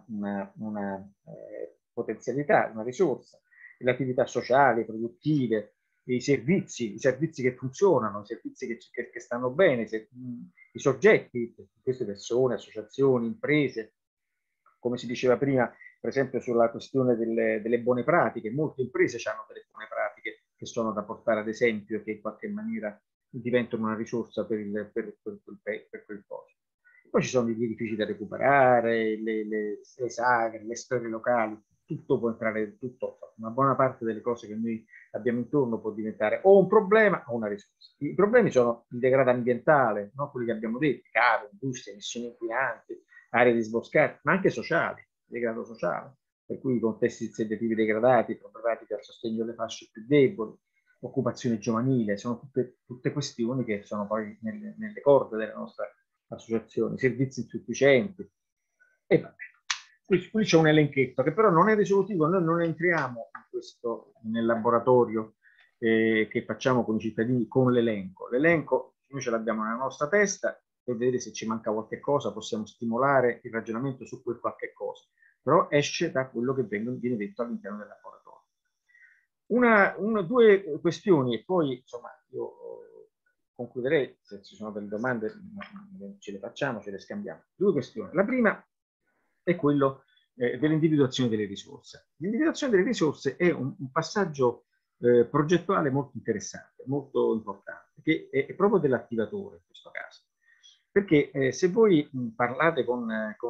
potenzialità, una risorsa. Le attività sociali, produttive, i servizi che funzionano, i servizi che stanno bene, i soggetti, queste persone, associazioni, imprese, come si diceva prima, per esempio sulla questione delle buone pratiche, molte imprese hanno delle buone pratiche che sono da portare ad esempio, che in qualche maniera diventano una risorsa per quel posto. Poi ci sono gli edifici da recuperare, le sagre, le storie locali, tutto può entrare, una buona parte delle cose che noi abbiamo intorno può diventare o un problema o una risorsa. I problemi sono il degrado ambientale, no? Quelli che abbiamo detto, cave, industrie, emissioni inquinanti, aree disboscate, ma anche sociali, degrado sociale, per cui i contesti insediativi degradati, problematiche al sostegno delle fasce più deboli, occupazione giovanile, sono tutte questioni che sono poi nelle corde delle nostre associazioni, servizi insufficienti e vabbè. Qui c'è un elenchetto che però non è risolutivo, noi non entriamo nel laboratorio che facciamo con i cittadini con l'elenco. L'elenco noi ce l'abbiamo nella nostra testa, per vedere se ci manca qualche cosa possiamo stimolare il ragionamento su quel qualche cosa, però esce da quello che viene detto all'interno del laboratorio. Due questioni e poi insomma io concluderei, se ci sono delle domande ce le facciamo, ce le scambiamo. Due questioni. La prima è quello dell'individuazione delle risorse. L'individuazione delle risorse è un passaggio progettuale molto interessante, molto importante, che è proprio dell'attivatore in questo caso. Perché se voi parlate con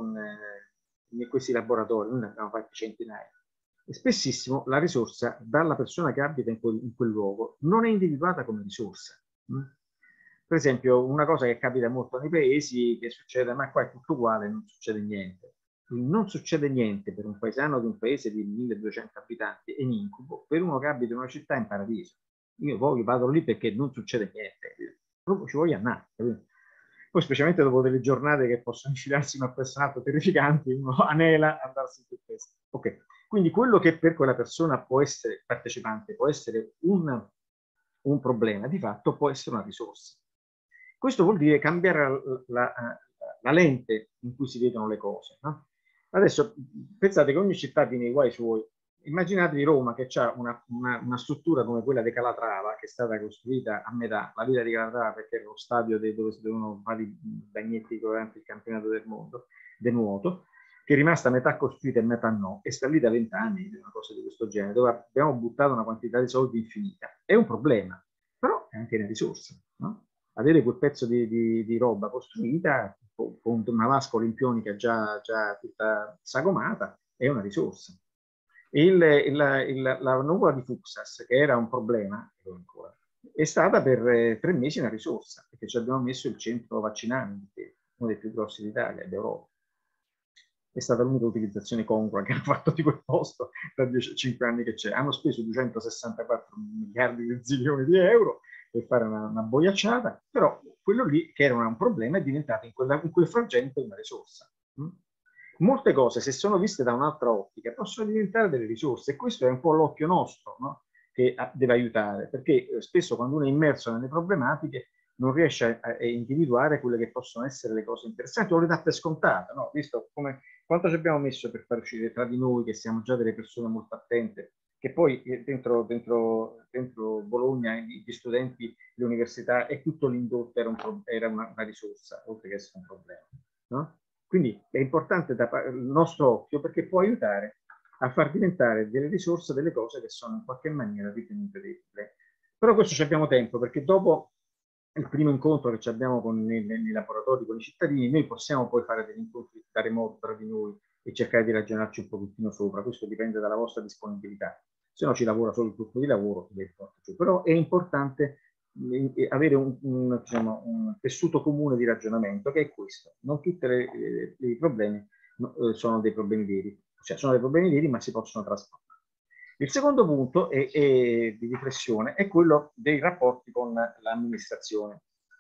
questi laboratori, noi ne abbiamo fatti centinaia, e spessissimo la risorsa dalla persona che abita in quel luogo non è individuata come risorsa. Per esempio, una cosa che capita molto nei paesi, che succede, ma qua è tutto uguale, non succede niente. Non succede niente per un paesano di un paese di 1200 abitanti, è un incubo, per uno che abita in una città in paradiso. Io vado lì perché non succede niente, proprio ci voglio andare. Poi specialmente dopo delle giornate che possono infilarsi in un personaggio terrificanti, uno anela a andarsi in tutto questo. Ok, quindi quello che per quella persona può essere partecipante, può essere un problema, di fatto può essere una risorsa. Questo vuol dire cambiare la lente in cui si vedono le cose, no? Adesso pensate che ogni città tiene i guai suoi. Immaginatevi Roma che ha una struttura come quella di Calatrava, che è stata costruita a metà, la villa di Calatrava, perché era lo stadio dove si dovevano fare i bagnetti durante il campionato del mondo, del nuoto, che è rimasta a metà costruita e metà no, e sta lì da 20 anni, una cosa di questo genere, dove abbiamo buttato una quantità di soldi infinita. È un problema, però è anche una risorsa, no? Avere quel pezzo di roba costruita con una vasca olimpionica già tutta sagomata è una risorsa. La nuvola di Fuxas, che era un problema, è stata per 3 mesi una risorsa, perché ci abbiamo messo il centro vaccinale, uno dei più grossi d'Italia, d'Europa. È stata l'unica utilizzazione congrua che hanno fatto di quel posto da 5 anni che c'è. Hanno speso 264 miliardi di zilioni di euro per fare una boiacciata, però quello lì, che era un problema, è diventato in quel frangente una risorsa. Molte cose, se sono viste da un'altra ottica, possono diventare delle risorse, e questo è un po' l'occhio nostro, no? Che deve aiutare, perché spesso quando uno è immerso nelle problematiche non riesce a individuare quelle che possono essere le cose interessanti o le dà per scontate, no? Visto quanto ci abbiamo messo per far uscire tra di noi, che siamo già delle persone molto attente, che poi dentro Bologna gli studenti, le università e tutto l'indotto era una risorsa, oltre che essere un problema, no? Quindi è importante il nostro occhio, perché può aiutare a far diventare delle risorse delle cose che sono in qualche maniera ritenute deboli. Però questo ci abbiamo tempo, perché dopo il primo incontro che abbiamo nei laboratori con i cittadini, noi possiamo poi fare degli incontri da remoto tra di noi e cercare di ragionarci un pochettino sopra. Questo dipende dalla vostra disponibilità. Se no ci lavora solo il gruppo di lavoro, però è importante avere un tessuto comune di ragionamento, che è questo. Non tutti i problemi sono dei problemi veri, cioè sono dei problemi veri, ma si possono trasformare. Il secondo punto di riflessione è quello dei rapporti con l'amministrazione.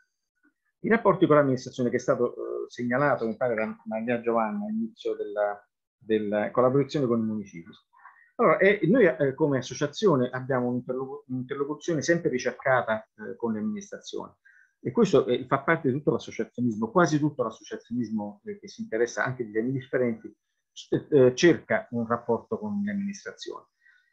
I rapporti con l'amministrazione, che è stato segnalato, mi pare, da Maria Giovanna all'inizio della collaborazione con i municipi. Allora, noi come associazione abbiamo un'interlocuzione sempre ricercata con le amministrazioni, e questo fa parte di tutto l'associazionismo, quasi tutto l'associazionismo che si interessa anche di temi differenti, cerca un rapporto con le amministrazioni,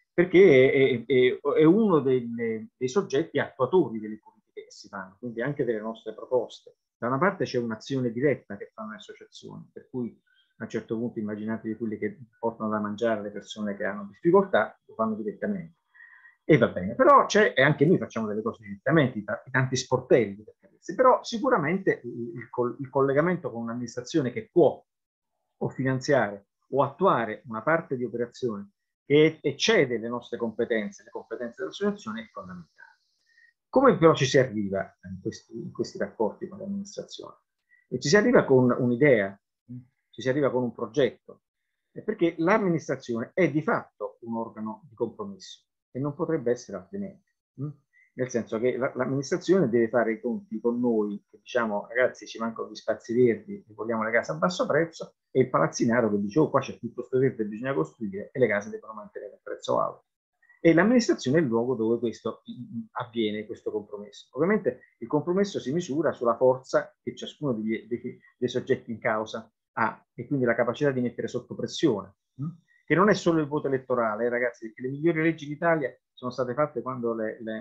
perché è uno dei soggetti attuatori delle politiche che si fanno, quindi anche delle nostre proposte. Da una parte c'è un'azione diretta che fanno le associazioni, per cui a un certo punto immaginatevi quelli che portano da mangiare alle persone che hanno difficoltà, lo fanno direttamente. E va bene, però e anche noi facciamo delle cose direttamente, i tanti sportelli, però sicuramente il collegamento con un'amministrazione che può o finanziare o attuare una parte di operazione che eccede le nostre competenze, le competenze dell'associazione, è fondamentale. Come però ci si arriva in questi rapporti con l'amministrazione? E ci si arriva con un'idea, ci si arriva con un progetto, perché l'amministrazione è di fatto un organo di compromesso e non potrebbe essere altrimenti. Nel senso che l'amministrazione deve fare i conti con noi, che diciamo ragazzi ci mancano gli spazi verdi, vogliamo le case a basso prezzo, e il palazzinaro che dice qua c'è tutto questo verde, bisogna costruire, e le case devono mantenere il prezzo alto. E l'amministrazione è il luogo dove questo avviene, questo compromesso. Ovviamente il compromesso si misura sulla forza che ciascuno dei soggetti in causa ha, e quindi la capacità di mettere sotto pressione, che non è solo il voto elettorale, ragazzi, perché le migliori leggi d'Italia sono state fatte quando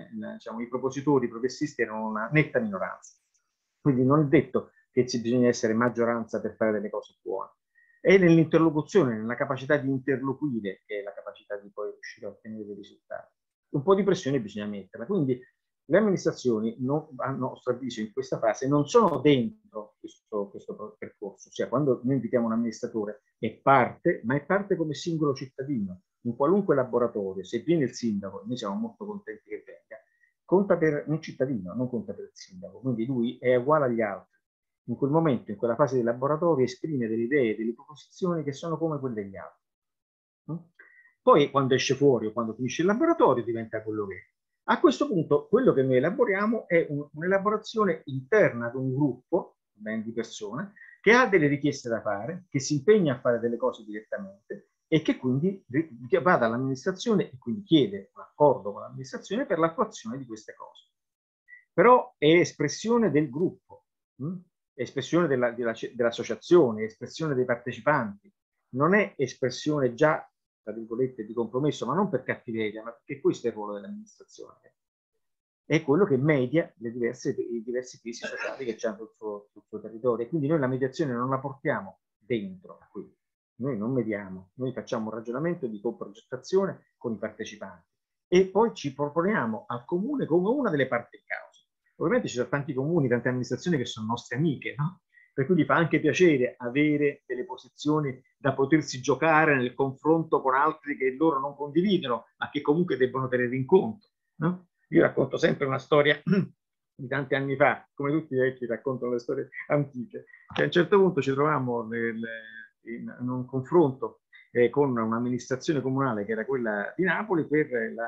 i propositori, i progressisti erano una netta minoranza. Quindi non è detto che bisogna essere maggioranza per fare delle cose buone. È nell'interlocuzione, nella capacità di interloquire, che è la capacità di poi riuscire a ottenere dei risultati. Un po' di pressione bisogna metterla. Quindi le amministrazioni, a nostro avviso, in questa fase non sono dentro questo percorso. Cioè, quando noi invitiamo un amministratore è parte, ma è parte come singolo cittadino. In qualunque laboratorio, se viene il sindaco, noi siamo molto contenti che venga, conta per un cittadino, non conta per il sindaco. Quindi lui è uguale agli altri. In quel momento, in quella fase del laboratorio, esprime delle idee, delle proposizioni che sono come quelle degli altri. Poi, quando esce fuori o quando finisce il laboratorio, diventa quello che è. A questo punto, quello che noi elaboriamo è un'elaborazione interna ad un gruppo di persone che ha delle richieste da fare, che si impegna a fare delle cose direttamente e che quindi va dall'amministrazione e quindi chiede un accordo con l'amministrazione per l'attuazione di queste cose. Però è espressione del gruppo. è espressione dell'associazione, è espressione dei partecipanti, non è espressione già, tra virgolette, di compromesso, ma non per cattiveria, ma perché questo è il ruolo dell'amministrazione. È quello che media i diversi crisi sociali che c'è sul suo territorio. E quindi noi la mediazione non la portiamo dentro qui. Noi non mediamo, noi facciamo un ragionamento di coprogettazione con i partecipanti e poi ci proponiamo al comune come una delle parti in causa. Ovviamente ci sono tanti comuni, tante amministrazioni che sono nostre amiche, no? Per cui gli fa anche piacere avere delle posizioni da potersi giocare nel confronto con altri che loro non condividono, ma che comunque debbono tenere in conto, no? Io racconto sempre una storia di tanti anni fa, come tutti i vecchi raccontano le storie antiche, che a un certo punto ci trovammo in un confronto con un'amministrazione comunale che era quella di Napoli per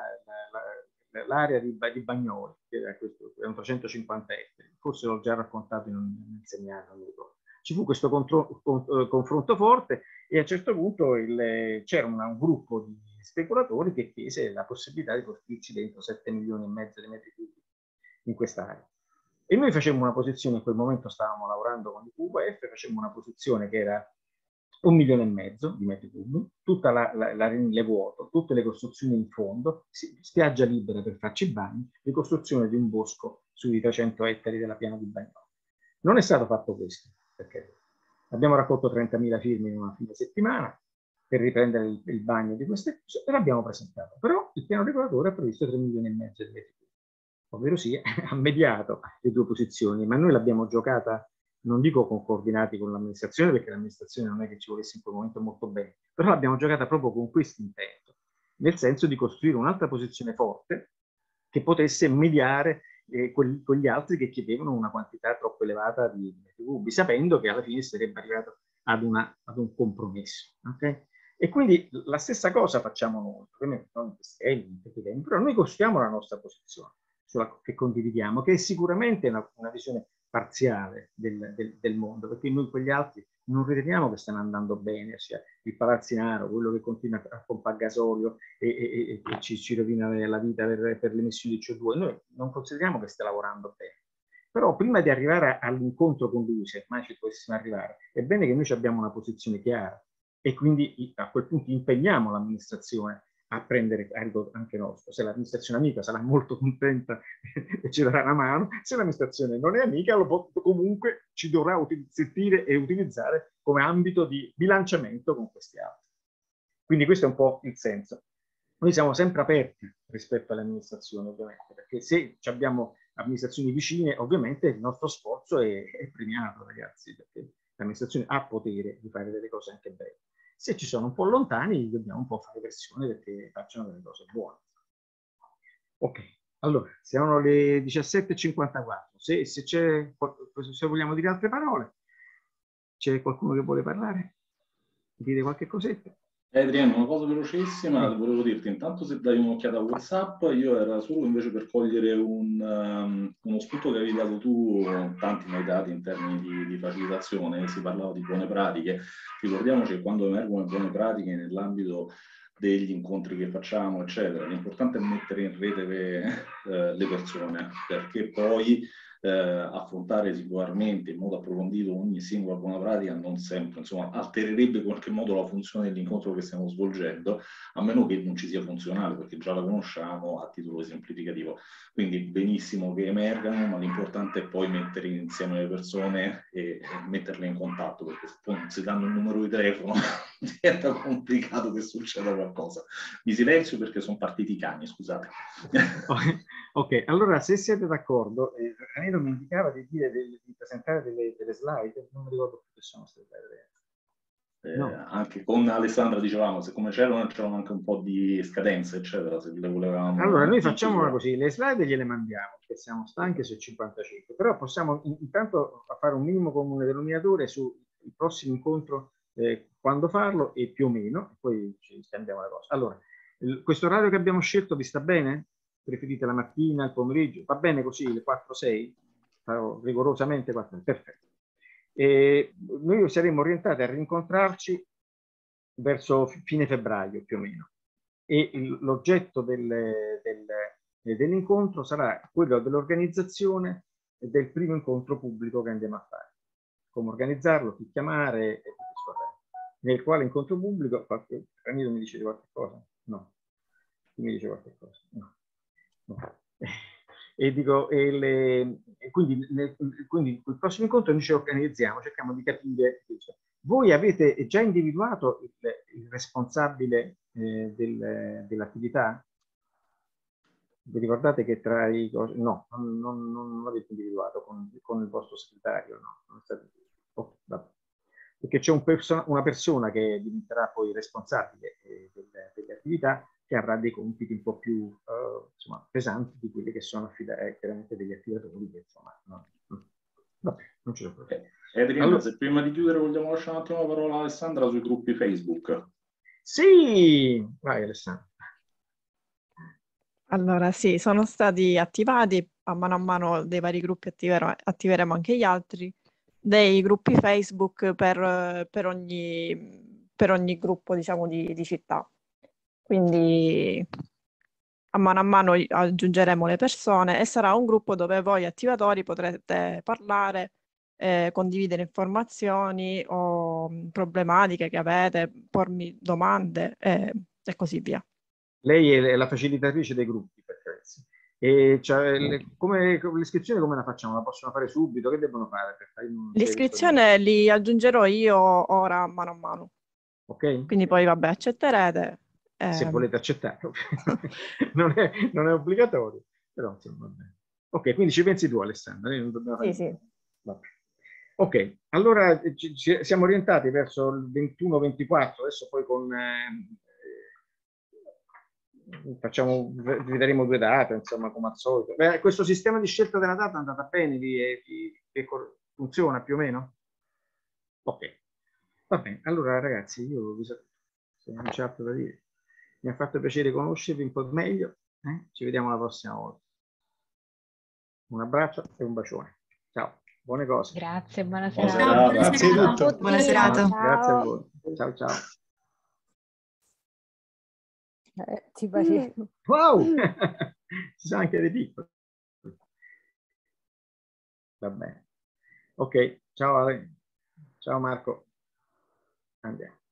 l'area di Bagnoli, che era erano 350 ettari. Forse l'ho già raccontato in seminario. Ci fu questo confronto forte e a un certo punto c'era un gruppo di speculatori che chiese la possibilità di costruirci dentro 7,5 milioni di metri cubi in quest'area. E noi facemmo una posizione, in quel momento stavamo lavorando con il QVF, facemmo una posizione che era 1,5 milioni di metri cubi, tutta l'arenile vuoto, tutte le costruzioni in fondo, spiaggia libera per farci bagni, ricostruzione di un bosco sui 300 ettari della piana di Bagnoli. Non è stato fatto questo, perché abbiamo raccolto 30.000 firme in una fine settimana per riprendere il bagno di queste cose e l'abbiamo presentato. Però il piano regolatore ha previsto 3,5 milioni di metri cubi, ovvero sì, ha mediato le due posizioni, ma noi l'abbiamo giocata, non dico coordinati con l'amministrazione, perché l'amministrazione non è che ci volesse in quel momento molto bene, però l'abbiamo giocata proprio con questo intento, nel senso di costruire un'altra posizione forte che potesse mediare quegli altri che chiedevano una quantità troppo elevata di metri cubi, sapendo che alla fine sarebbe arrivato ad un compromesso. Okay? E quindi la stessa cosa facciamo noi, ovviamente non però noi costruiamo la nostra posizione che condividiamo, che è sicuramente una visione parziale del mondo, perché noi quegli altri non riteniamo che stiano andando bene, ossia il Palazzinaro, quello che continua a pompare gasolio e ci rovina la vita per le emissioni di CO2, noi non consideriamo che stia lavorando bene. Però prima di arrivare all'incontro con lui, se mai ci dovessimo arrivare, è bene che noi abbiamo una posizione chiara e quindi a quel punto impegniamo l'amministrazione a prendere carico anche nostro. Se l'amministrazione amica sarà molto contenta e ci darà una mano, se l'amministrazione non è amica comunque ci dovrà sentire e utilizzare come ambito di bilanciamento con questi altri. Quindi questo è un po' il senso. Noi siamo sempre aperti rispetto alle amministrazioni, ovviamente, perché se abbiamo amministrazioni vicine, ovviamente il nostro sforzo è premiato, ragazzi, perché l'amministrazione ha potere di fare delle cose anche belle. Se ci sono un po' lontani, dobbiamo un po' fare pressione perché facciano delle cose buone. Ok, allora, siamo le 17:54. Se vogliamo dire altre parole, c'è qualcuno che vuole parlare? Dire qualche cosetta? Adriano, una cosa velocissima, volevo dirti, intanto se dai un'occhiata a WhatsApp, io era solo invece per cogliere uno spunto che avevi dato tu, tanti ne hai dati in termini di facilitazione, si parlava di buone pratiche. Ricordiamoci che quando emergono buone pratiche nell'ambito degli incontri che facciamo, eccetera, l'importante è mettere in rete le persone, perché poi affrontare singolarmente in modo approfondito ogni singola buona pratica non sempre, insomma, altererebbe in qualche modo la funzione dell'incontro che stiamo svolgendo, a meno che non ci sia funzionale, perché già la conosciamo a titolo esemplificativo. Quindi benissimo che emergano, ma l'importante è poi mettere insieme le persone e metterle in contatto, perché se poi non si danno un numero di telefono diventa complicato che succeda qualcosa. Mi silenzio perché sono partiti i cani, scusate. Ok, allora se siete d'accordo, Danilo mi indicava di presentare delle slide, non mi ricordo più che sono queste slide. No. Anche con Alessandra dicevamo, siccome c'erano anche un po' di scadenze, eccetera, se le volevamo... Allora, noi facciamo così, le slide gliele mandiamo, perché siamo stanchi su 55, però possiamo intanto fare un minimo comune denominatore sul prossimo incontro, quando farlo e più o meno, e poi ci scambiamo le cose. Allora, questo orario che abbiamo scelto vi sta bene? Preferite la mattina, il pomeriggio? Va bene così, le 4-6? Farò rigorosamente 4, perfetto. E noi saremo orientati a rincontrarci verso fine febbraio più o meno e l'oggetto dell'incontro sarà quello dell'organizzazione del primo incontro pubblico che andiamo a fare. come organizzarlo, chi chiamare e tutto scorrendo. Nel quale incontro pubblico, Ramiro mi dice qualche cosa? No. Chi mi dice qualche cosa? No. No. E dico, quindi il prossimo incontro noi ci organizziamo, cerchiamo di capire. Voi avete già individuato il responsabile dell'attività? Vi ricordate che tra i... No, non l'avete individuato con il vostro segretario, no? Non state... oh, perché c'è una persona che diventerà poi responsabile delle attività, che avrà dei compiti un po' più insomma, pesanti di quelli che sono chiaramente degli attivatori, che insomma, vabbè, non ce l'ho proprio. Adriano, se prima di chiudere vogliamo lasciare un attimo la parola a Alessandra sui gruppi Facebook. Sì, vai Alessandra. Allora, sì, sono stati attivati a mano dei vari gruppi, attiveremo anche gli altri, dei gruppi Facebook per ogni gruppo, diciamo, di città. Quindi a mano aggiungeremo le persone e sarà un gruppo dove voi attivatori potrete parlare, condividere informazioni o problematiche che avete, pormi domande e così via. Lei è la facilitatrice dei gruppi, per caso. E cioè, l'iscrizione come la facciamo? La possono fare subito? Che devono fare? L'iscrizione li aggiungerò io ora a mano. Ok. Quindi poi vabbè, accetterete. Se volete accettare. non è obbligatorio, però insomma, vabbè. Ok, quindi ci pensi tu Alessandra? Sì. Vabbè. Ok, allora siamo orientati verso il 21-24, adesso poi vi daremo 2 date, insomma, come al solito. Beh, questo sistema di scelta della data è andata bene, funziona più o meno? Ok, va bene. Allora ragazzi, io vi saluto, se non c'è altro da dire. Mi ha fatto piacere conoscervi un po' meglio, ci vediamo la prossima volta. Un abbraccio e un bacione. Ciao, buone cose. Grazie, buona serata. Grazie a tutti. Buona serata. Grazie a voi. Ciao. Ti pare... Wow! Ci sono anche dei piccoli. Va bene. Ok, ciao Ale. Ciao Marco. Andiamo.